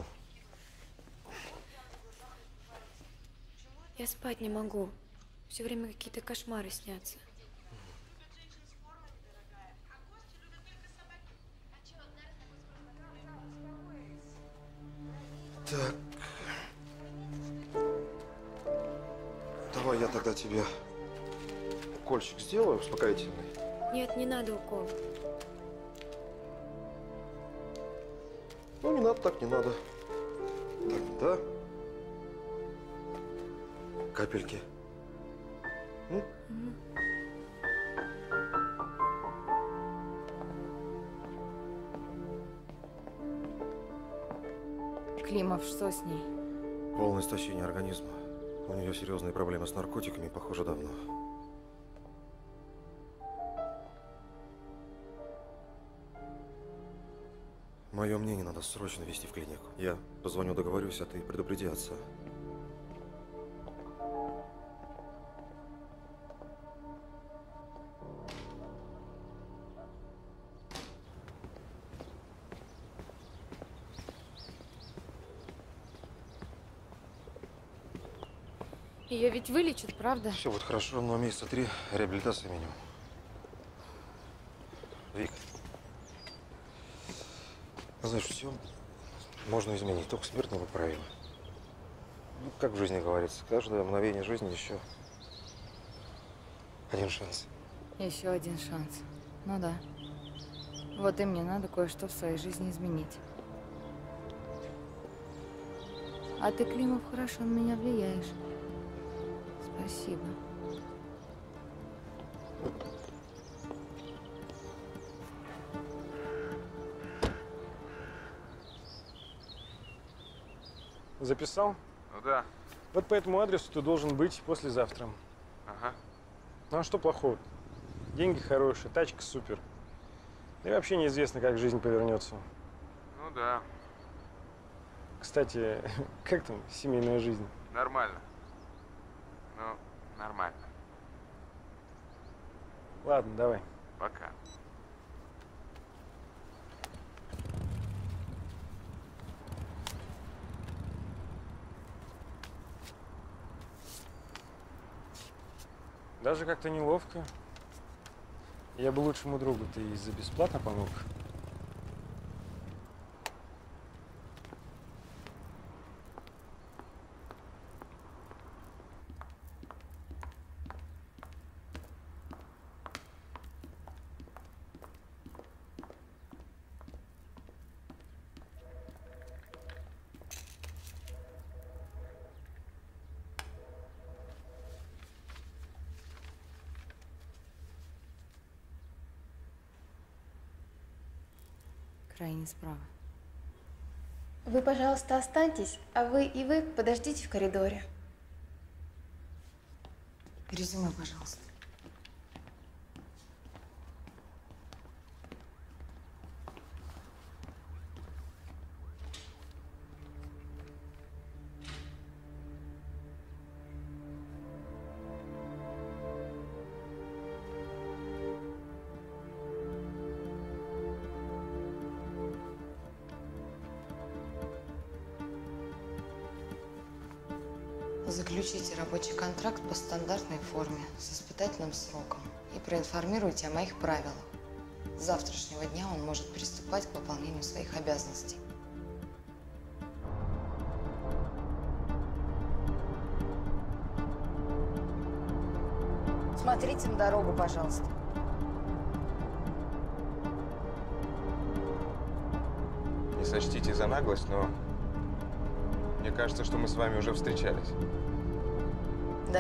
Я спать не могу. Все время какие-то кошмары снятся. Так. Давай я тогда тебе укольчик сделаю, успокоительный. Нет, не надо укол. Ну, не надо, так не надо. Тогда капельки. Климов, что с ней? Полное истощение организма. У нее серьезные проблемы с наркотиками, похоже, давно. Мое мнение надо срочно везти в клинику. Я позвоню, договорюсь, а ты предупреди отца. Ее ведь вылечат, правда? Все будет хорошо, но месяца 3 реабилитация минимум. Знаешь, все можно изменить, только смерть непоправима. Ну, как в жизни говорится, каждое мгновение жизни еще один шанс. Еще один шанс. Ну да. Вот и мне надо кое-что в своей жизни изменить. А ты, Климов, хорошо на меня влияешь. Спасибо. Записал? Ну да. Вот по этому адресу ты должен быть послезавтра. Ага. Ну а что плохого? Деньги хорошие, тачка супер. Да и вообще неизвестно, как жизнь повернется. Ну да. Кстати, как там семейная жизнь? Нормально. Ну, нормально. Ладно, давай. Пока. Даже как-то неловко. Я бы лучшему другу ты и за бесплатно помог. Крайне справа. Вы, пожалуйста, останьтесь, а вы и вы подождите в коридоре. Резюме, пожалуйста. Заключите рабочий контракт по стандартной форме с испытательным сроком и проинформируйте о моих правилах. С завтрашнего дня он может приступать к выполнению своих обязанностей. Смотрите на дорогу, пожалуйста. Не сочтите за наглость, но мне кажется, что мы с вами уже встречались. Да?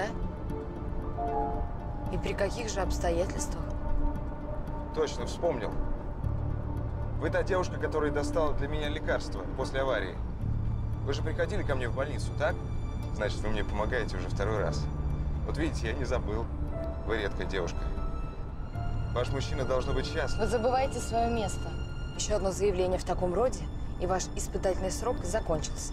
И при каких же обстоятельствах? Точно, вспомнил. Вы та девушка, которая достала для меня лекарства после аварии. Вы же приходили ко мне в больницу, так? Значит, вы мне помогаете уже второй раз. Вот видите, я не забыл. Вы редкая девушка. Ваш мужчина должен быть счастлив. Вы забываете свое место. Еще одно заявление в таком роде, и ваш испытательный срок закончился.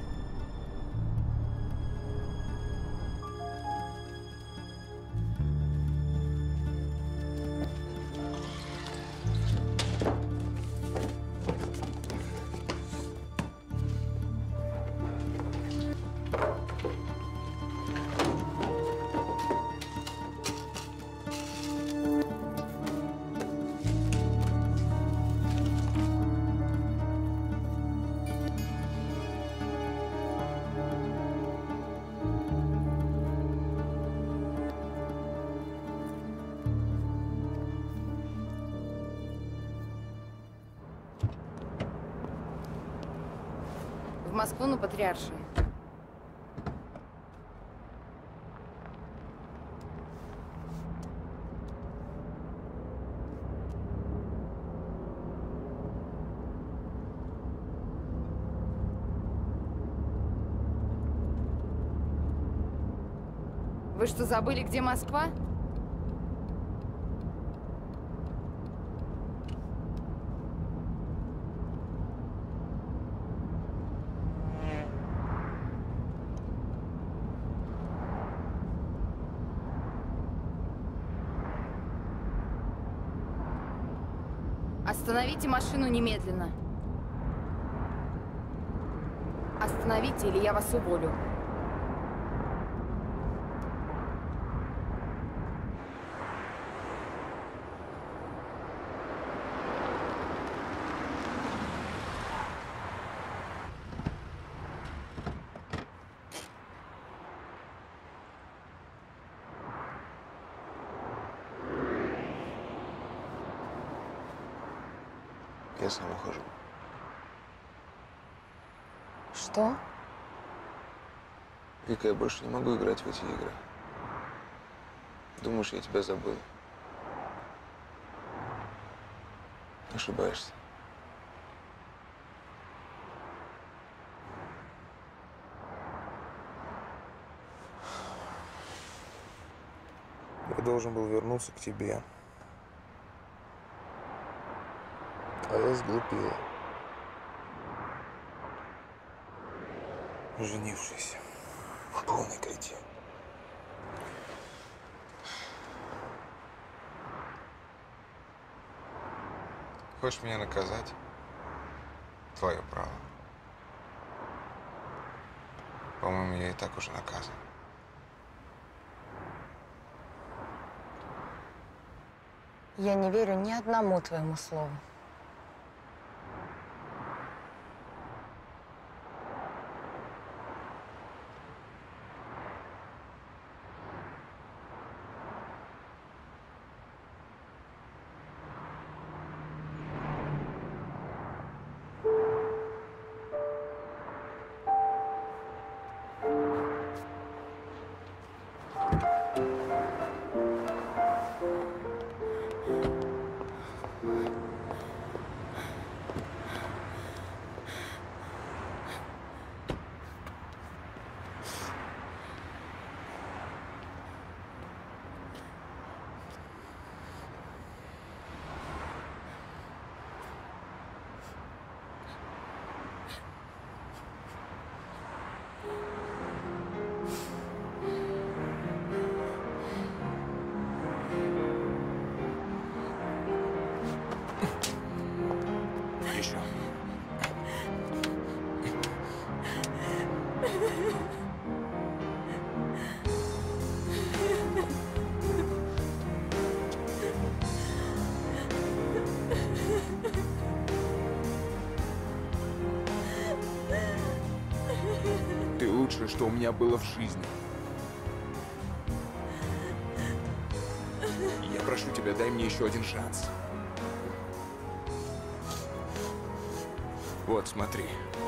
В Москву на Патриаршие. Вы что, забыли, где Москва? Остановите машину немедленно. Остановите, или я вас уволю. Я сам ухожу. Что? Вика, я больше не могу играть в эти игры. Думаешь, я тебя забыл? Ошибаешься. Я должен был вернуться к тебе. А я сглупила. Женившись. Полный кретин. Хочешь меня наказать? Твое право. По-моему, я и так уже наказан. Я не верю ни одному твоему слову. Еще. Ты лучшее, что у меня было в жизни. Я прошу тебя, дай мне еще один шанс. Вот, смотри.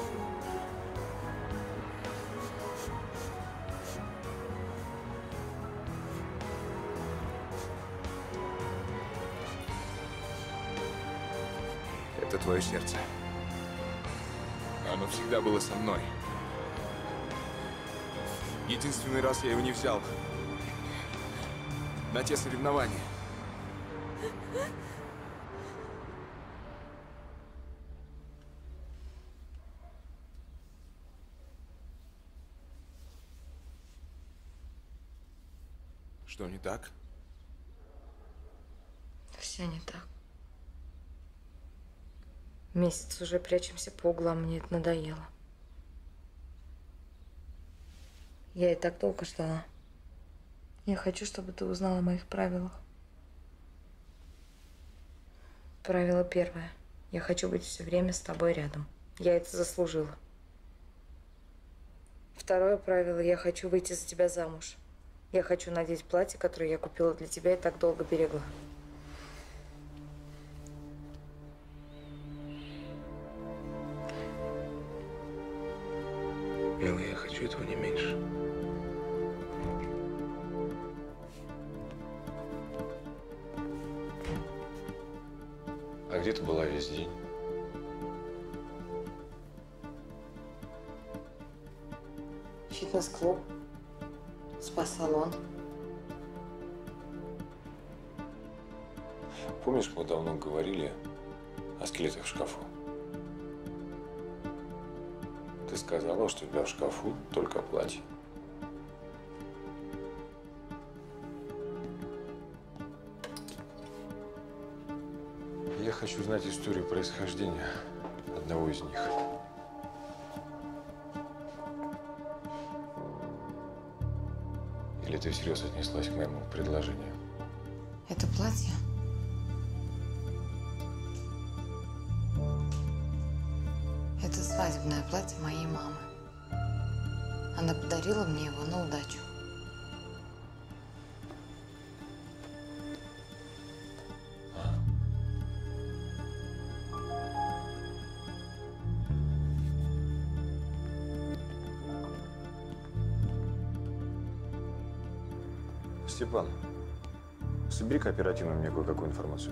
Это твое сердце. Оно всегда было со мной. Единственный раз я его не взял. На те соревнования. Что не так? Все не так. Месяц уже прячемся по углам, мне это надоело. Я и так долго ждала. Я хочу, чтобы ты узнала о моих правилах. Правило первое. Я хочу быть все время с тобой рядом. Я это заслужила. Второе правило. Я хочу выйти за тебя замуж. Я хочу надеть платье, которое я купила для тебя и так долго берегла. Милая, я хочу этого не меньше. А где ты была весь день? Фитнес-клуб, спа-салон. Помнишь, мы давно говорили о скелетах в шкафу? Ты сказала, что у тебя в шкафу только платье. Я хочу знать историю происхождения одного из них. Или ты всерьез отнеслась к моему предложению? Это платье? Это свадебное платье моей мамы. Она подарила мне его на удачу. Степан, собери-ка оперативно мне кое-какую информацию.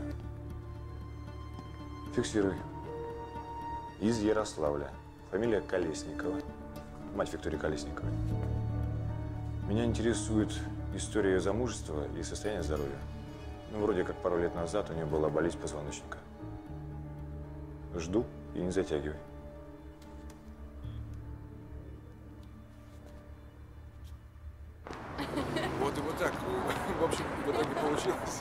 Фиксируй. Из Ярославля. Фамилия Колесникова. Мать Виктории Колесниковой. Меня интересует история ее замужества и состояние здоровья. Ну, вроде как пару лет назад у нее была болезнь позвоночника. Жду и не затягивай. Вот и вот так. В общем, в итоге получилось.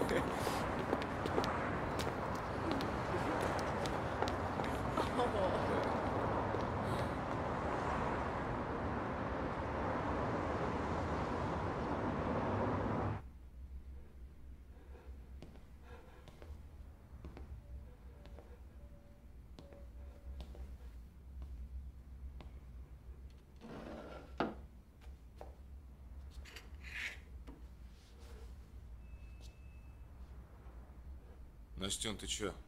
Настен, ты чё?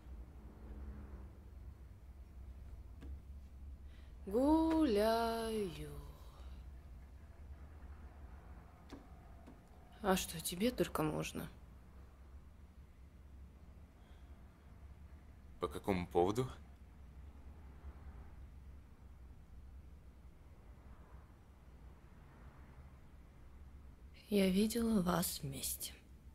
Гуляю. А что, тебе только можно? По какому поводу? Я видела вас вместе.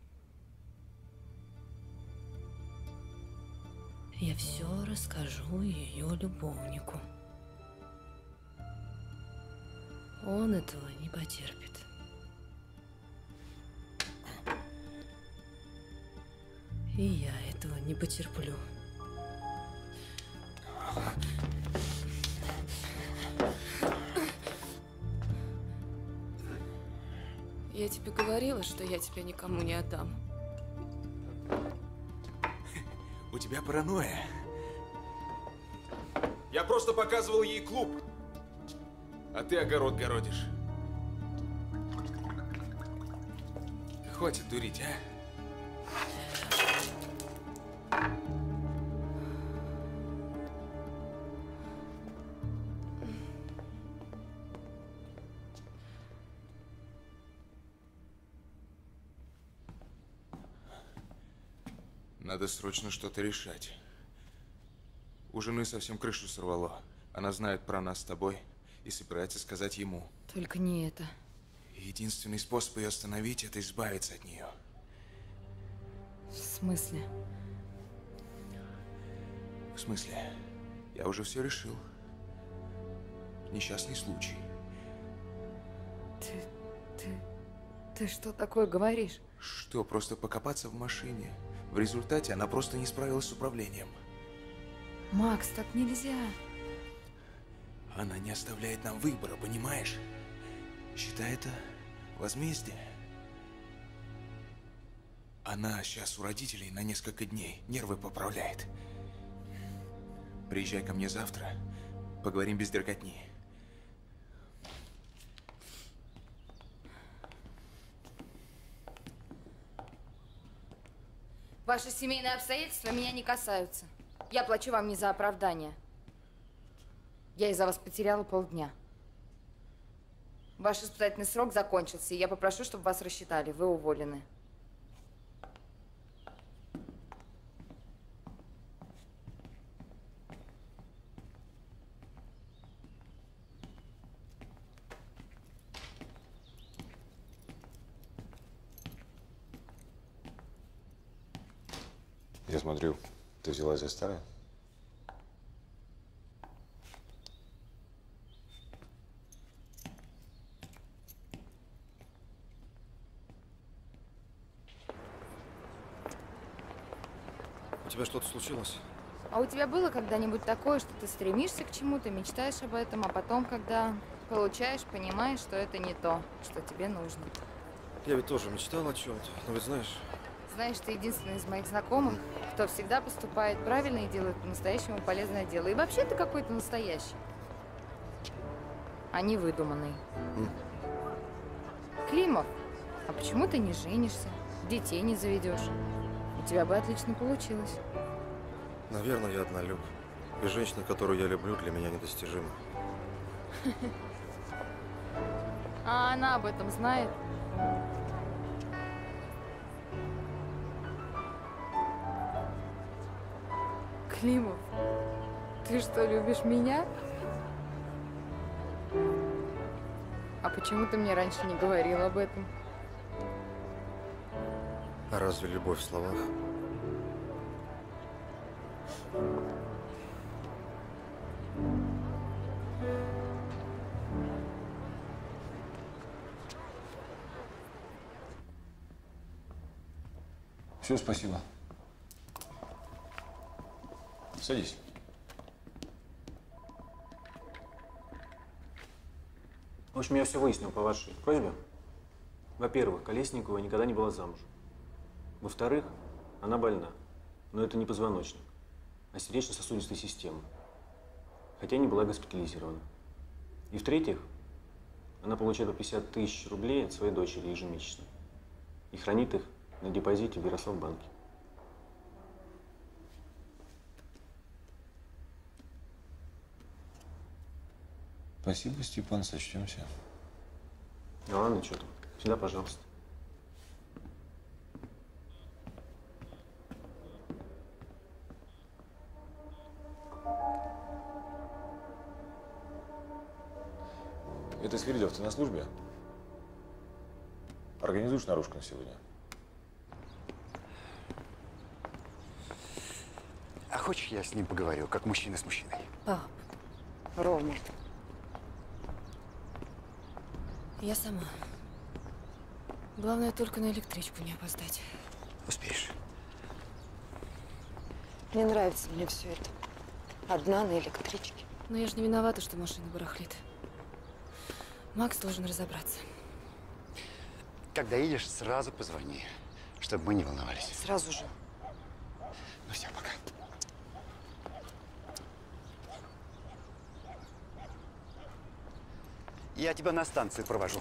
Я все расскажу ее любовнику. Он этого не потерпит. И я этого не потерплю. Я тебе говорила, что я тебя никому не отдам. У тебя паранойя. Я просто показывал ей клуб. А ты огород городишь. Хватит дурить, а? Надо срочно что-то решать. У жены совсем крышу сорвало. Она знает про нас с тобой и собирается сказать ему. Только не это. Единственный способ ее остановить – это избавиться от нее. В смысле? В смысле? Я уже все решил. Несчастный случай. Ты что такое говоришь? Что, просто покопаться в машине? В результате она просто не справилась с управлением. Макс, так нельзя. Она не оставляет нам выбора, понимаешь? Считай это возмездие. Она сейчас у родителей на несколько дней, нервы поправляет. Приезжай ко мне завтра, поговорим без дерготни. Ваши семейные обстоятельства меня не касаются. Я плачу вам не за оправдание. Я из-за вас потеряла полдня. Ваш испытательный срок закончился, и я попрошу, чтобы вас рассчитали. Вы уволены. Я смотрю, ты взялась за старое? У тебя что-то случилось? А у тебя было когда-нибудь такое, что ты стремишься к чему-то, мечтаешь об этом, а потом, когда получаешь, понимаешь, что это не то, что тебе нужно? Я ведь тоже мечтал о чем-то, но ведь знаешь… Знаешь, ты единственный из моих знакомых, кто всегда поступает правильно и делает по-настоящему полезное дело. И вообще ты какой-то настоящий, а не выдуманный. Климов, а почему ты не женишься, детей не заведешь? У тебя бы отлично получилось. Наверное, я однолюб. И женщина, которую я люблю, для меня недостижима. А она об этом знает? Климов, ты что, любишь меня? А почему ты мне раньше не говорил об этом? А разве любовь в словах? Все, спасибо. Садись. В общем, я все выяснил по вашей просьбе. Во-первых, Колесникова никогда не была замужем. Во-вторых, она больна. Но это не позвоночник, а сердечно-сосудистая система. Хотя не была госпитализирована. И в-третьих, она получает по 50 тысяч рублей от своей дочери ежемесячно. И хранит их на депозите в Ярославбанке. Спасибо, Степан, сочтемся. Ну ладно, что там. Сюда, пожалуйста. Это Свиридов, ты на службе? Организуешь наружку на сегодня? А хочешь, я с ним поговорю, как мужчина с мужчиной? Пап, Рома. я сама. Главное, только на электричку не опоздать. Успеешь. Не нравится мне все это. Одна на электричке. Но я же не виновата, что машина барахлит. Макс должен разобраться. Когда едешь, сразу позвони, чтобы мы не волновались. Сразу же. Ну все, пока. Я тебя на станцию провожу.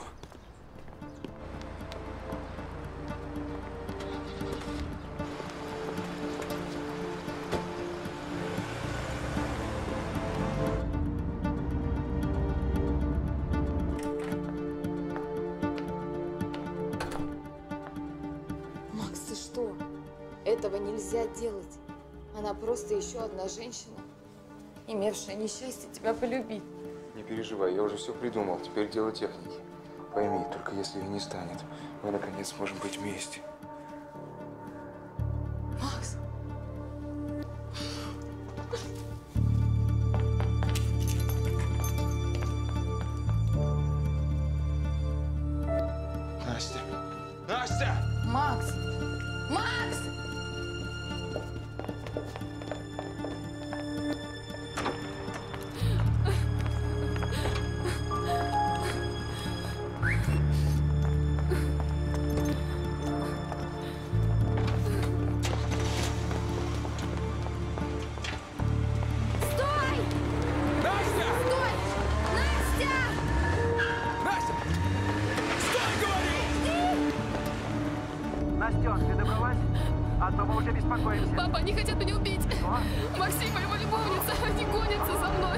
Макс, ты что? Этого нельзя делать. Она просто еще одна женщина, имевшая несчастье тебя полюбить. Не переживай, я уже все придумал. Теперь дело техники. Пойми, только если ее не станет, мы наконец сможем быть вместе. Макс! Настя! Настя! Макс! Макс! Настен, ты добралась? А то мы уже беспокоимся. Папа, они хотят меня убить. Максим и его любовница, они гонятся за мной.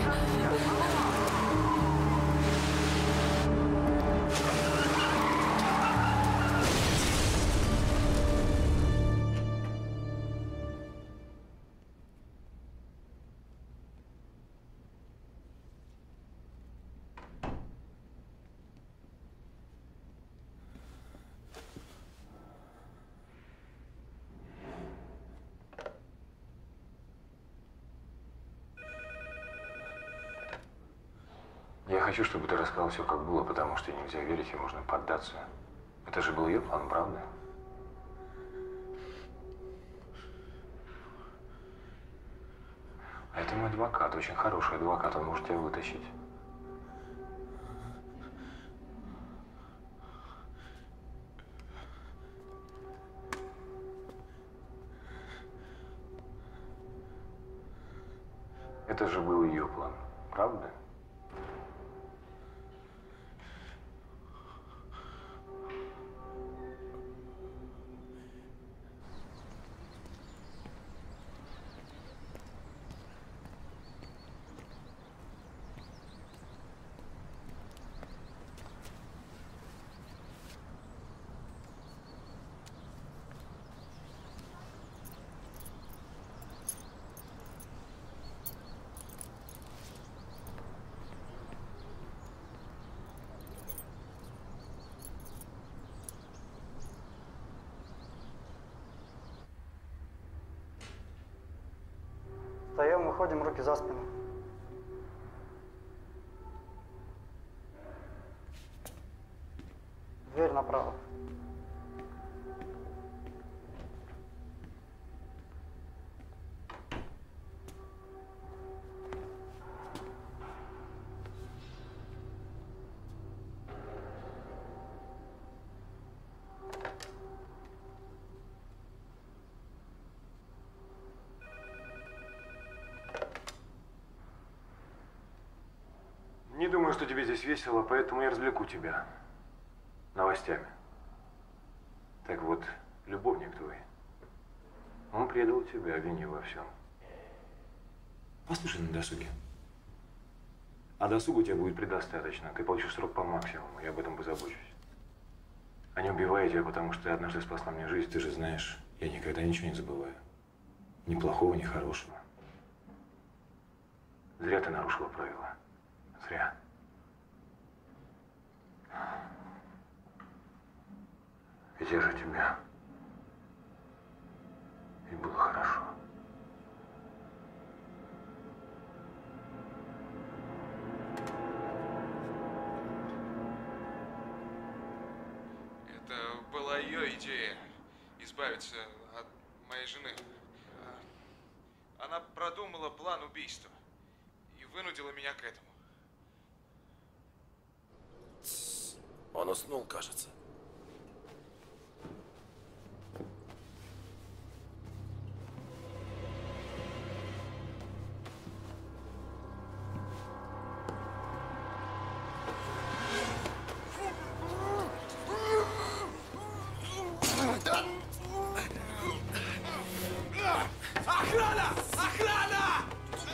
Я хочу, чтобы ты рассказал все, как было, потому что нельзя верить и можно поддаться. Это же был ее план, правда? А это мой адвокат, очень хороший адвокат, он может тебя вытащить. Это же был ее план, правда? Встаем, выходим, руки за спину. Дверь направо. Не думаю, что тебе здесь весело, поэтому я развлеку тебя новостями. Так вот, любовник твой, он предал тебя, обвинил во всем. Послушай на досуге. А досуга у тебя будет предостаточно. Ты получишь срок по максимуму, я об этом позабочусь. А не убивай тебя, потому что ты однажды спасла мне жизнь, ты же знаешь, я никогда ничего не забываю. Ни плохого, ни хорошего. Зря ты нарушила правила. Зря. Ведь я же тебя. И было хорошо. Это была ее идея избавиться от моей жены. Она продумала план убийства и вынудила меня к этому. Он уснул, кажется. Охрана! Охрана!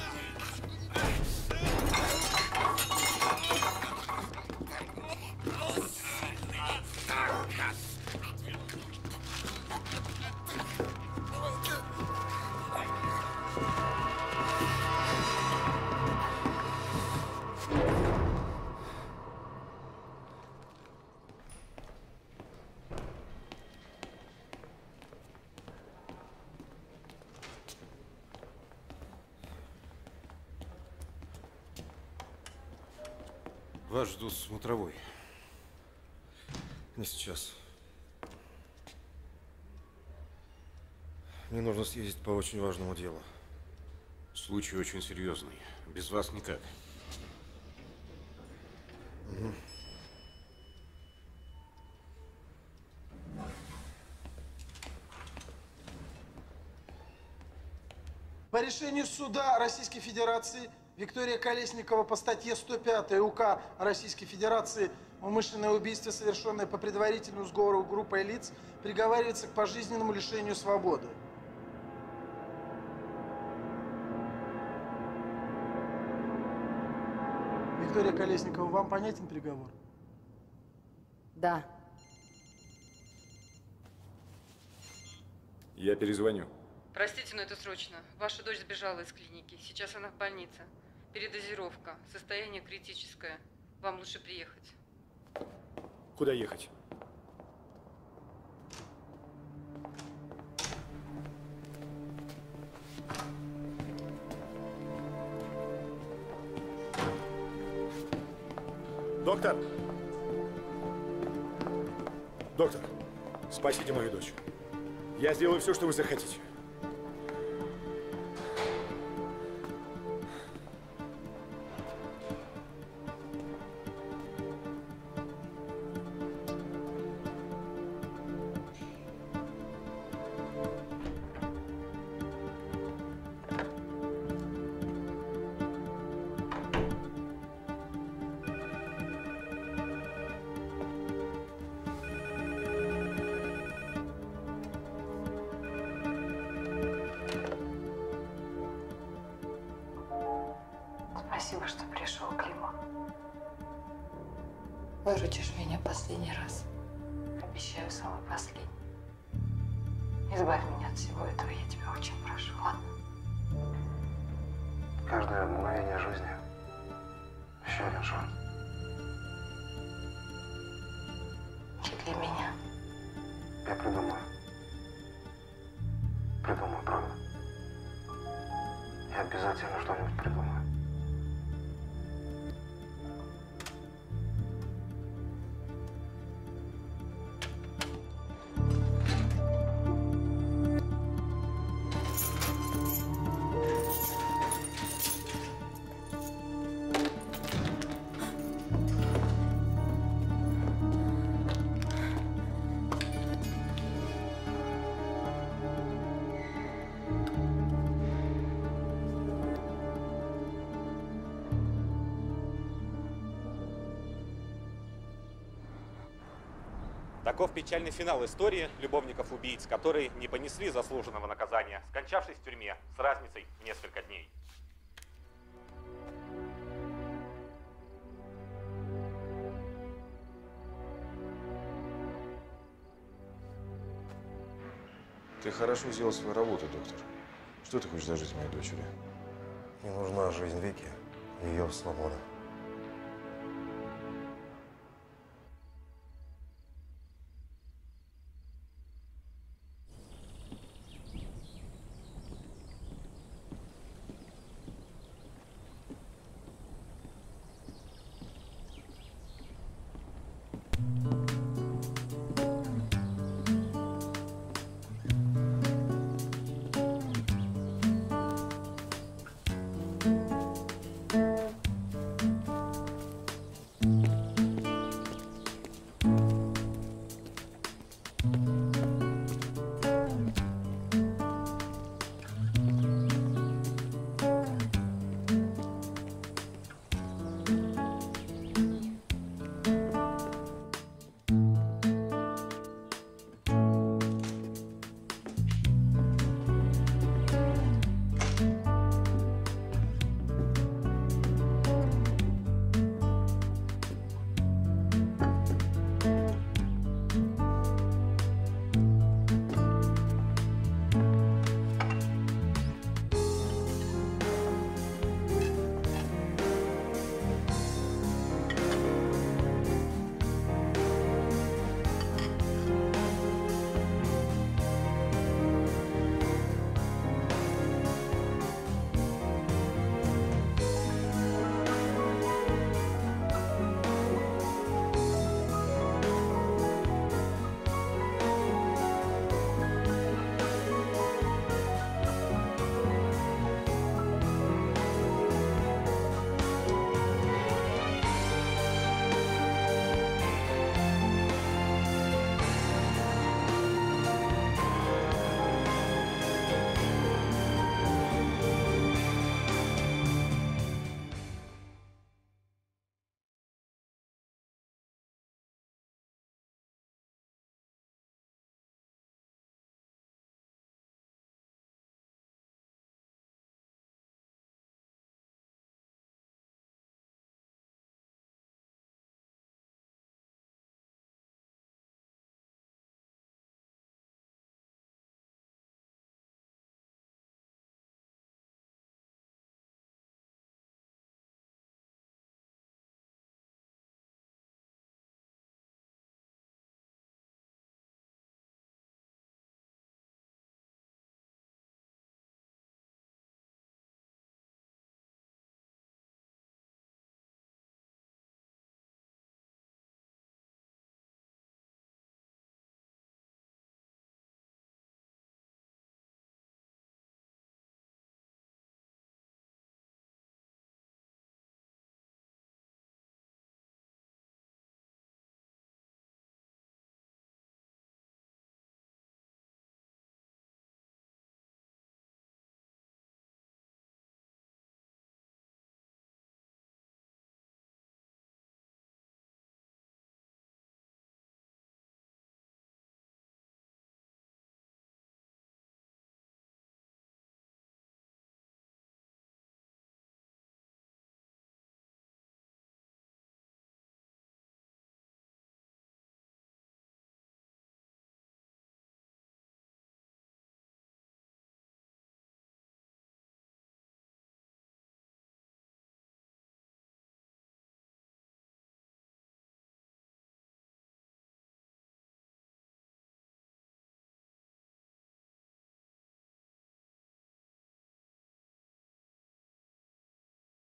Вас ждут смотровой. Не сейчас. Мне нужно съездить по очень важному делу. Случай очень серьезный. Без вас никак. Угу. По решению суда Российской Федерации Виктория Колесникова по статье 105 УК Российской Федерации «Умышленное убийство, совершенное по предварительному сговору группой лиц», приговаривается к пожизненному лишению свободы. Виктория Колесникова, вам понятен приговор? Да. Я перезвоню. Простите, но это срочно. Ваша дочь сбежала из клиники. Сейчас она в больнице. Передозировка. Состояние критическое. Вам лучше приехать. Куда ехать? Доктор! Доктор, спасите мою дочь. Я сделаю все, что вы захотите. Спасибо, что пришел, Клима. Выручишь меня последний раз. Обещаю, самый последний. Избавь меня от всего этого, я тебя очень прошу, ладно? Каждое мгновение жизни еще один шанс. И для меня. Я придумаю. Придумаю, правда. Я обязательно Таков печальный финал истории любовников-убийц, которые не понесли заслуженного наказания, скончавшись в тюрьме с разницей в несколько дней. Ты хорошо сделал свою работу, доктор. Что ты хочешь за жизнь моей дочери? Не нужна жизнь Вики, ее свобода.